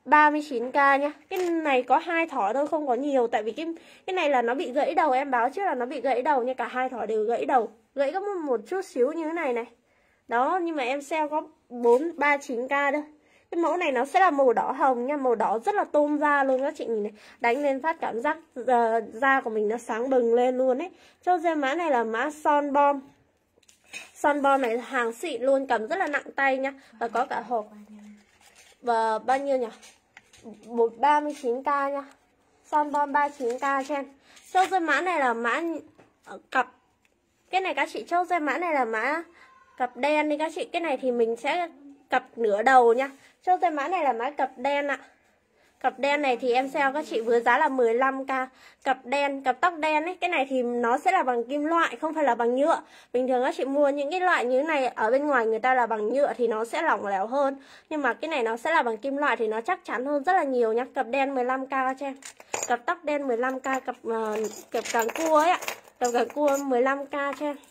39k nha. Cái này có 2 thỏi thôi, không có nhiều. Tại vì cái này là nó bị gãy đầu. Em báo trước là nó bị gãy đầu nha. Cả 2 thỏi đều gãy đầu. Gãy có một chút xíu như thế này này. Đó, nhưng mà em sale có 39k thôi. Cái mẫu này nó sẽ là màu đỏ hồng nha. Màu đỏ rất là tôn da luôn các chị nhìn này. Đánh lên phát cảm giác da của mình nó sáng bừng lên luôn ấy. Cho ra mã này là mã son bom. Son bom này hàng xịn luôn, cầm rất là nặng tay nha. Và có cả hộp. Và bao nhiêu nhỉ? 39k nha. Son bom 39k cho em. Chốt dây mã này là mã cặp. Cái này các chị chốt dây mã này là mã cặp đen đi các chị. Cái này thì mình sẽ cặp nửa đầu nha. Chốt dây mã này là mã cặp đen ạ. Cặp đen này thì em sale các chị với giá là 15k. Cặp đen, cặp tóc đen ấy. Cái này thì nó sẽ là bằng kim loại, không phải là bằng nhựa. Bình thường các chị mua những cái loại như thế này ở bên ngoài người ta là bằng nhựa thì nó sẽ lỏng lẻo hơn. Nhưng mà cái này nó sẽ là bằng kim loại thì nó chắc chắn hơn rất là nhiều nhá. Cặp đen 15k cho em. Cặp tóc đen 15k. Cặp càng cua ấy ạ. Cặp càng cua 15k cho em.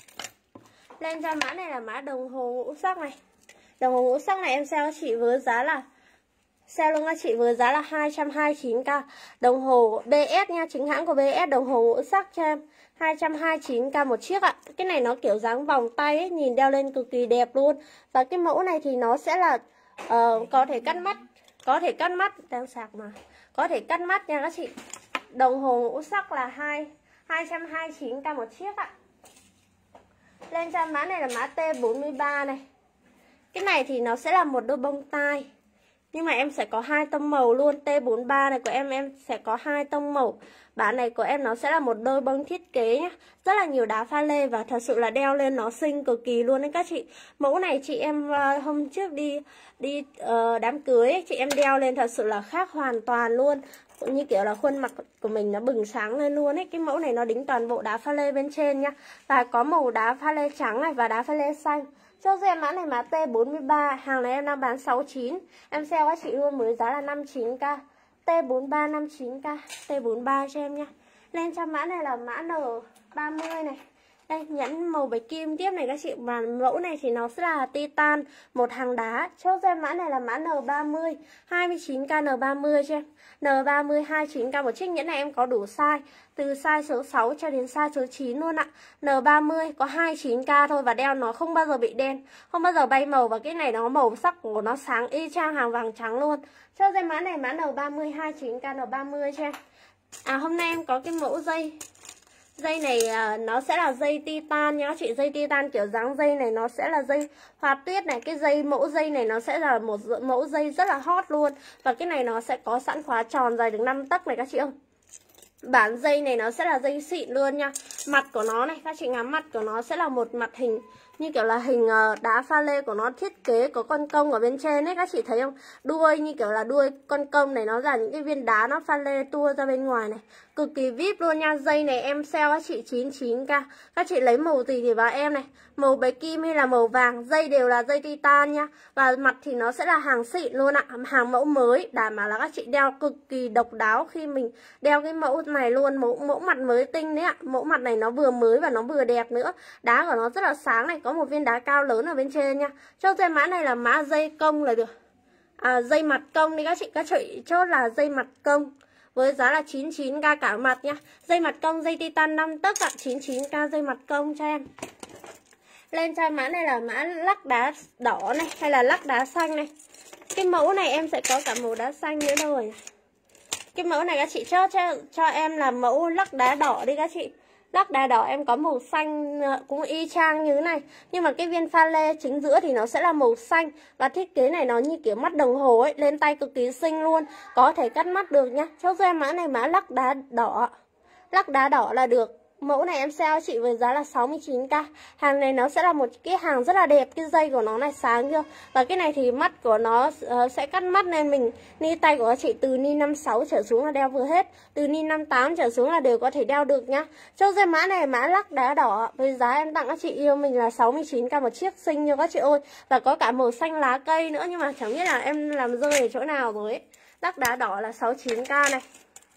Lên cho mã này là mã đồng hồ ngũ sắc này. Đồng hồ ngũ sắc này em sale các chị với giá là, sale luôn các chị với giá là 229k. Đồng hồ BS nha, chính hãng của BS, đồng hồ ngũ sắc cho em 229k một chiếc ạ. Cái này nó kiểu dáng vòng tay ấy, nhìn đeo lên cực kỳ đẹp luôn. Và cái mẫu này thì nó sẽ là có thể cắt mắt. Có thể cắt mắt, đang sạc mà. Có thể cắt mắt nha các chị. Đồng hồ ngũ sắc là 229k một chiếc ạ. Lên cho mã này là mã T43 này. Cái này thì nó sẽ là một đôi bông tai. Nhưng mà em sẽ có 2 tông màu luôn. T43 này của em sẽ có 2 tông màu. Bản này của em nó sẽ là một đôi bông thiết kế nhá. Rất là nhiều đá pha lê và thật sự là đeo lên nó xinh cực kỳ luôn đấy các chị. Mẫu này chị em hôm trước đi đám cưới ấy, chị em đeo lên thật sự là khác hoàn toàn luôn. Cũng như kiểu là khuôn mặt của mình nó bừng sáng lên luôn ấy. Cái mẫu này nó đính toàn bộ đá pha lê bên trên nhá. Và có màu đá pha lê trắng này và đá pha lê xanh. Cho em mã này mã T43. Hàng này em đang bán 69. Em sale các chị luôn với giá là 59k. T43 59k. T43 cho em nha. Lên cho mã này là mã N30 này. Đây, nhẫn màu bạch kim tiếp này các chị. Và mẫu này thì nó sẽ là titan, một hàng đá. Chốt em mã này là mã N30 29k N30 cho em. N30 29k một chiếc nhẫn này em có đủ size. Từ size số 6 cho đến size số 9 luôn ạ. N30 có 29k thôi. Và đeo nó không bao giờ bị đen, không bao giờ bay màu. Và cái này nó màu sắc của nó sáng y chang hàng vàng trắng luôn. Chốt em mã này mã N30 29k N30 cho em. Hôm nay em có cái mẫu dây Dây này nó sẽ là dây titan nhá chị. Dây titan kiểu dáng dây này nó sẽ là dây hoa tuyết này. Cái dây mẫu dây này nó sẽ là một mẫu dây rất là hot luôn. Và cái này nó sẽ có sẵn khóa tròn dài được 5 tấc này các chị ơi. Bản dây này nó sẽ là dây xịn luôn nha. Mặt của nó này, các chị ngắm mặt của nó sẽ là một mặt hình như kiểu là hình đá pha lê của nó, thiết kế có con công ở bên trên ấy, các chị thấy không? Đuôi như kiểu là đuôi con công này, nó là những cái viên đá nó pha lê tua ra bên ngoài này. Cực kỳ vip luôn nha. Dây này em sale các chị 99k. Các chị lấy màu gì thì vào em này, màu bạch kim hay là màu vàng, dây đều là dây titan nha. Và mặt thì nó sẽ là hàng xịn luôn ạ, hàng mẫu mới, đảm bảo là các chị đeo cực kỳ độc đáo khi mình đeo cái mẫu này luôn. Mẫu mặt mới tinh đấy ạ. Mẫu mặt này nó vừa mới và nó vừa đẹp nữa. Đá của nó rất là sáng này, có một viên đá cao lớn ở bên trên nha. Cho dây mã này là mã dây công là được. Dây mặt công đi các chị chốt là dây mặt công với giá là 99k cả mặt nha. Dây mặt công dây titan 5 tấc ạ, 99k dây mặt công cho em. Lên cho mã này là mã lắc đá đỏ này hay là lắc đá xanh này. Cái mẫu này em sẽ có cả màu đá xanh nữa đâu rồi. Cái mẫu này các chị cho em là mẫu lắc đá đỏ đi các chị. Lắc đá đỏ em có màu xanh cũng y chang như thế này. Nhưng mà cái viên pha lê chính giữa thì nó sẽ là màu xanh. Và thiết kế này nó như kiểu mắt đồng hồ ấy. Lên tay cực kỳ xinh luôn. Có thể cắt mắt được nhá. Cho em mã này mã lắc đá đỏ. Lắc đá đỏ là được. Mẫu này em sale chị với giá là 69k. Hàng này nó sẽ là một cái hàng rất là đẹp. Cái dây của nó này sáng chưa. Và cái này thì mắt của nó sẽ cắt mắt, nên mình ni tay của các chị từ ni 56 trở xuống là đeo vừa hết. Từ ni 58 trở xuống là đều có thể đeo được nhá. Cho dây mã này mã lắc đá đỏ với giá em tặng các chị yêu mình là 69k một chiếc, xinh như các chị ơi. Và có cả màu xanh lá cây nữa, nhưng mà chẳng biết là em làm rơi ở chỗ nào rồi ấy. Lắc đá đỏ là 69k này.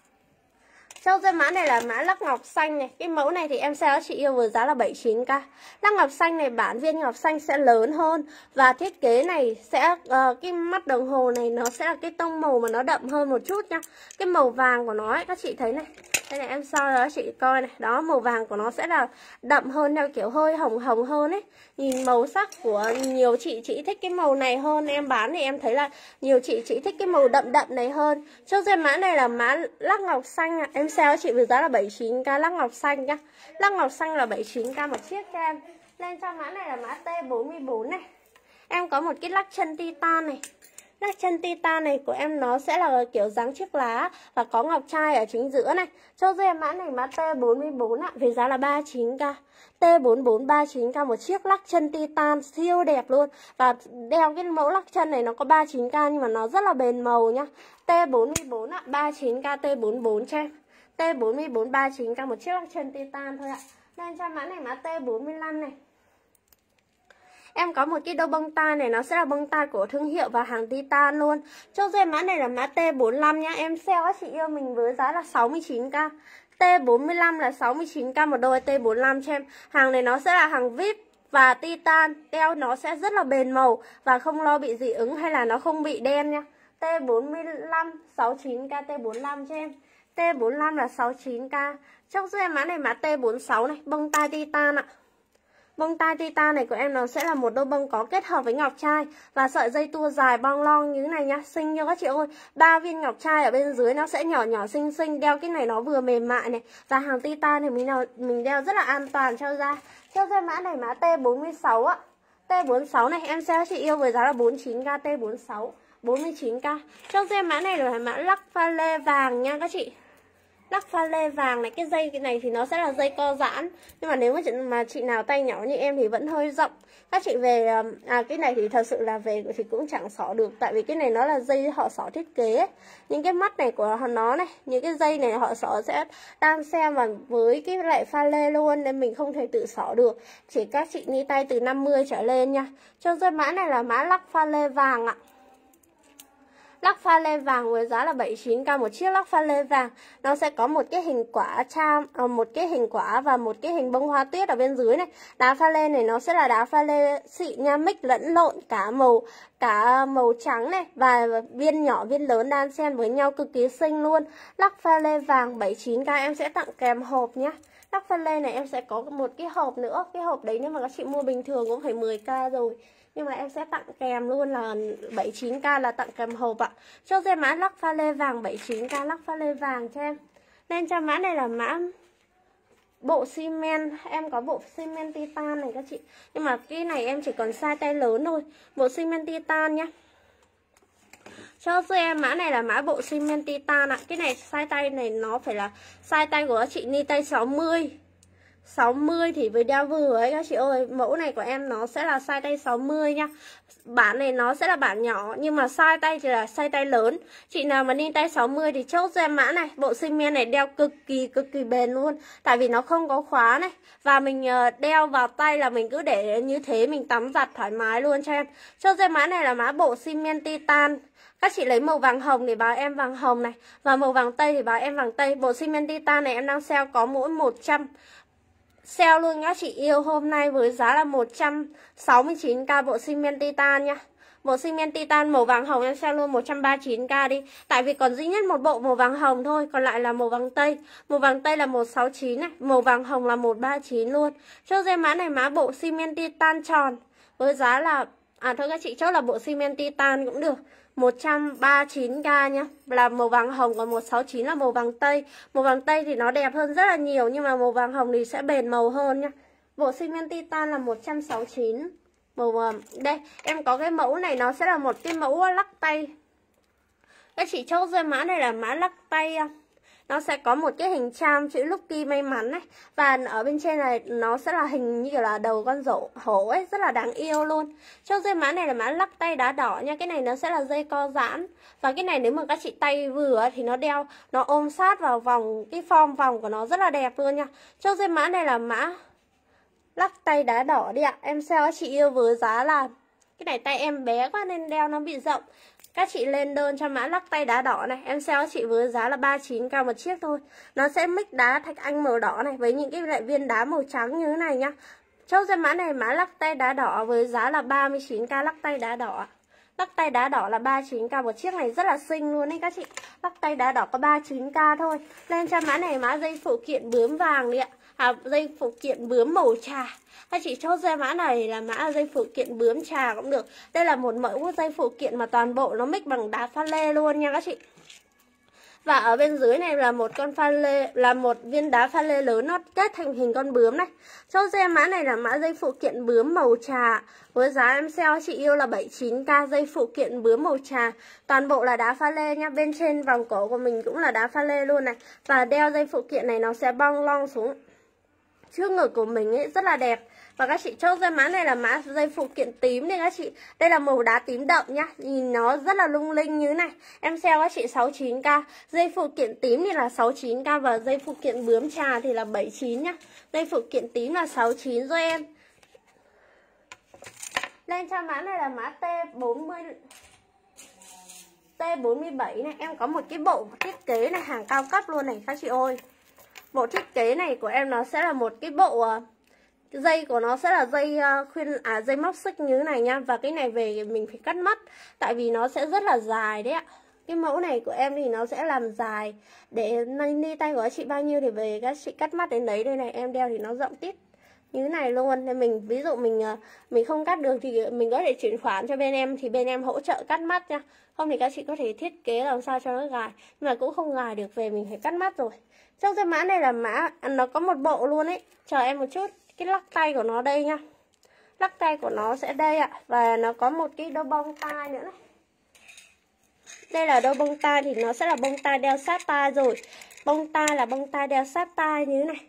Cho dây mã này là mã lắc ngọc xanh này. Cái mẫu này thì em sale chị yêu với giá là 79k. Lắc ngọc xanh này bản viên ngọc xanh sẽ lớn hơn. Và thiết kế này sẽ cái mắt đồng hồ này nó sẽ là cái tông màu mà nó đậm hơn một chút nha. Cái màu vàng của nó ấy, các chị thấy này. Đây này em soi đó chị coi này. Đó, màu vàng của nó sẽ là đậm hơn, theo kiểu hơi hồng hồng hơn ấy. Nhìn màu sắc của nhiều chị thích cái màu này hơn. Em bán thì em thấy là nhiều chị thích cái màu đậm đậm này hơn. Cho dây mã này là mã lắc ngọc xanh ạ. Em sale chị với giá là 79k lắc ngọc xanh nhá. Lắc ngọc xanh là 79k một chiếc cho em. Lên cho mã này là mã T44 này. Em có một cái lắc chân titan này. Lắc chân titan này của em nó sẽ là kiểu dáng chiếc lá và có ngọc trai ở chính giữa này. Cho dây mã này mã T44 ạ, với giá là 39k. T44 39k một chiếc lắc chân titan siêu đẹp luôn. Và đeo cái mẫu lắc chân này nó có 39k nhưng mà nó rất là bền màu nhá. T44 ạ, 39k T44 cho em. T44 39k một chiếc lắc chân titan thôi ạ. Lên cho mã này mã T45 này. Em có một cái đôi bông tai này, nó sẽ là bông tai của thương hiệu và hàng titan luôn. Cho dây mã này là mã T45 nhá. Em sale các chị yêu mình với giá là 69k. T45 là 69k một đôi T45 cho em. Hàng này nó sẽ là hàng VIP và titan. Đeo nó sẽ rất là bền màu và không lo bị dị ứng hay là nó không bị đen nha. T45 69k T45 cho em. T45 là 69k. Trong dây mã này mã T46 này, bông tai titan ạ. Bông tai titan này của em nó sẽ là một đôi bông có kết hợp với ngọc trai và sợi dây tua dài bong long như thế này nhá, xinh như các chị ơi. 3 viên ngọc trai ở bên dưới nó sẽ nhỏ nhỏ xinh xinh, đeo cái này nó vừa mềm mại này và hàng titan thì mình đeo rất là an toàn cho da. Cho dây mã này mã T46 ạ. T46 này em sẽ chị yêu với giá là 49k T46, 49k. Cho dây mã này là mã lắc pha lê vàng nha các chị. Lắc pha lê vàng này, cái dây này thì nó sẽ là dây co giãn. Nhưng mà nếu mà chị nào tay nhỏ như em thì vẫn hơi rộng. Các chị về, cái này thì thật sự là về thì cũng chẳng xỏ được. Tại vì cái này nó là dây họ xỏ thiết kế ấy. Những cái mắt này của nó này, những cái dây này họ xỏ sẽ đan xen vào với cái lại pha lê luôn. Nên mình không thể tự xỏ được. Chỉ các chị ni tay từ 50 trở lên nha. Cho dây mã này là mã lắc pha lê vàng ạ. Lắc pha lê vàng với giá là 79k một chiếc lắc pha lê vàng. Nó sẽ có một cái hình quả một cái hình quả và một cái hình bông hoa tuyết ở bên dưới này. Đá pha lê này nó sẽ là đá pha lê xịn nha, mix lẫn lộn cả màu trắng này và viên nhỏ viên lớn đan xen với nhau cực kỳ xinh luôn. Lắc pha lê vàng 79k em sẽ tặng kèm hộp nhé. Lắc pha lê này em sẽ có một cái hộp nữa. Cái hộp đấy nếu mà các chị mua bình thường cũng phải 10k rồi. Nhưng mà em sẽ tặng kèm luôn là 79k là tặng kèm hộp ạ. Cho dây mã lắc pha lê vàng 79k lắc pha lê vàng cho em. Lên cho mã này là mã bộ xi men, em có bộ xi men titan này các chị. Nhưng mà cái này em chỉ còn size tay lớn thôi. Bộ xi men titan nhá. Cho em mã này là mã bộ xi men titan ạ. Cái này size tay này nó phải là size tay của các chị ni tay 60. 60 thì với đeo vừa ấy các chị ơi. Mẫu này của em nó sẽ là size tay 60 nha. Bản này nó sẽ là bản nhỏ, nhưng mà size tay thì là size tay lớn. Chị nào mà ni tay 60 thì chốt cho em mã này. Bộ xi men này đeo cực kỳ bền luôn. Tại vì nó không có khóa này. Và mình đeo vào tay là mình cứ để như thế, mình tắm giặt thoải mái luôn cho em. Chốt cho em mã này là mã bộ xi men titan. Các chị lấy màu vàng hồng để báo em vàng hồng này, và màu vàng tây thì báo em vàng tây. Bộ xi men titan này em đang sale có mỗi 100. Sale luôn các chị yêu hôm nay với giá là 169k bộ xi men titan nha. Bộ xi men titan màu vàng hồng em sale luôn 139k đi. Tại vì còn duy nhất một bộ màu vàng hồng thôi, còn lại là màu vàng tây. Màu vàng tây là 169 này, màu vàng hồng là 139 luôn. Cho em mã này mã bộ xi men titan tròn với giá là thôi các chị chốt là bộ xi men titan cũng được. 139k nhá. Là màu vàng hồng, còn 169 là màu vàng tây. Màu vàng tây thì nó đẹp hơn rất là nhiều, nhưng mà màu vàng hồng thì sẽ bền màu hơn nhá. Bộ xi men titan là 169. Màu đây, em có cái mẫu này, nó sẽ là một cái mẫu lắc tay. Các chị chốt ra mã này là mã lắc tay. Nó sẽ có một cái hình charm chữ Lucky may mắn này. Và ở bên trên này nó sẽ là hình như kiểu là đầu con hổ ấy, rất là đáng yêu luôn. Cho dây mã này là mã lắc tay đá đỏ nha. Cái này nó sẽ là dây co giãn. Và cái này nếu mà các chị tay vừa thì nó đeo, nó ôm sát vào vòng, cái form vòng của nó rất là đẹp luôn nha. Cho dây mã này là mã lắc tay đá đỏ đi ạ. Em sale các chị yêu với giá là, cái này tay em bé quá nên đeo nó bị rộng. Các chị lên đơn cho mã lắc tay đá đỏ này, em sale các chị với giá là 39k một chiếc thôi. Nó sẽ mix đá thạch anh màu đỏ này với những cái loại viên đá màu trắng như thế này nhá. Chốt ra mã này mã lắc tay đá đỏ với giá là 39k lắc tay đá đỏ. Lắc tay đá đỏ là 39k một chiếc này, rất là xinh luôn đấy các chị. Lắc tay đá đỏ có 39k thôi. Lên cho mã này mã dây phụ kiện bướm vàng đi ạ. Dây phụ kiện bướm màu trà. Các chị chốt ra mã này là mã dây phụ kiện bướm trà cũng được. Đây là một mẫu dây phụ kiện mà toàn bộ nó mix bằng đá pha lê luôn nha các chị. Và ở bên dưới này là một con pha lê, là một viên đá pha lê lớn, nó kết thành hình con bướm này. Chốt ra mã này là mã dây phụ kiện bướm màu trà. Với giá em sale chị yêu là 79k dây phụ kiện bướm màu trà. Toàn bộ là đá pha lê nha. Bên trên vòng cổ của mình cũng là đá pha lê luôn này. Và đeo dây phụ kiện này nó sẽ bong long xuống trước ngực của mình ấy, rất là đẹp. Và các chị chốt ra mã này là mã dây phụ kiện tím này các chị. Đây là màu đá tím đậm nhá. Nhìn nó rất là lung linh như thế này. Em sale các chị 69k. Dây phụ kiện tím thì là 69k. Và dây phụ kiện bướm trà thì là 79 nhá. Dây phụ kiện tím là 69 cho em. Lên cho mã này là mã T47 này. Em có một cái bộ thiết kế này, hàng cao cấp luôn này các chị ơi. Bộ thiết kế này của em nó sẽ là một cái bộ dây của nó sẽ là dây dây móc xích như thế này nha. Và cái này về mình phải cắt mắt, tại vì nó sẽ rất là dài đấy ạ. Cái mẫu này của em thì nó sẽ làm dài, để ni tay của các chị bao nhiêu thì về các chị cắt mắt đến đấy. Đây này, em đeo thì nó rộng tít như thế này luôn. Nên mình ví dụ mình không cắt được thì mình có thể chuyển khoản cho bên em, thì bên em hỗ trợ cắt mắt nha. Không thì các chị có thể thiết kế làm sao cho nó gài, nhưng mà cũng không gài được, về mình phải cắt mắt rồi. Trong cái mã này là mã nó có một bộ luôn ấy. Chờ em một chút. Cái lắc tay của nó đây nha. Lắc tay của nó sẽ đây ạ. Và nó có một cái đôi bông tai nữa này. Đây là đôi bông tai, thì nó sẽ là bông tai đeo sát tai rồi. Bông tai là bông tai đeo sát tai như thế này.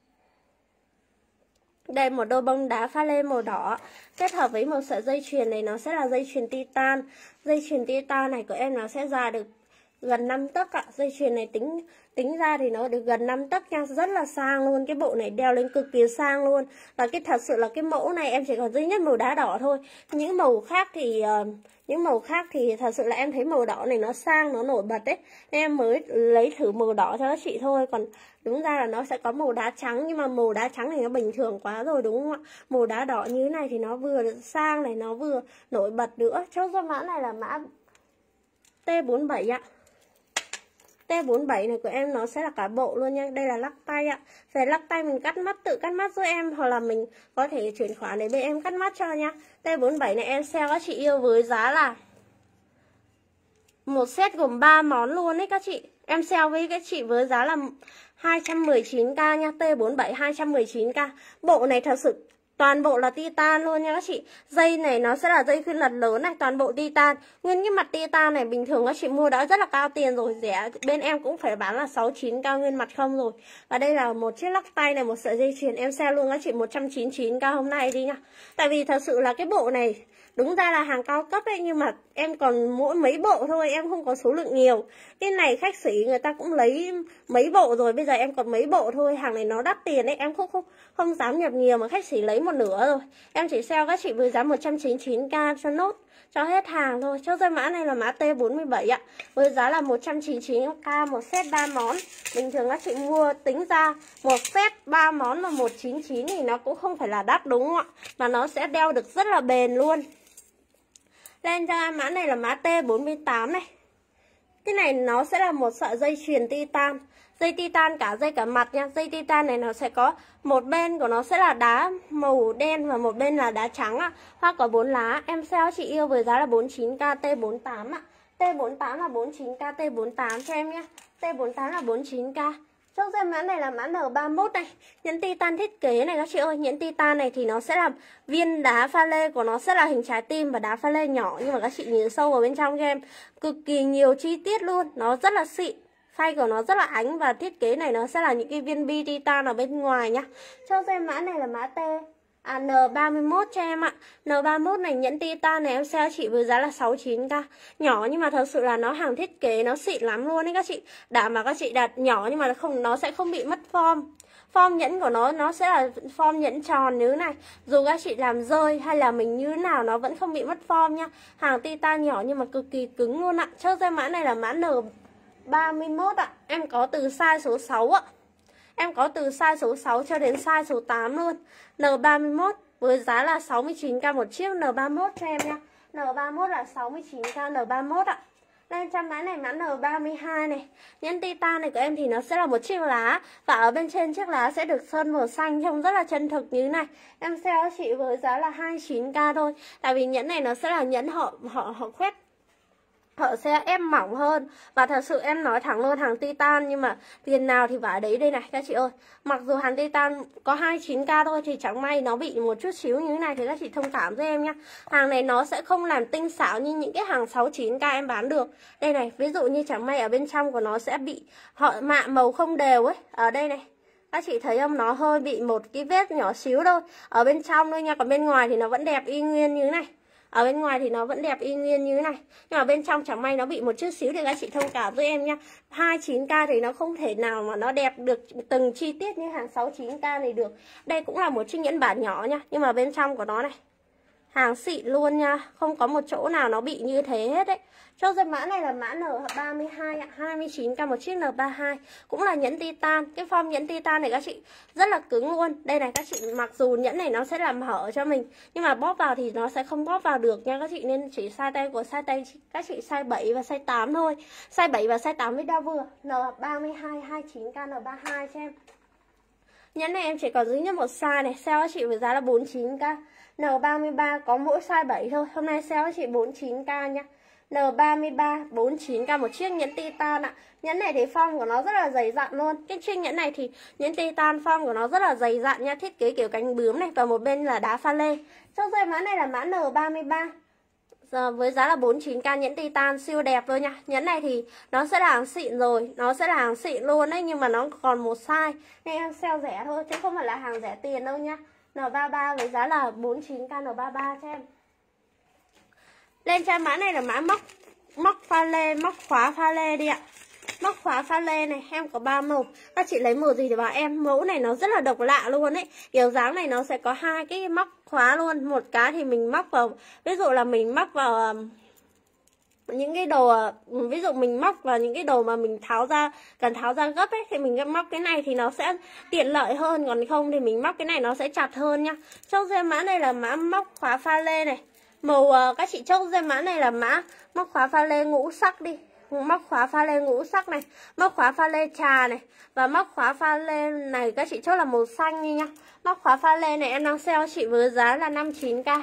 Đây một đôi bông đá pha lê màu đỏ kết hợp với một sợi dây chuyền này, nó sẽ là dây chuyền titan. Dây chuyền titan này của em nó sẽ dài được gần 5 tấc ạ. Dây chuyền này tính ra thì nó được gần 5 tấc nha, rất là sang luôn. Cái bộ này đeo lên cực kỳ sang luôn. Và cái thật sự là cái mẫu này em chỉ còn duy nhất màu đá đỏ thôi. Những màu khác thì thật sự là em thấy màu đỏ này nó sang, nó nổi bật đấy. Nên em mới lấy thử màu đỏ cho các chị thôi. Còn đúng ra là nó sẽ có màu đá trắng, nhưng mà màu đá trắng thì nó bình thường quá rồi đúng không ạ? Màu đá đỏ như thế này thì nó vừa sang này, nó vừa nổi bật nữa. Chốt cho mã này là mã T47 ạ. T47 này của em nó sẽ là cả bộ luôn nha. Đây là lắc tay ạ. Về lắc tay mình cắt mắt, tự cắt mắt giúp em, hoặc là mình có thể chuyển khoản để bên em cắt mắt cho nha. T47 này em sale các chị yêu với giá là một set gồm 3 món luôn đấy các chị. Em sale với các chị với giá là 219k nha, T47 219k. Bộ này thật sự toàn bộ là titan luôn nha các chị. Dây này nó sẽ là dây khuyên lật lớn này, toàn bộ titan. Nguyên cái mặt titan này bình thường các chị mua đã rất là cao tiền rồi, rẻ. Bên em cũng phải bán là 69k nguyên mặt không rồi. Và đây là một chiếc lắc tay này, một sợi dây chuyền em sale luôn các chị 199k hôm nay đi nha. Tại vì thật sự là cái bộ này đúng ra là hàng cao cấp đấy, nhưng mà em còn mỗi mấy bộ thôi, em không có số lượng nhiều. Cái này khách sỉ người ta cũng lấy mấy bộ rồi, bây giờ em còn mấy bộ thôi. Hàng này nó đắt tiền đấy, em không dám nhập nhiều mà khách sỉ lấy một nửa rồi. Em chỉ sale các chị với giá 199k cho nốt, cho hết hàng thôi. Cho dây mã này là mã T47 ạ, với giá là 199k một set 3 món. Bình thường các chị mua tính ra một set 3 món là 199 thì nó cũng không phải là đắt đúng không ạ? Mà nó sẽ đeo được rất là bền luôn. Lên cho mã này là mã T48 này. Cái này nó sẽ là một sợi dây chuyền titan. Dây titan cả dây cả mặt nha. Dây titan này nó sẽ có một bên của nó sẽ là đá màu đen và một bên là đá trắng ạ. Hoa có 4 lá. Em sale chị yêu với giá là 49k T48 ạ. T48 là 49k, T48 cho em nhé. T48 là 49k. Trong dây mã này là mã N31 này. Nhẫn titan thiết kế này các chị ơi. Nhẫn titan này thì nó sẽ là viên đá pha lê của nó sẽ là hình trái tim và đá pha lê nhỏ. Nhưng mà các chị nhìn sâu vào bên trong cho em, cực kỳ nhiều chi tiết luôn. Nó rất là xịn. Phay của nó rất là ánh. Và thiết kế này nó sẽ là những cái viên bi titan ở bên ngoài nhá. Trong dây mã này là mã N31 cho em ạ. N31 này nhẫn titan này em sale chị với giá là 69k. Nhỏ nhưng mà thật sự là nó hàng thiết kế nó xịn lắm luôn đấy các chị. Đảm bảo các chị đặt nhỏ nhưng mà nó sẽ không bị mất form. Form nhẫn của nó sẽ là form nhẫn tròn như thế này. Dù các chị làm rơi hay là mình như thế nào nó vẫn không bị mất form nha. Hàng titan nhỏ nhưng mà cực kỳ cứng luôn ạ. Cho dây mã này là mã N31 ạ. Em có từ size số 6 ạ. Em có từ size số 6 cho đến size số 8 luôn. N31 với giá là 69k một chiếc. N31 cho em nha. N31 là 69k N31 ạ. Lên trong mã này mã N32 này. Nhẫn titan này của em thì nó sẽ là một chiếc lá. Và ở bên trên chiếc lá sẽ được sơn màu xanh, trông rất là chân thực như thế này. Em sale chị với giá là 29k thôi. Tại vì nhẫn này nó sẽ là nhẫn họ khoét, họ sẽ ép mỏng hơn. Và thật sự em nói thẳng luôn, hàng titan nhưng mà tiền nào thì vải đấy đây này các chị ơi. Mặc dù hàng titan có 29k thôi thì chẳng may nó bị một chút xíu như thế này thì các chị thông cảm với em nhá. Hàng này nó sẽ không làm tinh xảo như những cái hàng 69k em bán được. Đây này, ví dụ như chẳng may ở bên trong của nó sẽ bị họ mạ màu không đều ấy. Ở đây này, các chị thấy không, nó hơi bị một cái vết nhỏ xíu thôi ở bên trong thôi nha. Còn bên ngoài thì nó vẫn đẹp y nguyên như thế này. Ở bên ngoài thì nó vẫn đẹp y nguyên như thế này. Nhưng mà bên trong chẳng may nó bị một chút xíu thì các chị thông cảm với em nha. 29k thì nó không thể nào mà nó đẹp được từng chi tiết như hàng 69k này được. Đây cũng là một chiếc nhẫn bản nhỏ nha. Nhưng mà bên trong của nó này, hàng xịn luôn nha. Không có một chỗ nào nó bị như thế hết đấy. Cho dây mã này là mã N32 ạ, 29k một chiếc N32. Cũng là nhẫn titan. Cái form nhẫn titan này các chị rất là cứng luôn. Đây này các chị, mặc dù nhẫn này nó sẽ làm hở cho mình, nhưng mà bóp vào thì nó sẽ không bóp vào được nha các chị. Nên chỉ size tay của size tay các chị size 7 và size 8 thôi. Size 7 và size 8 với đeo vừa. N32 29k N32 cho em. Nhẫn này em chỉ có duy nhất một size này. Sale các chị với giá là 49k. N33 có mỗi size 7 thôi. Hôm nay sale các chị 49k nha. N33 49k một chiếc nhẫn titan ạ. Nhẫn này thì form của nó rất là dày dặn luôn. Cái chiếc nhẫn này thì nhẫn titan form của nó rất là dày dặn nha. Thiết kế kiểu cánh bướm này và một bên là đá pha lê. Trong dây mã này là mã N33 với giá là 49k nhẫn titan siêu đẹp luôn nha. Nhẫn này thì nó sẽ là hàng xịn rồi, nó sẽ là hàng xịn luôn đấy, nhưng mà nó còn một size nên em sale rẻ thôi chứ không phải là hàng rẻ tiền đâu nha. N33 với giá là 49k N33 cho em. Lên cho mã này là mã móc pha lê, móc khóa pha lê đi ạ. Móc khóa pha lê này em có 3 màu. Các chị lấy màu gì thì bảo em. Mẫu này nó rất là độc lạ luôn ấy. Kiểu dáng này nó sẽ có hai cái móc khóa luôn. Một cái thì mình móc vào, ví dụ là mình móc vào những cái đồ, ví dụ mình móc vào những cái đồ mà mình cần tháo ra gấp ấy, thì mình móc cái này thì nó sẽ tiện lợi hơn. Còn không thì mình móc cái này nó sẽ chặt hơn nha. Trong dây mã này là mã móc khóa pha lê này. Màu các chị chốt dây mã này là mã móc khóa pha lê ngũ sắc đi. Móc khóa pha lê ngũ sắc này, móc khóa pha lê trà này, và móc khóa pha lê này các chị chốt là màu xanh đi nha. Móc khóa pha lê này em đang sale chị với giá là 59k.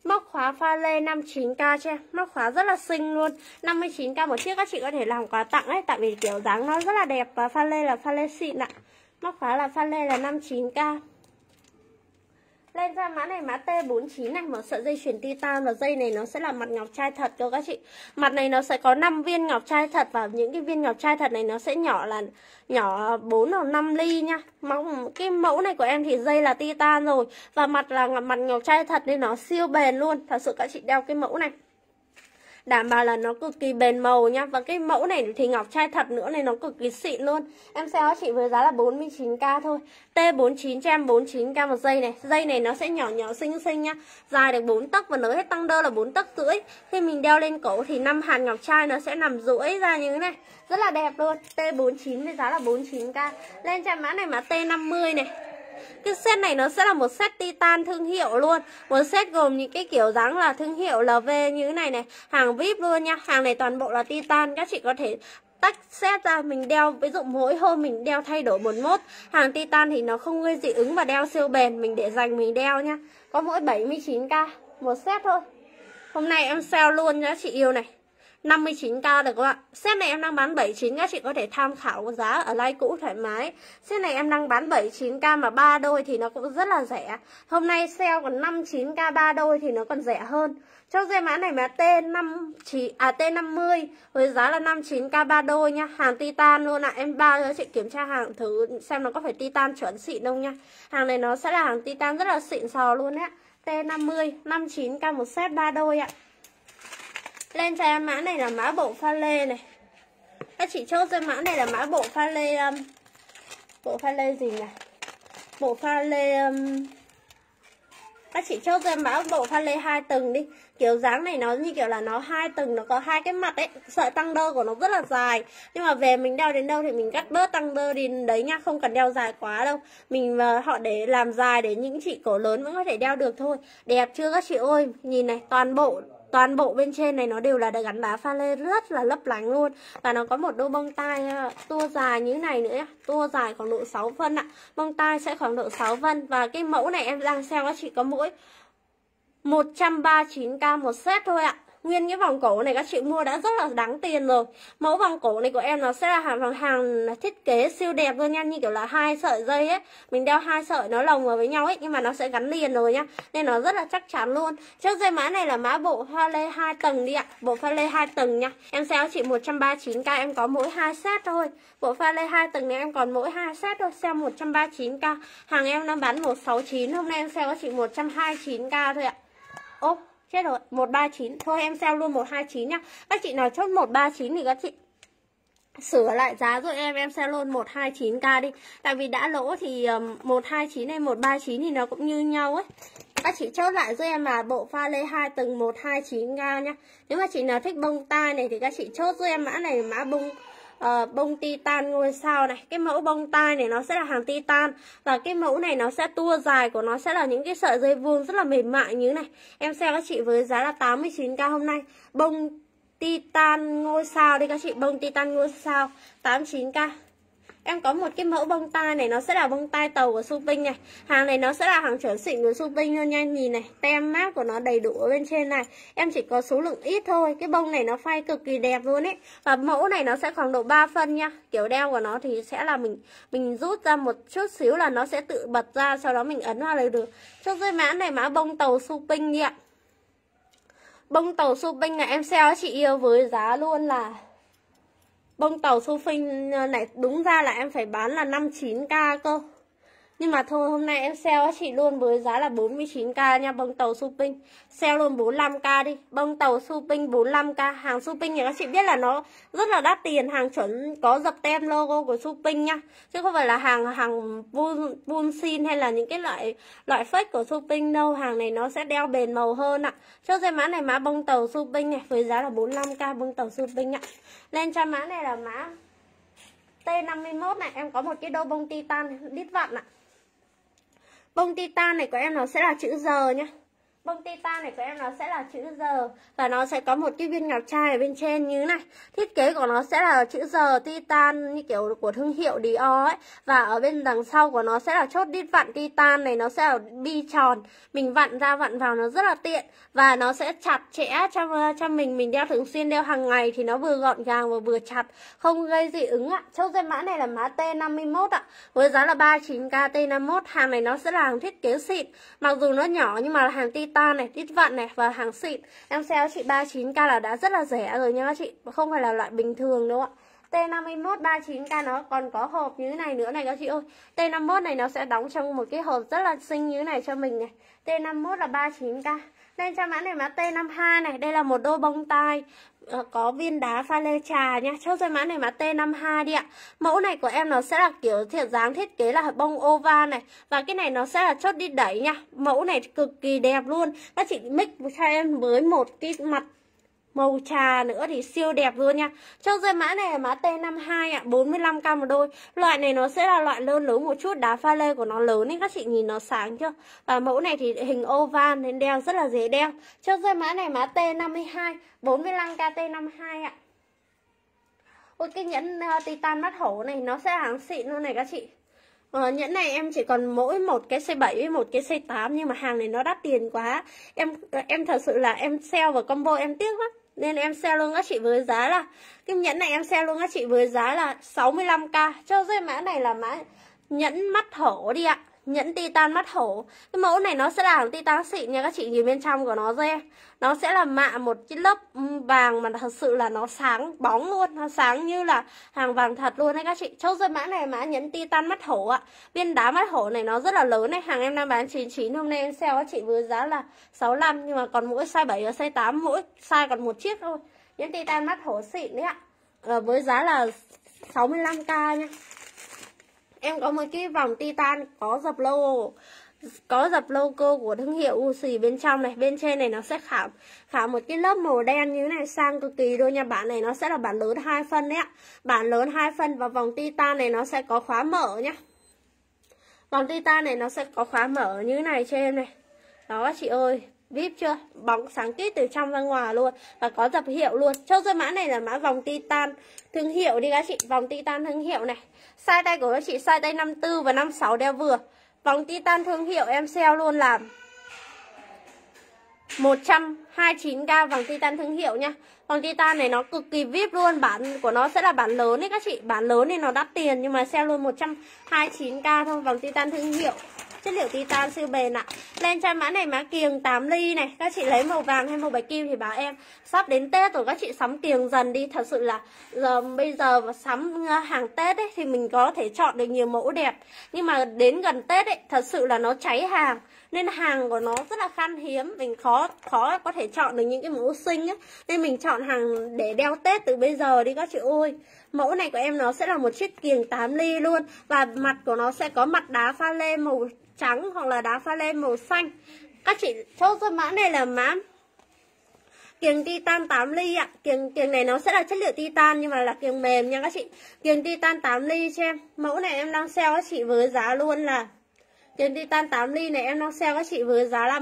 Móc khóa pha lê 59k cho em. Móc khóa rất là xinh luôn, 59k một chiếc, các chị có thể làm quà tặng ấy. Tại vì kiểu dáng nó rất là đẹp và pha lê là pha lê xịn ạ. Móc khóa là pha lê là 59k. Lên ra mã này mã T49 này, một sợi dây chuyền titan và dây này nó sẽ là mặt ngọc trai thật cho các chị. Mặt này nó sẽ có 5 viên ngọc trai thật và những cái viên ngọc trai thật này nó sẽ nhỏ 4 hoặc 5 ly nha. Cái mẫu này của em thì dây là titan rồi và mặt là mặt ngọc trai thật nên nó siêu bền luôn. Thật sự các chị đeo cái mẫu này đảm bảo là nó cực kỳ bền màu nha. Và cái mẫu này thì ngọc trai thật nữa này, nó cực kỳ xịn luôn. Em sale các chị với giá là 49k thôi. T49 cho em 49k một dây này. Dây này nó sẽ nhỏ nhỏ xinh xinh nha, dài được 4 tấc và nới hết tăng đơ là 4 tấc rưỡi. Khi mình đeo lên cổ thì 5 hạt ngọc trai nó sẽ nằm duỗi ra như thế này, rất là đẹp luôn. T49 với giá là 49k. Lên cho mã này mã T50 này. Cái set này nó sẽ là một set titan thương hiệu luôn. Một set gồm những cái kiểu dáng là thương hiệu LV như thế này này. Hàng VIP luôn nha. Hàng này toàn bộ là titan. Các chị có thể tách set ra mình đeo. Ví dụ mỗi hôm mình đeo thay đổi một mốt. Hàng titan thì nó không gây dị ứng và đeo siêu bền. Mình để dành mình đeo nha. Có mỗi 79k một set thôi. Hôm nay em sale luôn nha chị yêu này, 59k được không ạ? Set này em đang bán 79, các chị có thể tham khảo giá ở live cũ thoải mái. Set này em đang bán 79k mà 3 đôi thì nó cũng rất là rẻ. Hôm nay sale còn 59k 3 đôi thì nó còn rẻ hơn. Cho dây mã này mà T50 với giá là 59k 3 đôi nha. Hàng titan luôn ạ. Em bao cho chị kiểm tra hàng thử xem nó có phải titan chuẩn xịn không nha. Hàng này nó sẽ là hàng titan rất là xịn sò luôn á. T50 59k một set 3 đôi ạ. Lên cho em mã này là mã bộ pha lê này. Các chị chốt cho mã này là mã bộ pha lê bộ pha lê gì nhỉ? Bộ pha lê các chị chốt cho em mã bộ pha lê 2 tầng đi. Kiểu dáng này nó như kiểu là nó 2 tầng, nó có 2 cái mặt ấy. Sợi tăng đơ của nó rất là dài. Nhưng mà về mình đeo đến đâu thì mình cắt bớt tăng đơ đi đấy nha, không cần đeo dài quá đâu. Mình họ để làm dài để những chị cổ lớn vẫn có thể đeo được thôi. Đẹp chưa các chị ơi? Nhìn này, toàn bộ bên trên này nó đều là gắn đá pha lê rất là lấp lánh luôn. Và nó có một đôi bông tai tua dài như thế này nữa nhá. Tua dài khoảng độ 6 phân ạ. Bông tai sẽ khoảng độ 6 phân. Và cái mẫu này em đang sale các chị có mỗi 139k một set thôi ạ. Nguyên cái vòng cổ này các chị mua đã rất là đáng tiền rồi. Mẫu vòng cổ này của em nó sẽ là hàng thiết kế siêu đẹp luôn nha. Như kiểu là 2 sợi dây ấy. Mình đeo 2 sợi nó lồng vào với nhau ấy. Nhưng mà nó sẽ gắn liền rồi nha. Nên nó rất là chắc chắn luôn. Trước dây mã này là mã bộ pha lê 2 tầng đi ạ. Bộ pha lê 2 tầng nha. Em sale chị 139k, em có mỗi 2 set thôi. Bộ pha lê 2 tầng này em còn mỗi 2 set thôi. Sale 139k. Hàng em đang bán 169. Hôm nay em sale chị 129k thôi ạ. Ô, chết rồi, 139. Thôi em sale luôn 129 nhá. Các chị nào chốt 139 thì các chị sửa lại giá rồi em sale luôn 129k đi. Tại vì đã lỗ thì 129 hay 139 thì nó cũng như nhau ấy. Các chị chốt lại giúp em là bộ pha lê 2 tầng 129k nhá. Nếu mà chị nào thích bông tai này thì các chị chốt giúp em mã này, mã bông titan ngôi sao này. Cái mẫu bông tai này nó sẽ là hàng titan. Và cái mẫu này nó sẽ tua dài của nó sẽ là những cái sợi dây vuông rất là mềm mại như thế này. Em sale các chị với giá là 89k hôm nay. Bông titan ngôi sao đi các chị. Bông titan ngôi sao 89k. Em có một cái mẫu bông tai này, nó sẽ là bông tai tàu của Supinh này. Hàng này nó sẽ là hàng chuẩn xịn của Supinh luôn nha. Nhìn này, tem mác của nó đầy đủ ở bên trên này. Em chỉ có số lượng ít thôi. Cái bông này nó phay cực kỳ đẹp luôn ấy. Và mẫu này nó sẽ khoảng độ 3 phân nha. Kiểu đeo của nó thì sẽ là mình rút ra một chút xíu là nó sẽ tự bật ra. Sau đó mình ấn vào là được. Cho dưới mã này mã bông tàu Supinh đi ạ. Bông tàu Supinh là em sale chị yêu với giá luôn là bông tàu Supinh này đúng ra là em phải bán là 59k cơ. Nhưng mà thôi hôm nay em sale các chị luôn với giá là 49k nha. Bông tàu Supinh sale luôn 45k đi. Bông tàu Supinh 45k. Hàng Supinh thì các chị biết là nó rất là đắt tiền. Hàng chuẩn có dập tem logo của Supinh nha. Chứ không phải là hàng bullshit hay là những cái loại fake của Supinh đâu. Hàng này nó sẽ đeo bền màu hơn ạ. Cho dây mã này mã bông tàu Supinh này với giá là 45k bông tàu Supinh ạ. Lên cho mã này là mã T51 này. Em có một cái đôi bông titan đít vặn ạ. Bông titan này của em nó sẽ là chữ giờ nhá. Bông titan này của em nó sẽ là chữ giờ và nó sẽ có một cái viên ngọc trai ở bên trên như thế này. Thiết kế của nó sẽ là chữ giờ titan như kiểu của thương hiệu Dior ấy. Và ở bên đằng sau của nó sẽ là chốt đít vặn titan này, nó sẽ là bi tròn. Mình vặn ra vặn vào nó rất là tiện và nó sẽ chặt chẽ cho mình đeo thường xuyên, đeo hàng ngày thì nó vừa gọn gàng và vừa chặt, không gây dị ứng ạ. Chốt dây mã này là mã T51 ạ. Với giá là 39k T51. Hàng này nó sẽ là hàng thiết kế xịn. Mặc dù nó nhỏ nhưng mà là hàng titan này, đít vặn này và hàng xịn. Em sale chị 39k là đã rất là rẻ rồi nha các chị, không phải là loại bình thường đâu ạ. T51 39k nó còn có hộp như thế này nữa này các chị ơi. T51 này nó sẽ đóng trong một cái hộp rất là xinh như thế này cho mình này. T51 là 39k. Lên cho mã này mã T52 này, đây là một đôi bông tai có viên đá pha lê trà nha. Chốt cho mã này mã T52 đi ạ. Mẫu này của em nó sẽ là kiểu dáng thiết kế là bông oval này. Và cái này nó sẽ là chốt đi đẩy nha. Mẫu này cực kỳ đẹp luôn. Các chị mix cho em với một cái mặt màu trà nữa thì siêu đẹp luôn nha. Cho dây mã này là mã T52 ạ, 45k một đôi. Loại này nó sẽ là loại lớn lớn một chút, đá pha lê của nó lớn nên các chị nhìn nó sáng chưa. Và mẫu này thì hình oval nên đeo rất là dễ đeo. Cho dây mã này mã T52, 45k T52 ạ. Ôi cái nhẫn titan mắt hổ này nó sẽ là hàng xịn luôn này các chị. Nhẫn này em chỉ còn mỗi một cái C7 với một cái C8 nhưng mà hàng này nó đắt tiền quá. Em thật sự là em sale vào combo em tiếc lắm. Nên em sale luôn các chị với giá là cái nhẫn này em sale luôn các chị với giá là 65k. Cho dây mã này là mã nhẫn mắt hổ đi ạ. Nhẫn titan mắt hổ. Cái mẫu này nó sẽ là hàng titan xịn nha các chị, nhìn bên trong của nó ra. Nó sẽ là mạ một cái lớp vàng mà thật sự là nó sáng bóng luôn, nó sáng như là hàng vàng thật luôn đấy các chị. Chốt dây mã này mã nhẫn titan mắt hổ ạ. Viên đá mắt hổ này nó rất là lớn này, hàng em đang bán 99, hôm nay em sale các chị với giá là 65 nhưng mà còn mỗi size 7 và size 8, mỗi size còn một chiếc thôi. Nhẫn titan mắt hổ xịn đấy ạ. Với giá là 65k nha. Em có một cái vòng titan có dập logo của thương hiệu Gucci bên trong này. Bên trên này nó sẽ khảm một cái lớp màu đen như thế này, sang cực kỳ luôn nha. Bản này nó sẽ là bản lớn 2 phân đấy ạ. Bản lớn 2 phân và vòng titan này nó sẽ có khóa mở nhá. Vòng titan này nó sẽ có khóa mở như thế này cho em này. Đó các chị ơi, VIP chưa? Bóng sáng kít từ trong ra ngoài luôn. Và có dập hiệu luôn. Cho dây mã này là mã vòng titan thương hiệu đi các chị. Vòng titan thương hiệu này. Size tay của các chị size tay 54 và 56 đeo vừa. Vòng titan thương hiệu em sale luôn là 129k vòng titan thương hiệu nha. Vòng titan này nó cực kỳ VIP luôn. Bản của nó sẽ là bản lớn đấy các chị. Bản lớn thì nó đắt tiền nhưng mà sale luôn 129k thôi. Vòng titan thương hiệu, chất liệu titan siêu bền ạ. Lên cho mã này mã kiềng 8 ly này. Các chị lấy màu vàng hay màu bạch kim thì bảo em. Sắp đến Tết rồi các chị sắm kiềng dần đi. Thật sự là bây giờ sắm hàng Tết ấy thì mình có thể chọn được nhiều mẫu đẹp. Nhưng mà đến gần Tết ấy thật sự là nó cháy hàng. Nên hàng của nó rất là khan hiếm. Mình khó có thể chọn được những cái mẫu xinh ấy. Nên mình chọn hàng để đeo Tết từ bây giờ đi các chị ơi. Mẫu này của em nó sẽ là một chiếc kiềng 8 ly luôn. Và mặt của nó sẽ có mặt đá pha lê màu trắng hoặc là đá pha lê màu xanh. Các chị chốt cho mã này là mã kiềng titan 8 ly ạ. Kiềng này nó sẽ là chất liệu titan nhưng mà là kiềng mềm nha các chị. Kiềng titan 8 ly cho em. Mẫu này em đang sale các chị với giá luôn là kiềng titan 8 ly này em đang sale các chị với giá là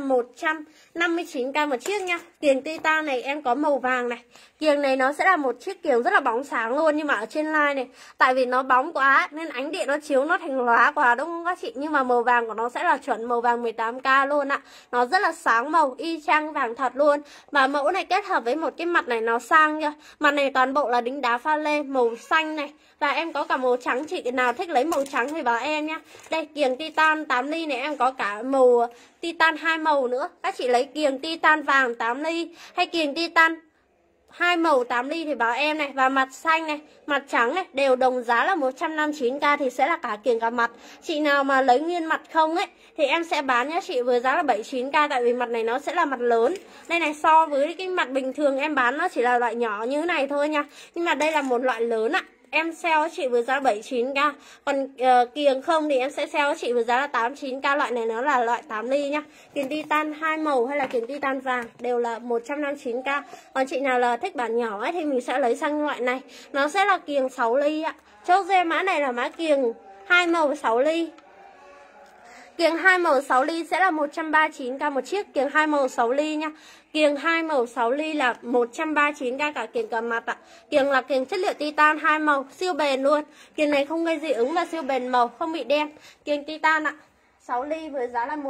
159k một chiếc nha. Kiềng titan này em có màu vàng này. Kiềng này nó sẽ là một chiếc kiềng rất là bóng sáng luôn. Nhưng mà ở trên line này, tại vì nó bóng quá nên ánh điện nó chiếu nó thành lóa quá đúng không các chị. Nhưng mà màu vàng của nó sẽ là chuẩn màu vàng 18k luôn ạ. Nó rất là sáng màu, y chang vàng thật luôn. Và mẫu này kết hợp với một cái mặt này nó sang chưa. Mặt này toàn bộ là đính đá pha lê màu xanh này. Và em có cả màu trắng, chị nào thích lấy màu trắng thì bảo em nhá. Đây kiềng titan 8 ly này em có cả màu titan 2 màu nữa. Các chị lấy kiềng titan vàng 8 ly hay kiềng titan 2 màu 8 ly thì bảo em này. Và mặt xanh này, mặt trắng này đều đồng giá là 159k thì sẽ là cả kiềng cả mặt. Chị nào mà lấy nguyên mặt không ấy thì em sẽ bán nhá chị với giá là 79k. Tại vì mặt này nó sẽ là mặt lớn. Đây này, so với cái mặt bình thường em bán nó chỉ là loại nhỏ như thế này thôi nha. Nhưng mà đây là một loại lớn ạ. Em sale chị với giá 79k. Còn kiềng không thì em sẽ sale chị với giá là 89k. Loại này nó là loại 8 ly nhá. Kiềng titan 2 màu hay là kiềng titan vàng đều là 159k. Còn chị nào là thích bản nhỏ ấy thì mình sẽ lấy sang loại này. Nó sẽ là kiềng 6 ly ạ. Chốt dê mã này là mã kiềng 2 màu 6 ly. Kiềng 2 màu 6 ly sẽ là 139k một chiếc. Kiềng 2 màu 6 ly nha. Kiềng 2 màu 6 ly là 139k cả kiềng cả mặt ạ. Kiềng là kiềng chất liệu titan 2 màu, siêu bền luôn. Kiềng này không gây dị ứng và siêu bền màu, không bị đen. Kiềng titan ạ. 6 ly với giá là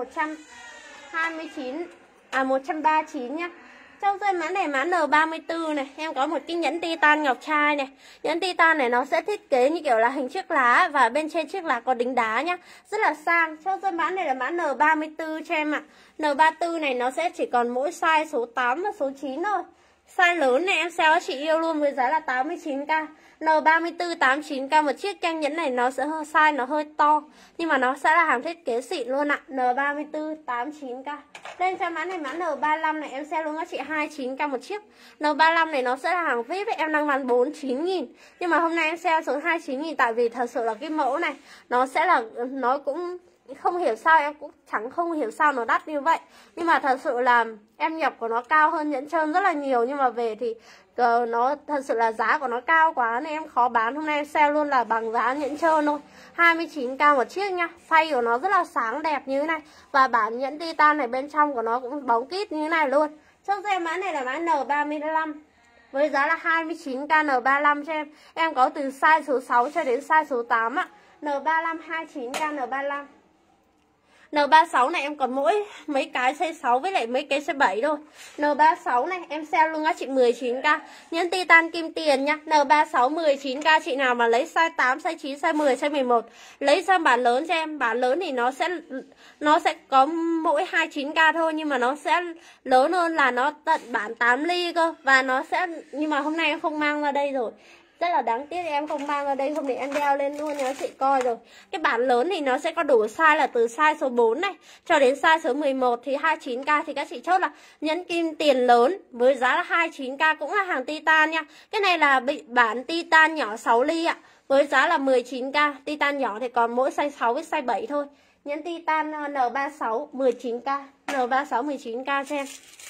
139 nhá. Trong dây mã này mã N34 này, em có một cái nhẫn titan ngọc trai này. Nhẫn titan này nó sẽ thiết kế như kiểu là hình chiếc lá và bên trên chiếc lá có đính đá nhá. Rất là sang. Trong dây mã này là mã N34 cho em ạ. N34 này nó sẽ chỉ còn mỗi size số 8 và số 9 thôi. Size lớn này em sale chị yêu luôn với giá là 89k. N34 89k một chiếc. Canh nhẫn này nó sẽ size nó hơi to, nhưng mà nó sẽ là hàng thiết kế xịn luôn ạ. N34 89k. Lên cho mã này mã N35 này em sale luôn các chị 29k một chiếc. N35 này nó sẽ là hàng VIP ấy, em đang bán 49.000. Nhưng mà hôm nay em sale xuống 29.000 tại vì thật sự là cái mẫu này nó sẽ là, nó cũng không hiểu sao, em cũng chẳng không hiểu sao nó đắt như vậy. Nhưng mà thật sự là em nhập của nó cao hơn nhẫn trơn rất là nhiều. Nhưng mà về thì nó thật sự là giá của nó cao quá nên em khó bán. Hôm nay em sale luôn là bằng giá nhẫn trơn thôi, 29k một chiếc nha. Phay của nó rất là sáng đẹp như thế này. Và bản nhẫn titan này bên trong của nó cũng bóng kít như thế này luôn. Trong dây mã này là mã N35 với giá là 29k. N35 cho em. Em có từ size số 6 cho đến size số 8 ạ. N35 29k N35. N36 này em còn mỗi mấy cái size 6 với lại mấy cái size 7 thôi. N36 này em sale luôn các chị 19k. Nhẫn titan kim tiền nha. N36 19k. Chị nào mà lấy size 8, size 9, size 10, size 11 lấy sang bản lớn cho em. Bản lớn thì nó sẽ có mỗi 29k thôi, nhưng mà nó sẽ lớn hơn là nó tận bản 8 ly cơ. Và nó sẽ, nhưng mà hôm nay em không mang ra đây rồi, rất là đáng tiếc em không mang ra đây, không để em đeo lên luôn cho chị coi rồi. Cái bản lớn thì nó sẽ có đủ size là từ size số 4 này cho đến size số 11 thì 29k. Thì các chị chốt là nhẫn kim tiền lớn với giá là 29k, cũng là hàng titan nha. Cái này là bản titan nhỏ 6 ly ạ, với giá là 19k. Titan nhỏ thì còn mỗi size 6 với size 7 thôi. Nhẫn titan N36 19k. N36 19k cho em.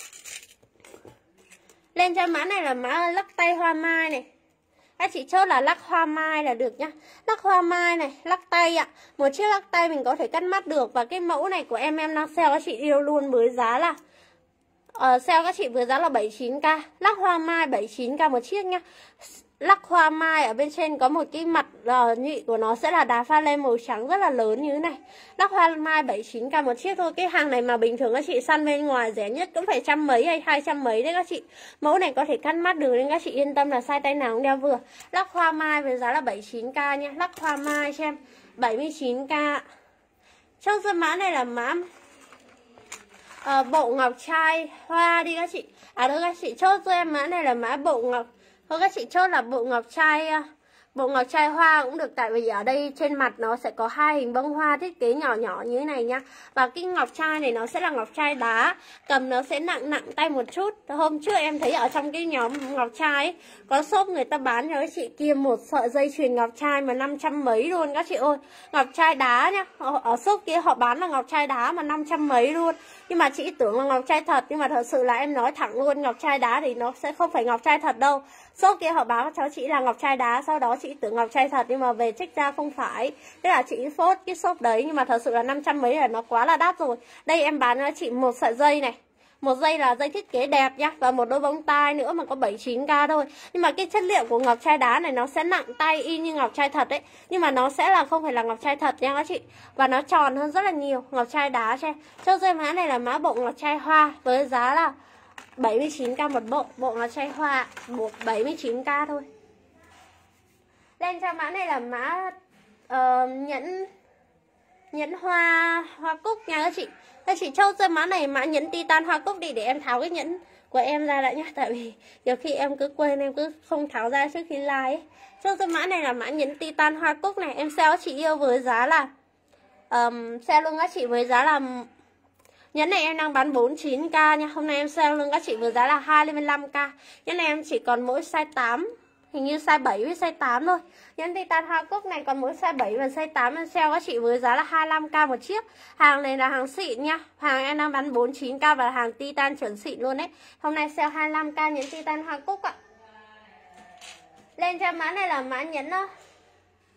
Lên cho mã này là mã lắc tay hoa mai này. Các chị chốt là lắc hoa mai là được nhá. Lắc hoa mai này, lắc tay ạ. Một chiếc lắc tay mình có thể cắt mắt được. Và cái mẫu này của em đang sale các chị yêu luôn với giá là sale các chị với giá là 79k. Lắc hoa mai 79k một chiếc nhá. Lắc hoa mai ở bên trên có một cái mặt nhụy của nó sẽ là đá pha lê màu trắng rất là lớn như thế này. Lắc hoa mai 79k một chiếc thôi. Cái hàng này mà bình thường các chị săn bên ngoài rẻ nhất cũng phải trăm mấy hay 200 mấy đấy các chị. Mẫu này có thể cắt mắt được nên các chị yên tâm là size tay nào cũng đeo vừa. Lắc hoa mai với giá là 79k nha. Lắc hoa mai cho em 79k. Trong dây mã này là mã bộ ngọc trai hoa đi các chị. Thôi các chị chốt cho em mã này là mã bộ ngọc. Thôi các chị chốt là bộ ngọc trai hoa cũng được. Tại vì ở đây trên mặt nó sẽ có hai hình bông hoa thiết kế nhỏ nhỏ như thế này nha. Và cái ngọc trai này nó sẽ là ngọc trai đá, cầm nó sẽ nặng tay một chút. Hôm trước em thấy ở trong cái nhóm ngọc trai ấy, có shop người ta bán cho các chị kia một sợi dây chuyền ngọc trai mà 500 mấy luôn các chị ơi. Ngọc trai đá nhá. Ở shop kia họ bán là ngọc trai đá mà 500 mấy luôn. Nhưng mà chị tưởng là ngọc trai thật, nhưng mà thật sự là em nói thẳng luôn, ngọc trai đá thì nó sẽ không phải ngọc trai thật đâu. Shop kia họ báo cho chị là ngọc trai đá, sau đó chị tưởng ngọc trai thật nhưng mà về check ra không phải. Thế là chị phốt cái shop đấy, nhưng mà thật sự là 500 mấy là nó quá là đắt rồi. Đây em bán cho chị một sợi dây này. Một dây là dây thiết kế đẹp nhá. Và một đôi bông tai nữa mà có 79k thôi. Nhưng mà cái chất liệu của ngọc trai đá này nó sẽ nặng tay y như ngọc trai thật ấy. Nhưng mà nó sẽ là không phải là ngọc trai thật nha các chị. Và nó tròn hơn rất là nhiều. Ngọc trai đá cho em. Cho dây mã này là mã bộ ngọc trai hoa với giá là 79k một bộ. Bộ ngọc trai hoa bộ 79k thôi. Lên cho mã này là mã nhẫn hoa cúc nha các chị. Các chị chốt cho mã này mã nhẫn titan hoa cúc đi để em tháo cái nhẫn của em ra lại nhá. Tại vì nhiều khi em cứ quên, em cứ không tháo ra trước khi like ấy. Chốt cho mã này là mã nhẫn titan hoa cúc này. Em sale các chị yêu với giá là sale luôn các chị với giá là nhẫn này em đang bán 49k nha. Hôm nay em sale luôn các chị với giá là 25k. Nhẫn này em chỉ còn mỗi size 8, hình như size 7 với size 8 thôi. Nhẫn titan hoa cúc này còn mỗi size 7 và size 8 em sale các chị với giá là 25k một chiếc. Hàng này là hàng xịn nha. Hàng em đang bán 49k và hàng titan chuẩn xịn luôn đấy. Hôm nay sale 25k nhẫn titan hoa cúc ạ. Lên cho mã này là mã nhẫn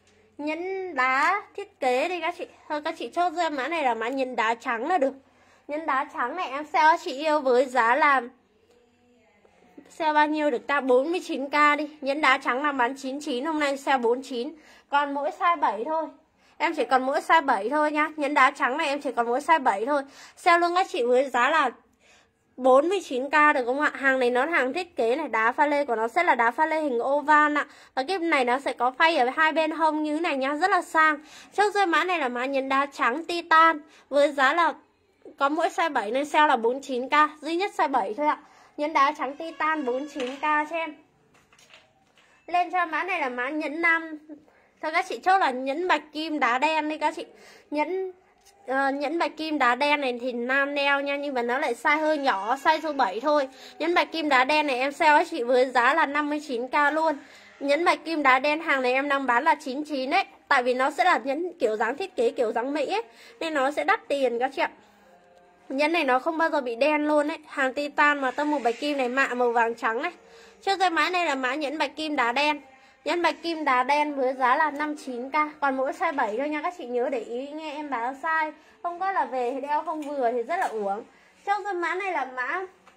nhẫn đá thiết kế đi các chị. Thôi các chị chốt cho mã này là mã nhẫn đá trắng là được. Nhẫn đá trắng này em sale chị yêu với giá là sale bao nhiêu được ta? 49k đi. Nhẫn đá trắng là bán 99, hôm nay sale 49. Còn mỗi size 7 thôi. Em chỉ còn mỗi size 7 thôi nhá. Nhẫn đá trắng này em chỉ còn mỗi size 7 thôi. Sale luôn các chị với giá là 49k được không ạ? Hàng này nó hàng thiết kế này, đá pha lê của nó sẽ là đá pha lê hình oval ạ. Và cái này nó sẽ có phay ở hai bên hông như thế này nhá, rất là sang. Chốt rơi mã này là mã nhẫn đá trắng titan với giá là có mỗi size 7 nên sale là 49k, duy nhất size 7 thôi ạ. Nhẫn đá trắng titan 49k cho em. Lên cho mã này là mã nhẫn nam. Thôi các chị chốt là nhẫn bạch kim đá đen đi các chị. Nhẫn bạch kim đá đen này thì nam đeo nha, nhưng mà nó lại size hơi nhỏ, size số 7 thôi. Nhẫn bạch kim đá đen này em sale các chị với giá là 59k luôn. Nhẫn bạch kim đá đen hàng này em đang bán là 99 ấy. Tại vì nó sẽ là nhẫn kiểu dáng thiết kế kiểu dáng Mỹ ấy, nên nó sẽ đắt tiền các chị ạ. Nhẫn này nó không bao giờ bị đen luôn ấy. Hàng titan mà tông màu bạch kim này, mạ màu vàng trắng này. Trước dây mã này là mã nhẫn bạch kim đá đen. Nhẫn bạch kim đá đen với giá là 59k. Còn mỗi size 7 thôi nha các chị, nhớ để ý nghe em báo size. Không có là về đeo không vừa thì rất là uổng. Trong dây mã này là mã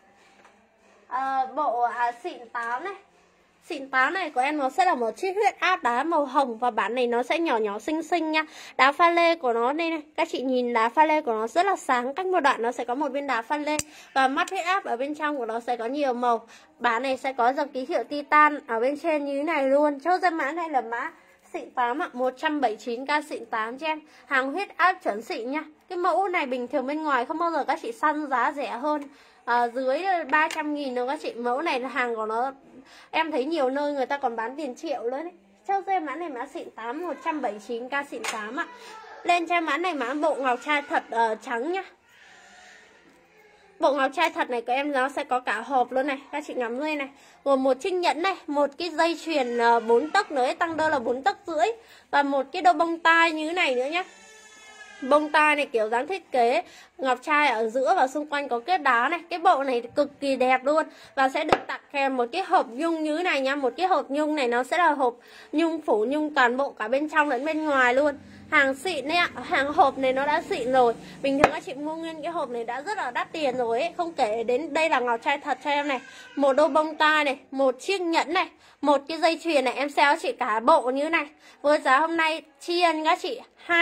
bộ xịn 8 này. Xịn 8 này của em nó sẽ là một chiếc huyết áp đá màu hồng. Và bản này nó sẽ nhỏ nhỏ xinh xinh nha. Đá pha lê của nó đây này. Các chị nhìn đá pha lê của nó rất là sáng. Cách một đoạn nó sẽ có một viên đá pha lê. Và mắt huyết áp ở bên trong của nó sẽ có nhiều màu. Bản này sẽ có dòng ký hiệu titan ở bên trên như thế này luôn. Chốt ra mã này là mã xịn 8 ạ, 179k xịn 8 cho em. Hàng huyết áp chuẩn xịn nha. Cái mẫu này bình thường bên ngoài không bao giờ các chị săn giá rẻ hơn dưới 300.000 đâu các chị. Mẫu này là hàng của nó em thấy nhiều nơi người ta còn bán tiền triệu luôn đấy. Cho dây mã này mã xịn 8, 179k xịn 8 ạ. Lên cho mã này mã bộ ngọc trai thật trắng nhá. Bộ ngọc trai thật này của em nó sẽ có cả hộp luôn này. Các chị ngắm đây này. Gồm một chiếc nhẫn này, một cái dây chuyền 4 tấc nữa, tăng đơ là 4 tấc rưỡi. Và một cái đôi bông tai như thế này nữa nhá. Bông tai này kiểu dáng thiết kế ngọc trai ở giữa và xung quanh có kết đá này. Cái bộ này cực kỳ đẹp luôn. Và sẽ được tặng kèm một cái hộp nhung như thế này nha. Một cái hộp nhung này nó sẽ là hộp nhung phủ nhung toàn bộ cả bên trong lẫn bên ngoài luôn. Hàng xịn đấy ạ. Hàng hộp này nó đã xịn rồi. Bình thường các chị mua nguyên cái hộp này đã rất là đắt tiền rồi ấy. Không kể đến đây là ngọc trai thật cho em này. Một đôi bông tai này, một chiếc nhẫn này, một cái dây chuyền này. Em sale chị cả bộ như thế này. Với giá hôm nay tri ân các chị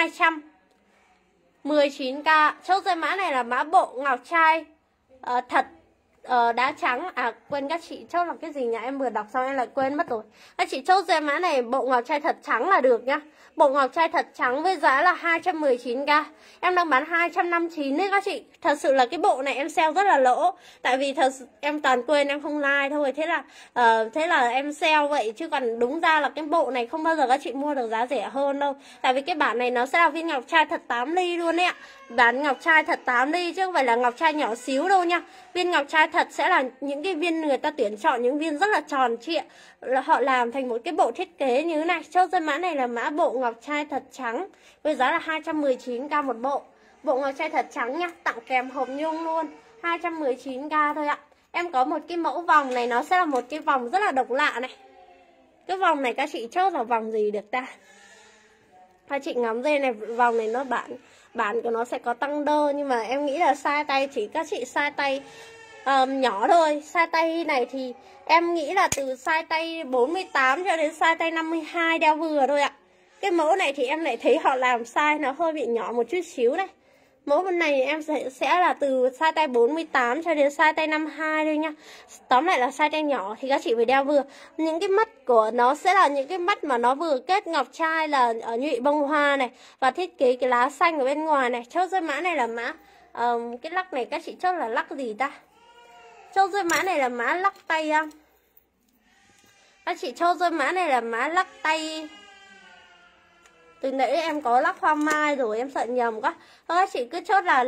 219k. Chốt dây mã này là mã bộ ngọc trai thật đá trắng. Quên các chị chốt là cái gì nhỉ, em vừa đọc xong em lại quên mất rồi. Các chị chốt dây mã này bộ ngọc trai thật trắng là được nhá. Bộ ngọc trai thật trắng với giá là 219k. Em đang bán 259 đấy các chị. Thật sự là cái bộ này em sale rất là lỗ. Tại vì thật sự em toàn quên em không like thôi. Thế là em sale vậy. Chứ còn đúng ra là cái bộ này không bao giờ các chị mua được giá rẻ hơn đâu. Tại vì cái bản này nó sẽ là viên ngọc trai thật 8 ly luôn đấy ạ. Bản ngọc trai thật 8 ly chứ không phải là ngọc trai nhỏ xíu đâu nha. Viên ngọc trai thật sẽ là những cái viên người ta tuyển chọn những viên rất là tròn trịa. Họ làm thành một cái bộ thiết kế như thế này. Chốt dây mã này là mã bộ ngọc trai thật trắng với giá là 219k một bộ. Bộ ngọc trai thật trắng nha, tặng kèm hộp nhung luôn. 219k thôi ạ. Em có một cái mẫu vòng này, nó sẽ là một cái vòng rất là độc lạ này. Cái vòng này các chị chốt là vòng gì được ta? Các chị ngắm dây này, vòng này nó bản của nó sẽ có tăng đơ. Nhưng mà em nghĩ là size tay chỉ các chị size tay nhỏ thôi. Size tay này thì em nghĩ là từ size tay 48 cho đến size tay 52 đeo vừa thôi ạ. Cái mẫu này thì em lại thấy họ làm size nó hơi bị nhỏ một chút xíu này. Mẫu bên này em sẽ là từ size tay 48 cho đến size tay 52 thôi nha. Tóm lại là size tay nhỏ thì các chị phải đeo vừa. Những cái mắt của nó sẽ là những cái mắt mà nó vừa kết ngọc trai là ở nhụy bông hoa này. Và thiết kế cái lá xanh ở bên ngoài này. Chốt dây mã này là mã cái lắc này các chị chốt là lắc gì ta? Chốt dây mã này là mã lắc tay. Các chị chốt dây mã này là mã lắc tay. Từ nãy em có lắc hoa mai rồi em sợ nhầm quá. Các chị cứ chốt là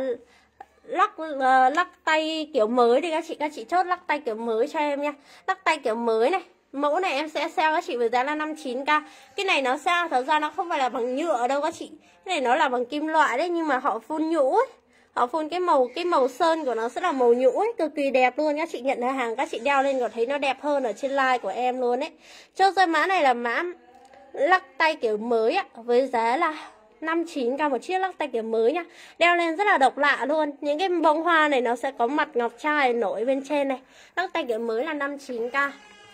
lắc tay kiểu mới đi các chị chốt lắc tay kiểu mới cho em nha. Lắc tay kiểu mới này. Mẫu này em sẽ sale các chị với giá là 59k. Cái này nó sao thật ra nó không phải là bằng nhựa đâu các chị. Cái này nó là bằng kim loại đấy, nhưng mà họ phun nhũ ấy. Họ phun cái màu sơn của nó sẽ là màu nhũ ấy, cực kỳ đẹp luôn. Các chị nhận hàng các chị đeo lên có thấy nó đẹp hơn ở trên like của em luôn ấy. Chốt dây mã này là mã lắc tay kiểu mới ạ, với giá là 59k một chiếc lắc tay kiểu mới nhá. Đeo lên rất là độc lạ luôn. Những cái bông hoa này nó sẽ có mặt ngọc trai nổi bên trên này. Lắc tay kiểu mới là 59k.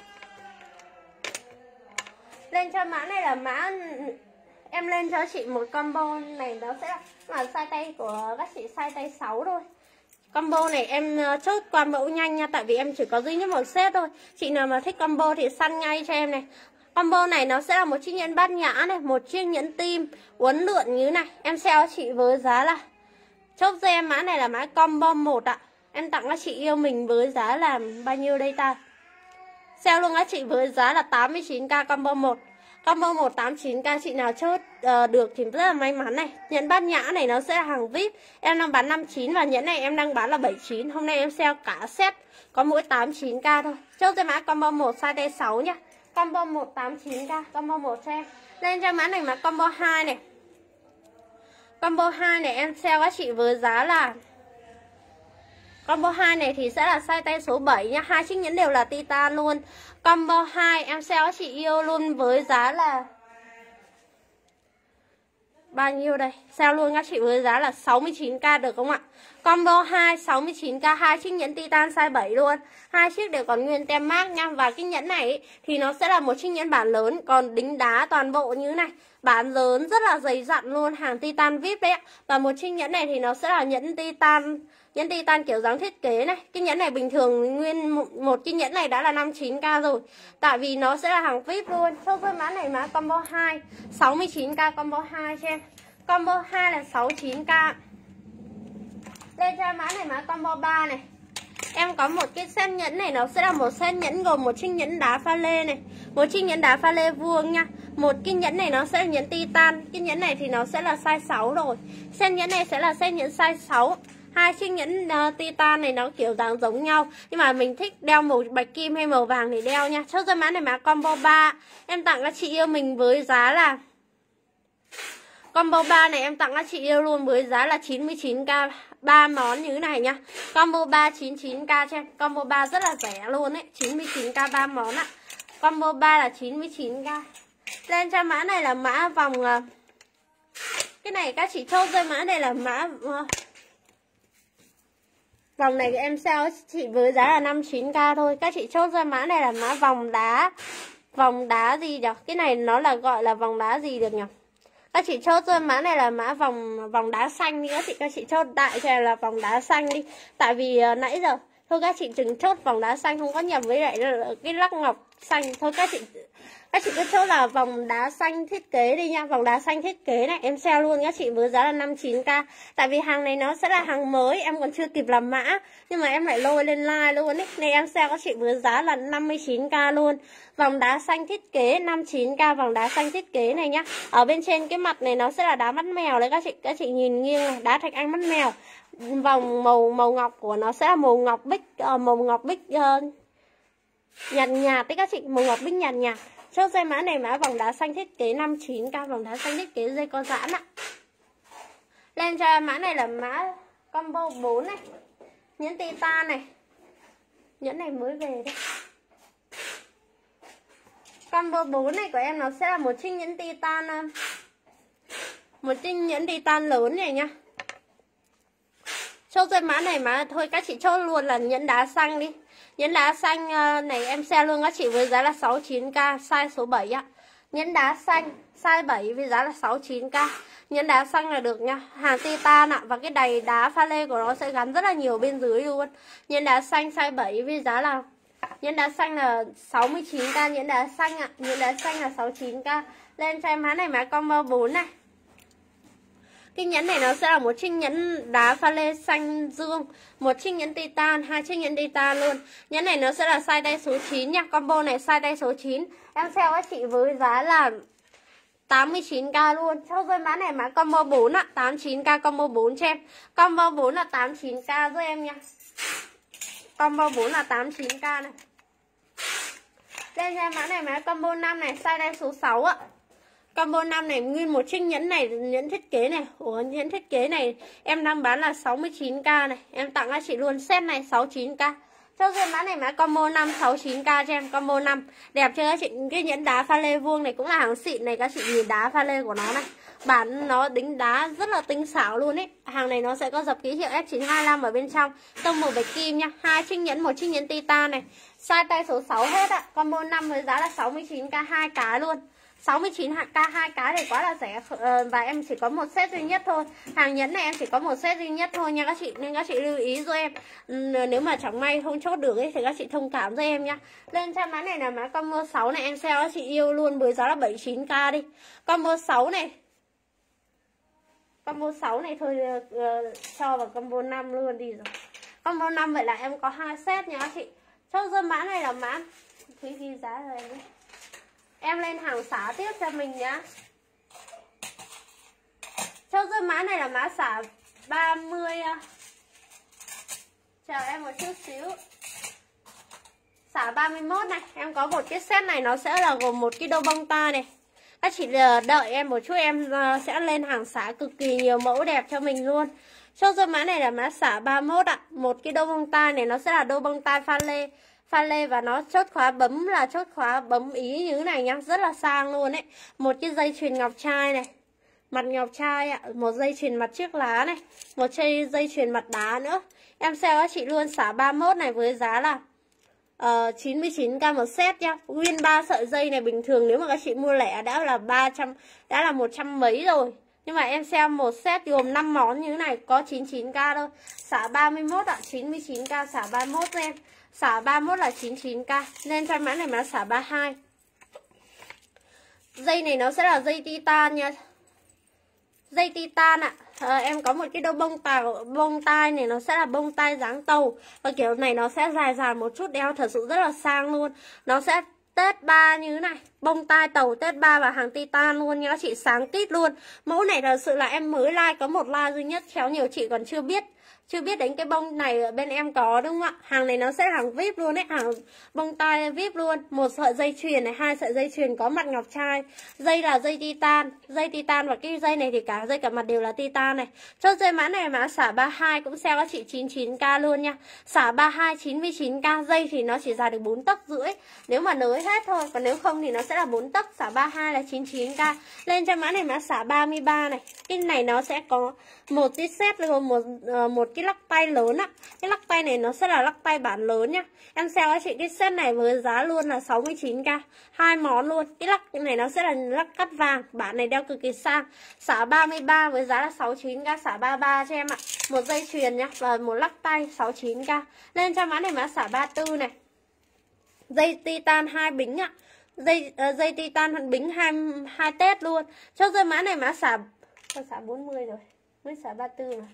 Lên cho mã này là mã em lên cho chị một combo này, nó sẽ là size tay của các chị size tay 6 thôi. Combo này em chốt qua mẫu nhanh nha, tại vì em chỉ có duy nhất một set thôi. Chị nào mà thích combo thì săn ngay cho em này. Combo này nó sẽ là một chiếc nhẫn bát nhã này, một chiếc nhẫn tim uốn lượn như này. Em sale chị với giá là, chốt cho em mã này là mã combo 1 ạ. Em tặng các chị yêu mình với giá là bao nhiêu đây ta? Sale luôn các chị với giá là 89k combo 1. Combo 1 89k, chị nào chốt được thì rất là may mắn này. Nhẫn bát nhã này nó sẽ là hàng VIP. Em đang bán 59 và nhẫn này em đang bán là 79. Hôm nay em sale cả set có mỗi 89k thôi. Chốt cho mã combo 1 size tay 6 nhá. Combo 1 89k, combo 1 cho em. Lên cho mã này mã combo 2 này. Combo 2 này em sale các chị với giá là, combo 2 này thì sẽ là size tay số 7 nha. Hai chiếc nhẫn đều là titan luôn. Combo 2 em sale các chị yêu luôn với giá là bao nhiêu đây? Sale luôn các chị với giá là 69k được không ạ? Combo 2 69k, hai chiếc nhẫn titan size 7 luôn. Hai chiếc đều còn nguyên tem mác nha. Và cái nhẫn này ý, thì nó sẽ là một chiếc nhẫn bản lớn, còn đính đá toàn bộ như thế này. Bản lớn rất là dày dặn luôn, hàng titan VIP đấy ạ. Và một chiếc nhẫn này thì nó sẽ là nhẫn titan kiểu dáng thiết kế này. Cái nhẫn này bình thường nguyên một cái nhẫn này đã là 59k rồi, tại vì nó sẽ là hàng VIP luôn. Chốt với mã này mã combo 2 69k combo 2 cho em. Combo 2 là 69k. Lên cho mã này mã combo 3 này. Em có một cái set nhẫn này, nó sẽ là một set nhẫn gồm một chiếc nhẫn đá pha lê này, một chiếc nhẫn đá pha lê vuông nha. Một cái nhẫn này nó sẽ là nhẫn titan. Cái nhẫn này thì nó sẽ là size 6 rồi. Set nhẫn này sẽ là set nhẫn size 6. Hai chiếc nhẫn titan này nó kiểu dáng giống nhau, nhưng mà mình thích đeo màu bạch kim hay màu vàng thì đeo nha. Chốt cho mã này mã combo 3. Em tặng các chị yêu mình với giá là, combo 3 này em tặng các chị yêu luôn với giá là 99k, 3 món như thế này nha. Combo 3 99k cho em. Combo 3 rất là rẻ luôn ấy, 99k 3 món ạ. Combo 3 là 99k. Lên cho mã này là mã vòng, cái này các chị chốt cho mã này là mã vòng này em sale chị với giá là 59k thôi. Các chị chốt ra mã này là mã vòng đá. Vòng đá gì nhỉ? Cái này nó là gọi là vòng đá gì được nhỉ? Các chị chốt cho mã này là mã vòng đá xanh đi. Các chị chốt đại cho là vòng đá xanh đi. Tại vì nãy giờ thôi các chị đừng chốt vòng đá xanh, không có nhầm với lại cái lắc ngọc xanh. Thôi các chị cứ chốt là vòng đá xanh thiết kế đi nha. Vòng đá xanh thiết kế này em sale luôn các chị với giá là 59k. Tại vì hàng này nó sẽ là hàng mới, em còn chưa kịp làm mã, nhưng mà em lại lôi lên like luôn ấy, nên em sale các chị với giá là 59k luôn. Vòng đá xanh thiết kế 59k, vòng đá xanh thiết kế này nhá. Ở bên trên cái mặt này nó sẽ là đá mắt mèo đấy các chị nhìn nghiêng này, đá thạch anh mắt mèo. Vòng màu ngọc của nó sẽ là màu ngọc bích nhạt nhạt đấy các chị, màu ngọc bích nhạt nhạt. Chốt dây mã này mã vòng đá xanh thiết kế 59k, vòng đá xanh thiết kế dây co giãn ạ. Lên cho mã này là mã combo 4 này. Nhẫn titan này. Nhẫn này mới về đấy. Combo 4 này của em nó sẽ là một chiếc nhẫn titan, một chiếc nhẫn titan lớn này nha. Chốt dây mã này mà thôi các chị chốt luôn là nhẫn đá xanh đi. Nhẫn đá xanh này em sale luôn các chị với giá là 69k, size số 7 ạ. Nhẫn đá xanh size 7 với giá là 69k. Nhẫn đá xanh là được nha, hàng titan ạ. Và cái đày đá pha lê của nó sẽ gắn rất là nhiều bên dưới luôn. Nhẫn đá xanh size 7 với giá là, nhẫn đá xanh là 69k, nhẫn đá xanh ạ. Nhẫn đá xanh là 69k. Lên cho em mã này mã combo 4 này. Cái nhẫn này nó sẽ là một chiếc nhẫn đá pha lê xanh dương, một chiếc nhẫn titan, hai chiếc nhẫn titan luôn. Nhẫn này nó sẽ là size tay số 9 nha. Combo này size tay số 9. Em sale các chị với giá là 89k luôn. Cho dây mã này mã combo 4 ạ, 89k combo 4 cho em. Combo 4 là 89k giúp em nha. Combo 4 là 89k này. Lên cho mã này mã combo 5 này, size tay số 6 ạ. Combo 5 này nguyên một chiếc nhẫn này, nhẫn thiết kế này. Ủa, nhẫn thiết kế này em đang bán là 69k này. Em tặng các chị luôn set này 69k. Cho riêng mã này mã combo 5 69k cho em, combo 5. Đẹp chưa các chị? Cái nhẫn đá pha lê vuông này cũng là hàng xịn này các chị, nhìn đá pha lê của nó này. Bản nó đính đá rất là tinh xảo luôn ấy. Hàng này nó sẽ có dập ký hiệu F925 ở bên trong, tông màu bạch kim nha. 2 chiếc nhẫn, 1 chiếc nhẫn titan này. Size tay số 6 hết ạ. Combo 5 với giá là 69k 2 cái luôn. 69k 2 cái thì quá là rẻ. Và em chỉ có một set duy nhất thôi. Hàng nhẫn này em chỉ có một set duy nhất thôi nha các chị, nên các chị lưu ý giúp em. Nếu mà chẳng may không chốt được ấy, thì các chị thông cảm cho em nhá. Lên cho mã này là mã combo 6 này, em sale các chị yêu luôn với giá là 79k đi. Combo 6 này, combo 6 này thôi, cho vào combo 5 luôn đi rồi. Combo 5 vậy là em có 2 set nha các chị. Cho dân mã này là mã Thúy ghi giá rồi em. Em lên hàng xả tiếp cho mình nhá. Cho dân mã này là mã xả 30. Chờ em một chút xíu. Xả 31 này, em có một cái set này, nó sẽ là gồm một cái đôi bông tai này. Các chị đợi em một chút, em sẽ lên hàng xả cực kỳ nhiều mẫu đẹp cho mình luôn. Cho dân mã này là mã xả 31 ạ. Một cái đôi bông tai này nó sẽ là đôi bông tai pha lê và nó chốt khóa bấm là chốt khóa bấm ý như thế này nhá, rất là sang luôn ấy. Một cái dây chuyền ngọc trai này, mặt ngọc trai ạ, một dây chuyền mặt chiếc lá này, một dây chuyền mặt đá nữa. Em sale các chị luôn xả 31 này với giá là 99k một set nhá. Nguyên 3 sợi dây này bình thường nếu mà các chị mua lẻ đã là 300, đã là 100 mấy rồi. Nhưng mà em xem một set gồm 5 món như thế này có 99k thôi. Xả 31 ạ, 99k xả 31 cho em. Xả 31 là 99k. Nên cho mã này mã xả 32. Dây này nó sẽ là dây titan nha. Dây titan ạ. Em có một cái đôi bông tai này, nó sẽ là bông tai dáng tàu. Và kiểu này nó sẽ dài dài một chút, đeo thật sự rất là sang luôn. Nó sẽ tết 3 như thế này, bông tai tàu tết 3 và hàng titan luôn nha các chị, sáng tít luôn. Mẫu này thật sự là em mới like, có một like duy nhất, khéo nhiều chị còn chưa biết đến cái bông này ở bên em có, đúng không ạ? Hàng này nó sẽ là hàng VIP luôn đấy, hàng bông tai VIP luôn. Một sợi dây chuyền này, 2 sợi dây chuyền có mặt ngọc trai. Dây là dây titan và cái dây này thì cả dây cả mặt đều là titan này. Cho dây mã này mã xả 32 cũng sale các chị 99k luôn nha. Xả 32 99k, dây thì nó chỉ dài được 4 tấc rưỡi nếu mà nới hết thôi, còn nếu không thì nó sẽ là 4 tấc. Xả 32 là 99k. Lên cho mã này mã xả 33 này. Cái này nó sẽ có một cái set gồm một cái lắc tay lớn á. Cái lắc tay này nó sẽ là lắc tay bản lớn nhá. Em sale các chị cái set này với giá luôn là 69k, 2 món luôn. Cái lắc này nó sẽ là lắc cắt vàng, bản này đeo cực kỳ sang. Xả 33 với giá là 69k, xả 33 cho em ạ. Một dây chuyền nhá và một lắc tay 69k. Lên cho mã này mã xả 34 này. Dây titan 2 bính ạ. Dây titan bính 2 tết luôn. Cho dây mã này mã xả 40 rồi, mới xả 34 rồi.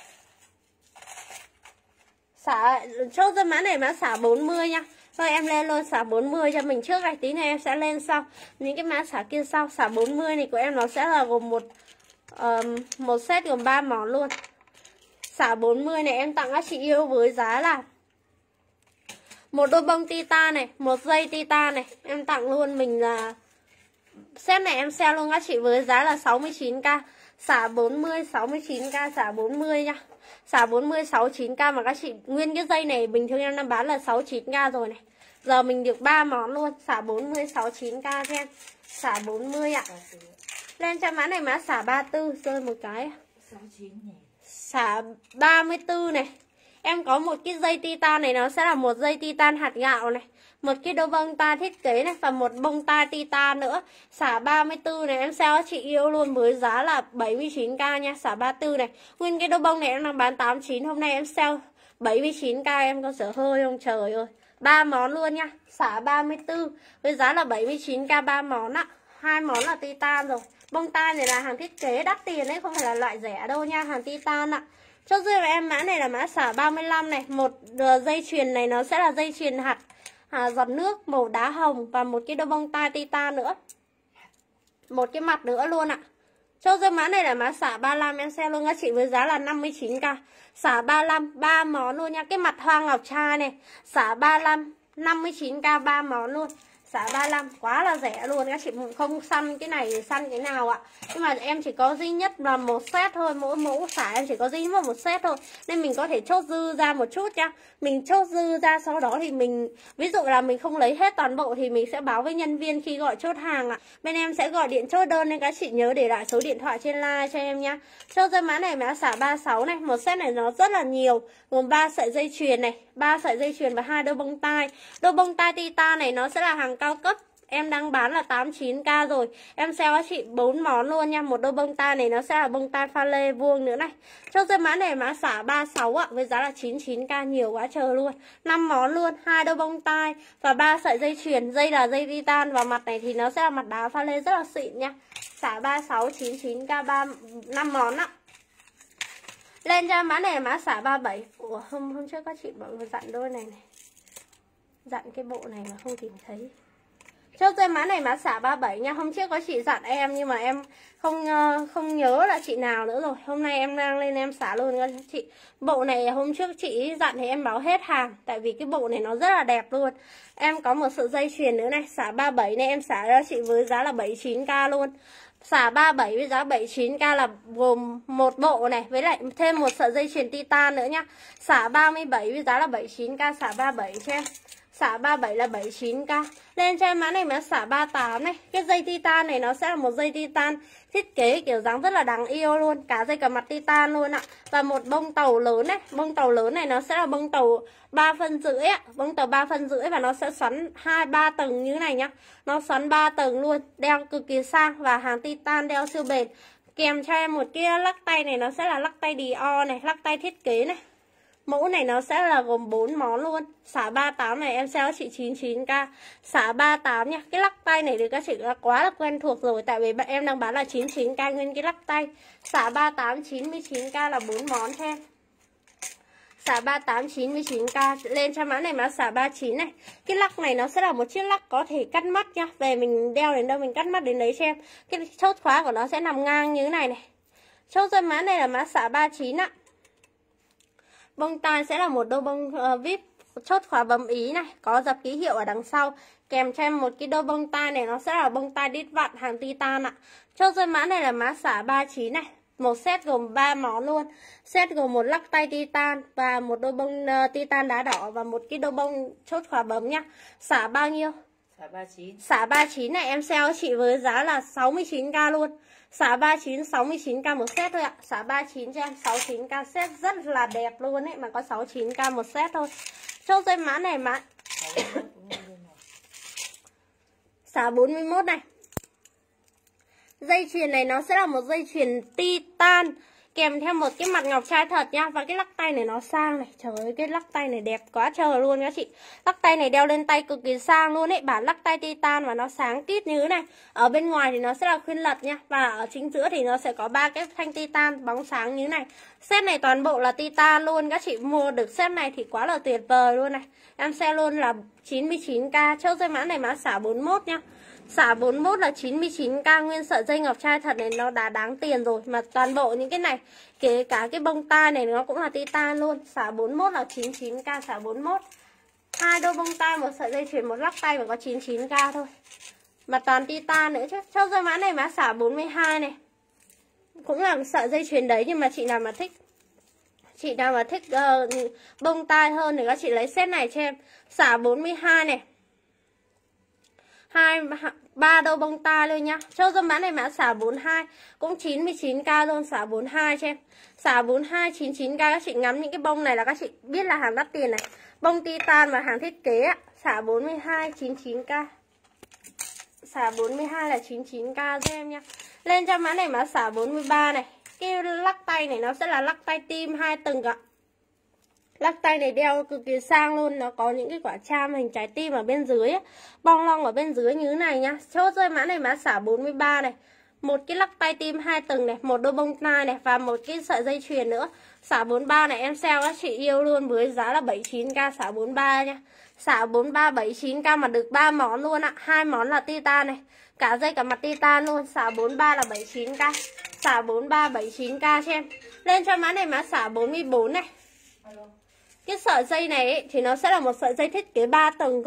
Chốt dây mã này mã xả 40 nha. Thôi em lên luôn xả 40 cho mình trước này, tí này em sẽ lên sau những cái mã xả kia sau. Xả 40 này của em nó sẽ là gồm một set gồm 3 món luôn. Xả 40 này em tặng các chị yêu với giá là một đôi bông titan này, một dây titan này, em tặng luôn mình là set này em sale luôn các chị với giá là 69k. Xả 40 69k, xả 40 nha. Xả 40 69k mà các chị, nguyên cái dây này bình thường em đang bán là 69k rồi này. Giờ mình được 3 món luôn. Xả 40 69k cho em. Xả 40 ạ. Lên cho mã này mã xả 34, rơi một cái. Xả 34 này. Em có một cái dây titan này, nó sẽ là một dây titan hạt gạo này, một cái đôi bông tai thiết kế này và một bông tai titan nữa. Xả 34 này em sale chị yêu luôn với giá là 79k nha. Xả 34 này. Nguyên cái đôi bông này em đang bán 89, hôm nay em sale 79k, em có sợ hơi không trời ơi. 3 món luôn nha. Xả 34 với giá là 79k, 3 món ạ. 2 món là titan rồi. Bông tai này là hàng thiết kế đắt tiền đấy, không phải là loại rẻ đâu nha, hàng titan ạ. Cho dư vào em mã này là mã xả 35 này. Một dây chuyền này nó sẽ là dây chuyền hạt giọt nước màu đá hồng và một cái đôi bông tai titan nữa, một cái mặt nữa luôn ạ. Cho dư mã này là mã xả 35, em sale luôn các chị với giá là 59k. Xả 35, 3 món luôn nha. Cái mặt hoa ngọc trai này, xả 35 59k, 3 món luôn. xả 35 quá là rẻ luôn. Các chị không săn cái này săn cái nào ạ. Nhưng mà em chỉ có duy nhất là một set thôi, mỗi mẫu xả em chỉ có duy nhất một set thôi, nên mình có thể chốt dư ra một chút nha. Mình chốt dư ra, sau đó thì mình ví dụ là mình không lấy hết toàn bộ thì mình sẽ báo với nhân viên khi gọi chốt hàng ạ. Bên em sẽ gọi điện chốt đơn, nên các chị nhớ để lại số điện thoại trên live cho em nhá. Chốt dây mã này mã xả 36 này, một set này nó rất là nhiều, gồm 3 sợi dây chuyền này, 3 sợi dây chuyền và 2 đôi bông tai. Đôi bông tai titan này nó sẽ là hàng cao cấp. Em đang bán là 89k rồi. Em sale các chị 4 món luôn nha. Một đôi bông tai này nó sẽ là bông tai pha lê vuông nữa này. Cho dây mã này mã xả 36 ạ, với giá là 99k, nhiều quá trời luôn. 5 món luôn, 2 đôi bông tai và 3 sợi dây chuyền. Dây là dây titan và mặt này thì nó sẽ là mặt đá pha lê rất là xịn nha. Xả 36 99k 5 món ạ. Lên cho mã này mã xả 37. Ủa hôm trước các chị bảo dặn đôi này này. Dặn cái bộ này mà không tìm thấy. Chốt dây mã này mã xả 37 nha. Hôm trước có chị dặn em nhưng mà em không nhớ là chị nào nữa rồi. Hôm nay em đang lên em xả luôn các chị. Bộ này hôm trước chị dặn thì em báo hết hàng, tại vì cái bộ này nó rất là đẹp luôn. Em có một sợi dây chuyền nữa này, xả 37 này em xả cho chị với giá là 79k luôn. Xả 37 với giá 79k là gồm một bộ này với lại thêm một sợi dây chuyền titan nữa nhá. Xả 37 với giá là 79k, xả 37 cho em. Xả 37 là 79k. Lên cho em mã này mã xả 38 này. Cái dây titan này nó sẽ là một dây titan thiết kế kiểu dáng rất là đáng yêu luôn. Cả dây cả mặt titan luôn ạ. Và một bông tàu lớn này. Bông tàu lớn này nó sẽ là bông tàu 3 phân rưỡi ạ. Bông tàu 3 phân rưỡi và nó sẽ xoắn 2-3 tầng như thế này nhá. Nó xoắn 3 tầng luôn. Đeo cực kỳ sang và hàng titan đeo siêu bền. Kèm cho em một cái lắc tay này, nó sẽ là lắc tay Dior này, lắc tay thiết kế này. Mẫu này nó sẽ là gồm 4 món luôn. Xả 38 này em sale chị 99k. Xả 38 nha. Cái lắc tay này thì các chị đã quá là quen thuộc rồi, tại vì bạn em đang bán là 99k nguyên cái lắc tay. Xả 38 99k là 4 món cho em. Xả 38 99k. Lên cho mã này mã xả 39 này. Cái lắc này nó sẽ là một chiếc lắc có thể cắt mắt nha. Về mình đeo đến đâu mình cắt mắt đến đấy cho em. Cái chốt khóa của nó sẽ nằm ngang như thế này này. Chốt dây mã này là mã xả 39 ạ. Bông tai sẽ là một đôi bông vip chốt khóa bấm Ý này, có dập ký hiệu ở đằng sau. Kèm cho em một cái đôi bông tai này, nó sẽ là bông tai đít vặn hàng titan ạ. Chốt dây mã này là mã xả 39 này. Một set gồm 3 món luôn. Set gồm một lắc tay titan và một đôi bông titan đá đỏ và một cái đôi bông chốt khóa bấm nhá. Xả bao nhiêu? Xả 39. Xả 39 này em sale chị với giá là 69k luôn. Xả 39 69k một set thôi ạ. Xả 39 cho em 69k set rất là đẹp luôn ấy, mà có 69k một set thôi. Chốt dây mã này mã xả 41 này. Dây chuyền này nó sẽ là một dây chuyền titan kèm theo một cái mặt ngọc trai thật nha. Và cái lắc tay này nó sang này. Trời ơi, cái lắc tay này đẹp quá trời luôn các chị. Lắc tay này đeo lên tay cực kỳ sang luôn ấy. Bản lắc tay titan và nó sáng tít như thế này. Ở bên ngoài thì nó sẽ là khuyên lật nha. Và ở chính giữa thì nó sẽ có 3 cái thanh titan bóng sáng như thế này. Set này toàn bộ là titan luôn. Các chị mua được set này thì quá là tuyệt vời luôn này. Em sale luôn là 99k. Chốt dây mã này mã xả 41 nha. Xả 41 là 99k. Nguyên sợi dây ngọc trai thật này nó đã đáng tiền rồi. Mà toàn bộ những cái này, kể cả cái bông tai này nó cũng là titan luôn. Xả 41 là 99k. Xả 41. 2 đôi bông tai, một sợi dây chuyền, một lắc tay và có 99k thôi. Mà toàn titan nữa chứ. Cho dây mã này mã xả 42 này. Cũng là sợi dây chuyền đấy, nhưng mà chị nào mà thích bông tai hơn thì các chị lấy set này cho em. Xả 42 này. 3 đôi bông tai luôn nhá. Cho dâm mã này mã xả 42 cũng 99k luôn. Xả 42 cho em. Xả 42 99k. Các chị ngắm những cái bông này là các chị biết là hàng đắt tiền này. Bông titan và hàng thiết kế ạ. Xả 42 99k. Xả 42 là 99k cho em nha. Lên cho mã này mã xả 43 này. Cái lắc tay này nó sẽ là lắc tay tim 2 tầng ạ. Lắc tay này đeo cực kỳ sang luôn. Nó có những cái quả cham hình trái tim ở bên dưới ấy. Bong long ở bên dưới như thế này nhá. Chốt rơi mã này mã xả 43 này. Một cái lắc tay tim 2 tầng này. Một đôi bông tai này. Và một cái sợi dây chuyền nữa. Xả 43 này em sale các chị yêu luôn với giá là 79k. Xả 43 nha. Xả 43 79k mà được 3 món luôn ạ. 2 món là titan này. Cả dây cả mặt titan luôn. Xả 43 là 79k. Xả 43 79k cho em. Lên cho mã này mã xả 44 này. Cái sợi dây này ấy, thì nó sẽ là một sợi dây thiết kế 3 tầng cơ.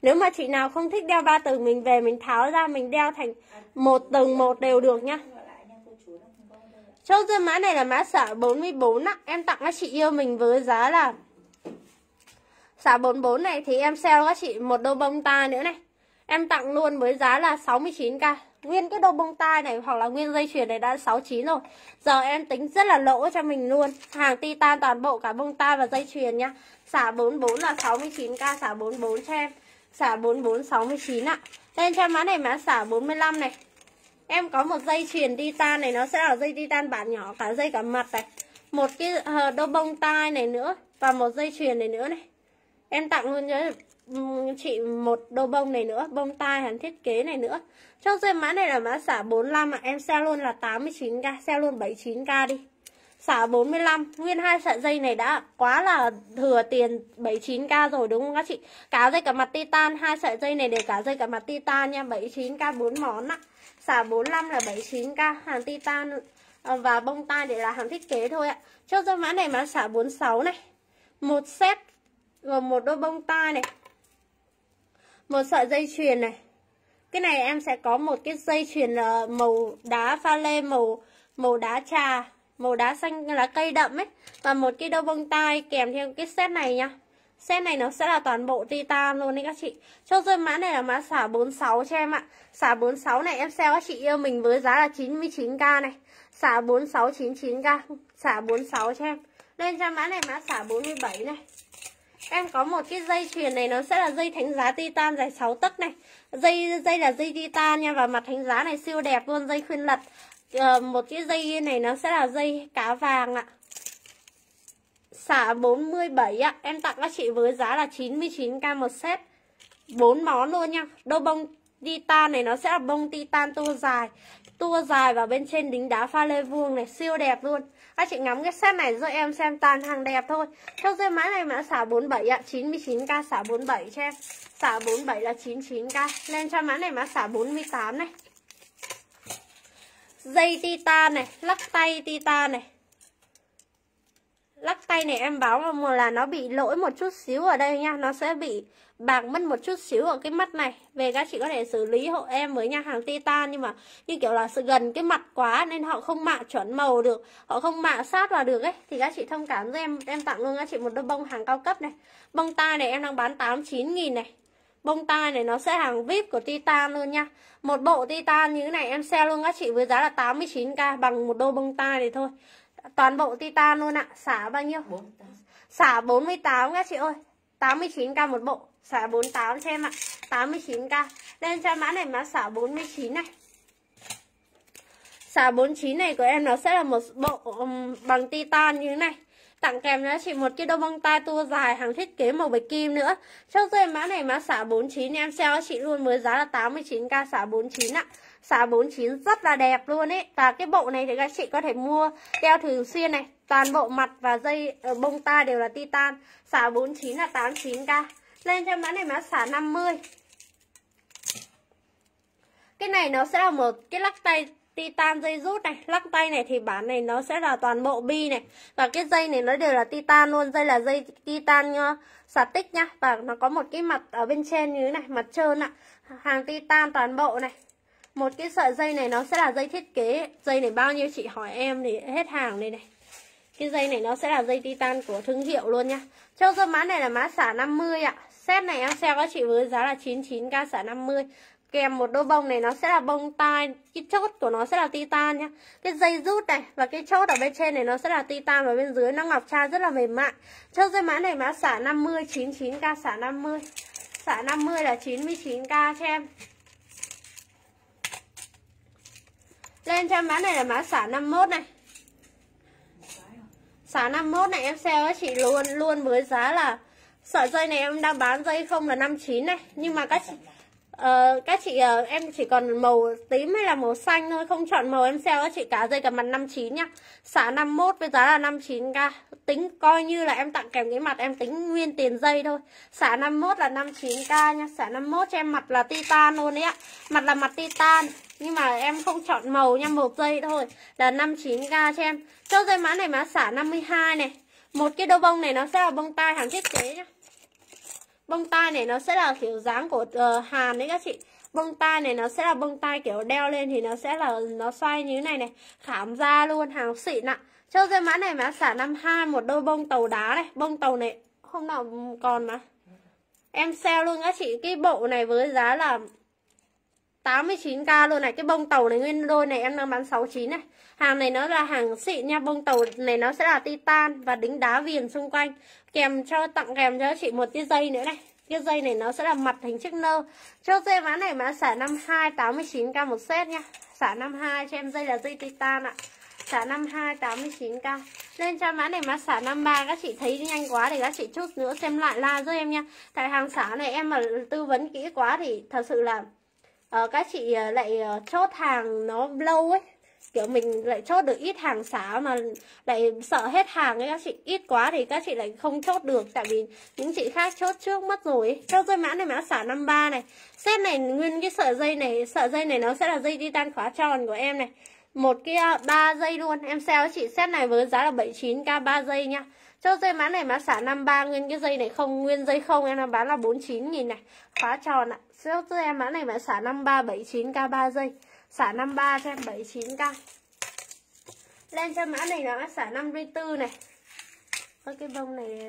Nếu mà chị nào không thích đeo 3 tầng, mình về mình tháo ra mình đeo thành 1 tầng 1 đều được nhá. Chốt cho mã này là mã xả 44 á. Em tặng các chị yêu mình với giá là xả 44 này thì em sale các chị một đôi bông tai nữa này. Em tặng luôn với giá là 69k. Nguyên cái đôi bông tai này hoặc là nguyên dây chuyền này đã 69 rồi. Giờ em tính rất là lỗ cho mình luôn. Hàng titan toàn bộ cả bông tai và dây chuyền nhá. Xả 44 là 69k, xả 44 cho em. Xả 44 69 ạ. Lên cho mã này mã xả 45 này. Em có một dây chuyền titan này, nó sẽ là dây titan bản nhỏ, cả dây cả mặt này. Một cái đôi bông tai này nữa và một dây chuyền này nữa này. Em tặng luôn cho chị một đôi bông này nữa, bông tai hàng thiết kế này nữa. Trong dây mã này là mã xả 45 ạ. Em sale luôn là 89k, sale luôn 79k đi. Xả 45, nguyên 2 sợi dây này đã quá là thừa tiền 79k rồi đúng không các chị? Cả dây cả mặt titan, 2 sợi dây này đều cả dây cả mặt titan nha, 79k 4 món ạ. Xả 45 là 79k, hàng titan và bông tai để là hàng thiết kế thôi ạ. Trong dây mã này mã xả 46 này. Một set gồm một đôi bông tai này, một sợi dây chuyền này. Cái này em sẽ có một cái dây chuyền màu đá pha lê, màu đá trà, màu đá xanh lá cây đậm ấy, và một cái đôi bông tai kèm theo cái set này nha. Set này nó sẽ là toàn bộ titan luôn đấy các chị. Cho dây mã này là mã xả 46 cho em ạ. Xả 46 này em sale các chị yêu mình với giá là 99k này. Xả 46 99k, xả 46 cho em. Lên cho mã này mã xả 47 này. Em có một cái dây chuyền này, nó sẽ là dây thánh giá titan dài 6 tấc này. Dây là dây titan nha, và mặt thánh giá này siêu đẹp luôn, dây khuyên lật. Một cái dây này nó sẽ là dây cá vàng ạ. Xả 47 ạ. Em tặng các chị với giá là 99k một set. 4 món luôn nha. Đôi bông titan này nó sẽ là bông titan tua dài. Tua dài và bên trên đính đá pha lê vuông này, siêu đẹp luôn. Các chị ngắm cái set này giúp em xem toàn hàng đẹp thôi. Trong dây mã này mã xả 47 ạ, 99k xả 47 cho em. Xả 47 là 99k. Lên cho mã này mã xả 48 này. Dây titan này, lắc tay titan này. Lắc tay này em báo một là nó bị lỗi một chút xíu ở đây nha. Nó sẽ bị bạc mất một chút xíu ở cái mắt này. Về các chị có thể xử lý hộ em với nha, hàng titan. Nhưng mà như kiểu là sự gần cái mặt quá nên họ không mạ chuẩn màu được, họ không mạ sát vào được ấy. Thì các chị thông cảm với em tặng luôn các chị một đôi bông hàng cao cấp này. Bông tai này em đang bán 89.000 này. Bông tai này nó sẽ hàng VIP của titan luôn nha. Một bộ titan như thế này em sale luôn các chị với giá là 89k bằng một đôi bông tai này thôi. Toàn bộ titan luôn ạ. Xả bao nhiêu? 48. Xả 48 các chị ơi. 89k một bộ. Xả 48 cho em ạ. 89k. Lên cho mã này mã xả 49 này. Xả 49 này của em nó sẽ là một bộ bằng titan như thế này. Tặng kèm cho chị một cái đôi bông tai tua dài hàng thiết kế màu bạch kim nữa. Trong dây mã này mã xả 49 em sale chị luôn với giá là 89k xả 49 ạ. Xả 49 rất là đẹp luôn ấy. Và cái bộ này thì các chị có thể mua đeo thường xuyên này. Toàn bộ mặt và dây bông tai đều là titan. Xả 49 là 89k. Lên cho mã này mã xả 50. Cái này nó sẽ là một cái lắc tay titan dây rút này. Lắc tay này thì bản này nó sẽ là toàn bộ bi này. Và cái dây này nó đều là titan luôn. Dây là dây titan xả tích nhá. Và nó có một cái mặt ở bên trên như thế này, mặt trơn ạ. Hàng titan toàn bộ này. Một cái sợi dây này nó sẽ là dây thiết kế. Dây này bao nhiêu chị hỏi em thì hết hàng đây này. Cái dây này nó sẽ là dây titan của thương hiệu luôn nha. Trong dây mã này là mã xả 50 ạ. Set này em sale các chị với giá là 99k xả 50. Kèm một đôi bông này nó sẽ là bông tai. Cái chốt của nó sẽ là titan nhá. Cái dây rút này và cái chốt ở bên trên này nó sẽ là titan. Và bên dưới nó ngọc trai rất là mềm mại. Trong dây mã này mã xả 50, 99k xả 50. Xả 50 là 99k cho em. Lên cho mã này là mã xả 51 này. Xả 51 này em sale các chị luôn với giá là sợi dây này em đang bán dây không là 59 này. Nhưng mà các chị em chỉ còn màu tím hay là màu xanh thôi, không chọn màu em sale các chị cả dây cả mặt 59 nhá. Xả 51 với giá là 59k. Tính coi như là em tặng kèm cái mặt, em tính nguyên tiền dây thôi. Xả 51 là 59k nha. Xả 51 cho em mặt là titan luôn đấy ạ. Mặt là mặt titan. Nhưng mà em không chọn màu nha, một dây thôi là 59k cho em. Cho dây mã này mã xả 52 này. Một cái đôi bông này nó sẽ là bông tai hàng thiết kế nhá. Bông tai này nó sẽ là kiểu dáng của Hàn đấy các chị. Bông tai này nó sẽ là bông tai kiểu đeo lên thì nó sẽ là nó xoay như thế này này, khảm da luôn, hàng xịn ạ. Cho dây mã này mã xả 52, một đôi bông tàu đá này. Bông tàu này hôm nào còn mà em sale luôn các chị. Cái bộ này với giá là 89k luôn này. Cái bông tàu này nguyên đôi này em đang bán 69 này. Hàng này nó là hàng xịn nha. Bông tàu này nó sẽ là titan và đính đá viền xung quanh. Tặng kèm cho chị một cái dây nữa này. Cái dây này nó sẽ là mặt hình chiếc nơ. Cho dây mã này mã xả 52, 89k một set nha. Xả 52 cho em dây là dây titan ạ. Xả 52, 89k. Lên cho mã này mã xả 53. Các chị thấy nhanh quá thì các chị chút nữa xem lại la giúp em nha. Tại hàng xả này em mà tư vấn kỹ quá thì thật sự là các chị lại chốt hàng nó lâu ấy. Kiểu mình lại chốt được ít hàng xả mà lại sợ hết hàng ấy các chị. Ít quá thì các chị lại không chốt được. Tại vì những chị khác chốt trước mất rồi ấy. Cho dây mã này mã xả 53 này. Set này nguyên cái sợi dây này nó sẽ là dây titan khóa tròn của em này. Một cái 3 dây luôn. Em sale chị set này với giá là 79k 3 dây nha. Cho dây mã này mã xả 53, nguyên cái dây này không, nguyên dây không em đang bán là 49.000 này. Khóa tròn ạ. Cho em mã này mã xả 53 79k 3 dây. Xả 53 cho em 79k. Lên cho mã này là mã xả 54 này. Cái bông này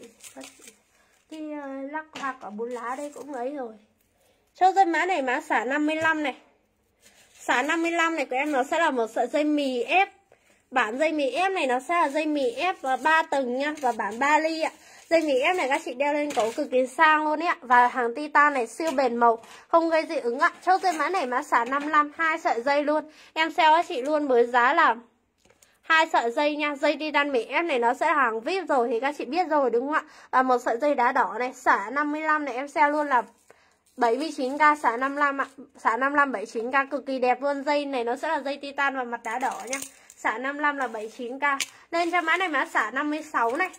cái lắc hoa quả 4 lá đây cũng ấy rồi. Cho dây mã này mã xả 55 này. Xả 55 này của em nó sẽ là một sợi dây mì ép. Bản dây mì ép này nó sẽ là dây mì ép 3 tầng nha. Và bản 3 ly ạ. Dây mì ép này các chị đeo lên cổ cực kỳ sang luôn ấy ạ. Và hàng titan này siêu bền màu, không gây dị ứng ạ. Cho dây mã này mã xả 55, 2 sợi dây luôn. Em sale các chị luôn với giá là 2 sợi dây nha. Dây titan mì ép này nó sẽ hàng VIP rồi thì các chị biết rồi đúng không ạ. Và một sợi dây đá đỏ này. Xả 55 này em sale luôn là 79k. Xả 55 ạ. Xả 55 79k cực kỳ đẹp luôn. Dây này nó sẽ là dây titan và mặt đá đỏ nha. Xả 55 là 79k. Lên cho mã này mã xả 56 này.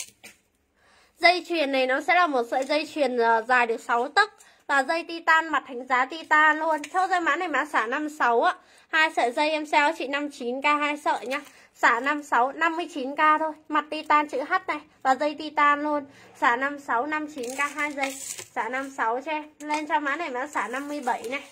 Dây chuyền này nó sẽ là một sợi dây chuyền dài được 6 tấc. Và dây titan mặt thánh giá titan luôn. Cho dây mã này mã xả 56 ạ. 2 sợi dây em sale chị 59k 2 sợi nhá. Xả 56 59k thôi. Mặt titan chữ H này. Và dây titan luôn. Xả 56 59k 2 dây. Xả 56 cho em. Lên cho mã này mã xả 57 này.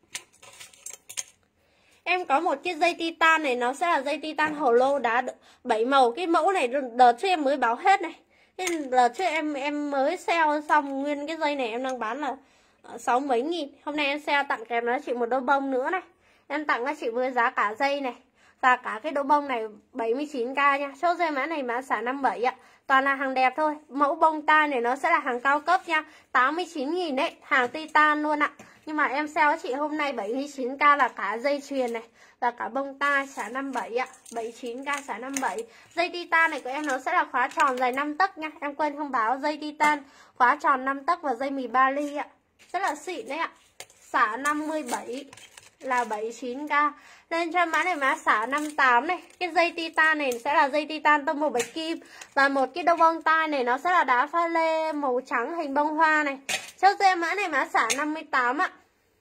Em có một cái dây titan này. Nó sẽ là dây titan hồ lô đá 7 màu. Cái mẫu này đợt trước em mới báo hết này. Đợt trước em mới sale xong. Nguyên cái dây này em đang bán là 60 mấy nghìn. Hôm nay em sale tặng kèm nó chị một đôi bông nữa này. Em tặng các chị với giá cả dây này và cả cái đôi bông này 79k nha. Chốt dây mã này mã xả 57 ạ. Toàn là hàng đẹp thôi. Mẫu bông tai này nó sẽ là hàng cao cấp nha. 89.000 đấy. Hàng titan luôn ạ. Nhưng mà em sale các chị hôm nay 79k là cả dây chuyền này và cả bông tai. Xả 57 ạ. 79k xả 57. Dây titan này của em nó sẽ là khóa tròn dài 5 tấc nha. Em quên không báo dây titan khóa tròn 5 tấc và dây mì 3 ly ạ. Rất là xịn đấy ạ. Xả 57 là 79k. Lên cho mã này mã xả 58 này. Cái dây titan này sẽ là dây titan tông màu bạch kim. Và một cái đôi bông tai này nó sẽ là đá pha lê màu trắng hình bông hoa này. Cho dây mã này mã xả 58 ạ.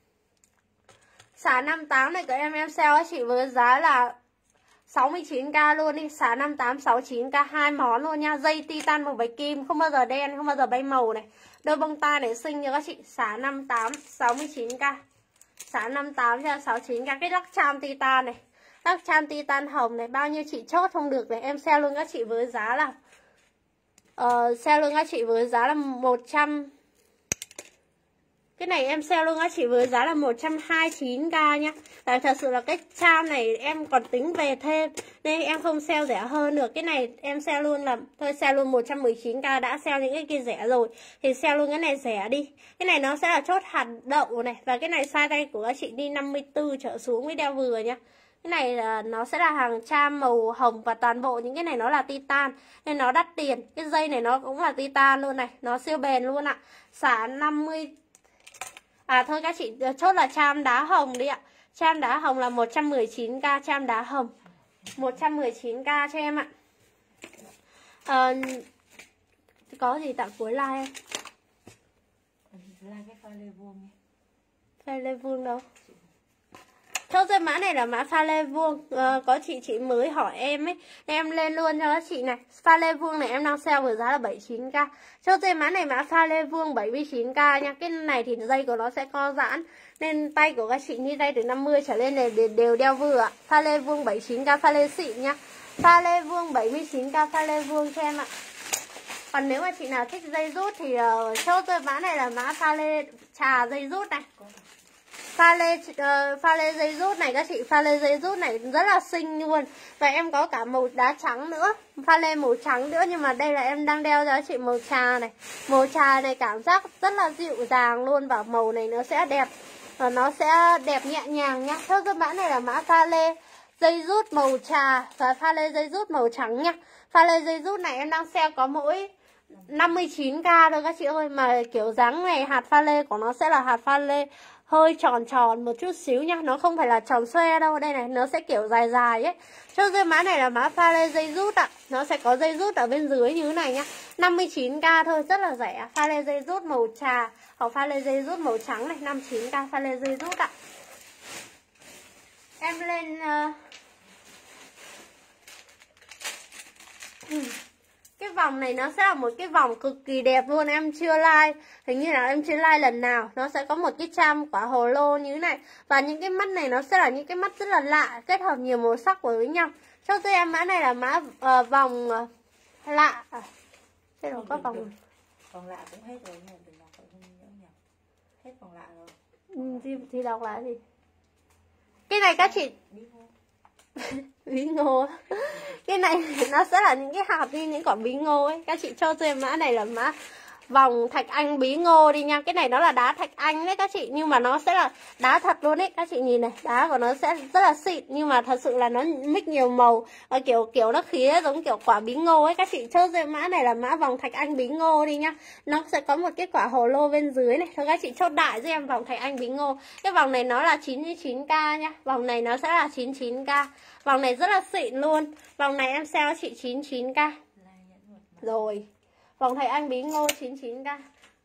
Xả 58 này của em sale chị với giá là 69k luôn đi. Xả 58 69k 2 món luôn nha. Dây titan màu bạch kim, không bao giờ đen, không bao giờ bay màu này. Đôi bông tai này xinh cho các chị. Xả 58 69k. Xả 58 cho 69k. Cái lắc cham titan này, lắc cham titan hồng này, bao nhiêu chị chốt không được này. Em sale luôn các chị với giá là sale luôn các chị với giá là 100. Cái này em sale luôn các chị với giá là 129k nhá. Tại thật sự là cái cham này em còn tính về thêm nên em không sale rẻ hơn được. Cái này em sale luôn là thôi, sale luôn 119k. Đã sale những cái kia rẻ rồi thì sale luôn cái này rẻ đi. Cái này nó sẽ là chốt hạt đậu này. Và cái này size tay của các chị đi 54 trở xuống mới đeo vừa nhá. Cái này là nó sẽ là hàng cham màu hồng. Và toàn bộ những cái này nó là titan nên nó đắt tiền. Cái dây này nó cũng là titan luôn này. Nó siêu bền luôn ạ. Xả 50. À thôi các chị chốt là cham đá hồng đi ạ. Cham đá hồng là 119k. Cham đá hồng 119k cho em ạ. Có gì tặng cuối like em. Like cái file vuông. File vuông đâu? Chốt cho mã này là mã pha lê vuông. Có chị mới hỏi em ấy, em lên luôn cho các chị này. Pha lê vuông này em đang sale với giá là 79k. Chốt cho mã này mã pha lê vuông 79k nha. Cái này thì dây của nó sẽ co giãn nên tay của các chị như tay từ 50 trở lên này đều đeo vừa ạ. Pha lê vuông 79k, pha lê xịn nha. Pha lê vuông 79k, pha lê vuông cho em ạ. Còn nếu mà chị nào thích dây rút thì chốt cho mã này là mã pha lê trà dây rút này. Pha lê dây rút này các chị, pha lê dây rút này rất là xinh luôn. Và em có cả màu đá trắng nữa, pha lê màu trắng nữa, nhưng mà đây là em đang đeo cho các chị màu trà này. Màu trà này cảm giác rất là dịu dàng luôn, và màu này nó sẽ đẹp, và nó sẽ đẹp nhẹ nhàng nhá. Theo cái mã này là mã pha lê dây rút màu trà và pha lê dây rút màu trắng nha. Pha lê dây rút này em đang sale có mỗi 59k thôi các chị ơi. Mà kiểu dáng này hạt pha lê của nó sẽ là hạt pha lê hơi tròn tròn một chút xíu nha. Nó không phải là tròn xoe đâu. Đây này, nó sẽ kiểu dài dài ấy. Cho dây mã này là mã pha lê dây rút ạ. Nó sẽ có dây rút ở bên dưới như thế này nhá. 59k thôi, rất là rẻ. Pha lê dây rút màu trà hoặc pha lê dây rút màu trắng này, 59k pha lê dây rút ạ. Em lên cái vòng này nó sẽ là một cái vòng cực kỳ đẹp luôn. Em chưa like, hình như là em chưa like lần nào. Nó sẽ có một cái cham quả hồ lô như thế này. Và những cái mắt này nó sẽ là những cái mắt rất là lạ, kết hợp nhiều màu sắc với nhau. Cho tôi em mã này là mã vòng lạ. Thế rồi có vòng Vòng lạ cũng hết rồi, nhưng đừng đọc không nhớ. Hết vòng lạ rồi. Thì đọc lại gì? Cái này các chị bí ngô. Cái này nó sẽ là những cái hạt như những quả bí ngô ấy. Các chị cho tôi mã này là mã vòng thạch anh bí ngô đi nha. Cái này nó là đá thạch anh đấy các chị, nhưng mà nó sẽ là đá thật luôn ấy. Các chị nhìn này, đá của nó sẽ rất là xịn, nhưng mà thật sự là nó mix nhiều màu và kiểu nó khía giống kiểu quả bí ngô ấy. Các chị chốt cho mã này là mã vòng thạch anh bí ngô đi nhá. Nó sẽ có một cái quả hồ lô bên dưới này. Thôi các chị chốt đại cho em vòng thạch anh bí ngô. Cái vòng này nó là 99k nhá. Vòng này nó sẽ là 99k. Vòng này rất là xịn luôn. Vòng này em sale chị 99k. Rồi. Vòng thạch anh bí ngô 99k.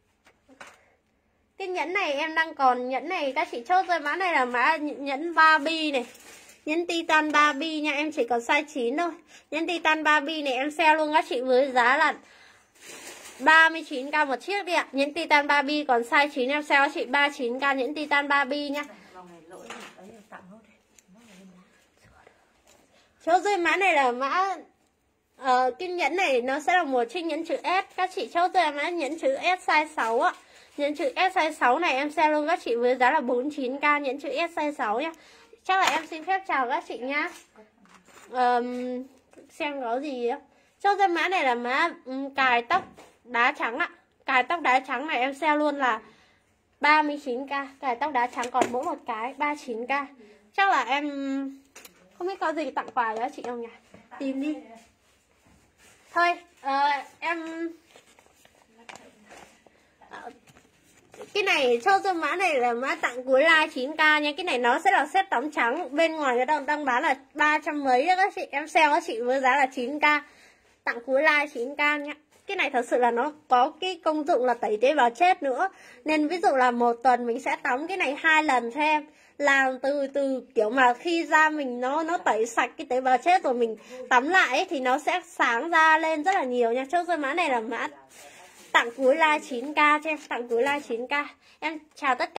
Cái nhẫn này em đang còn nhẫn này các chị chốt rồi. Mã này là mã nhẫn Barbie này. Nhẫn Titan Barbie nha. Em chỉ còn size 9 thôi. Nhẫn Titan Barbie này em sale luôn các chị với giá là 39k một chiếc đi ạ. Nhẫn Titan Barbie còn size 9 em sale các chị 39k nhẫn Titan Barbie nha. Chốt rồi mã này là mã cái nhẫn này nó sẽ là một chiếc nhẫn chữ S. Các chị chốt rồi mã nhẫn chữ S size 6 ạ. Nhẫn chữ S size 6 này em sale luôn các chị với giá là 49k nhẫn chữ S size 6 nhá. Chắc là em xin phép chào các chị nhá. Xem có gì á. Chốt rồi mã này là mã cài tóc đá trắng ạ. Cài tóc đá trắng này em sale luôn là 39k. Cài tóc đá trắng còn mỗi một cái 39k. Chắc là em không biết có gì tặng quà cho chị không nhỉ? Tìm đi. Thôi, em cái này cho mã này là mã tặng cuối live 9k nha. Cái này nó sẽ là set tắm trắng. Bên ngoài người ta đang bán là 300 mấy đó các chị. Em sale các chị với giá là 9k. Tặng cuối live 9k nha. Cái này thật sự là nó có cái công dụng là tẩy tế bào chết nữa. Nên ví dụ là một tuần mình sẽ tắm cái này 2 lần cho em. Làm từ kiểu mà khi da mình nó tẩy sạch cái tế bào chết rồi mình tắm lại ấy, thì nó sẽ sáng da lên rất là nhiều nha. Chốt rồi mã này là mã tặng cuối live 9k cho em. Tặng cuối live 9k. Em chào tất cả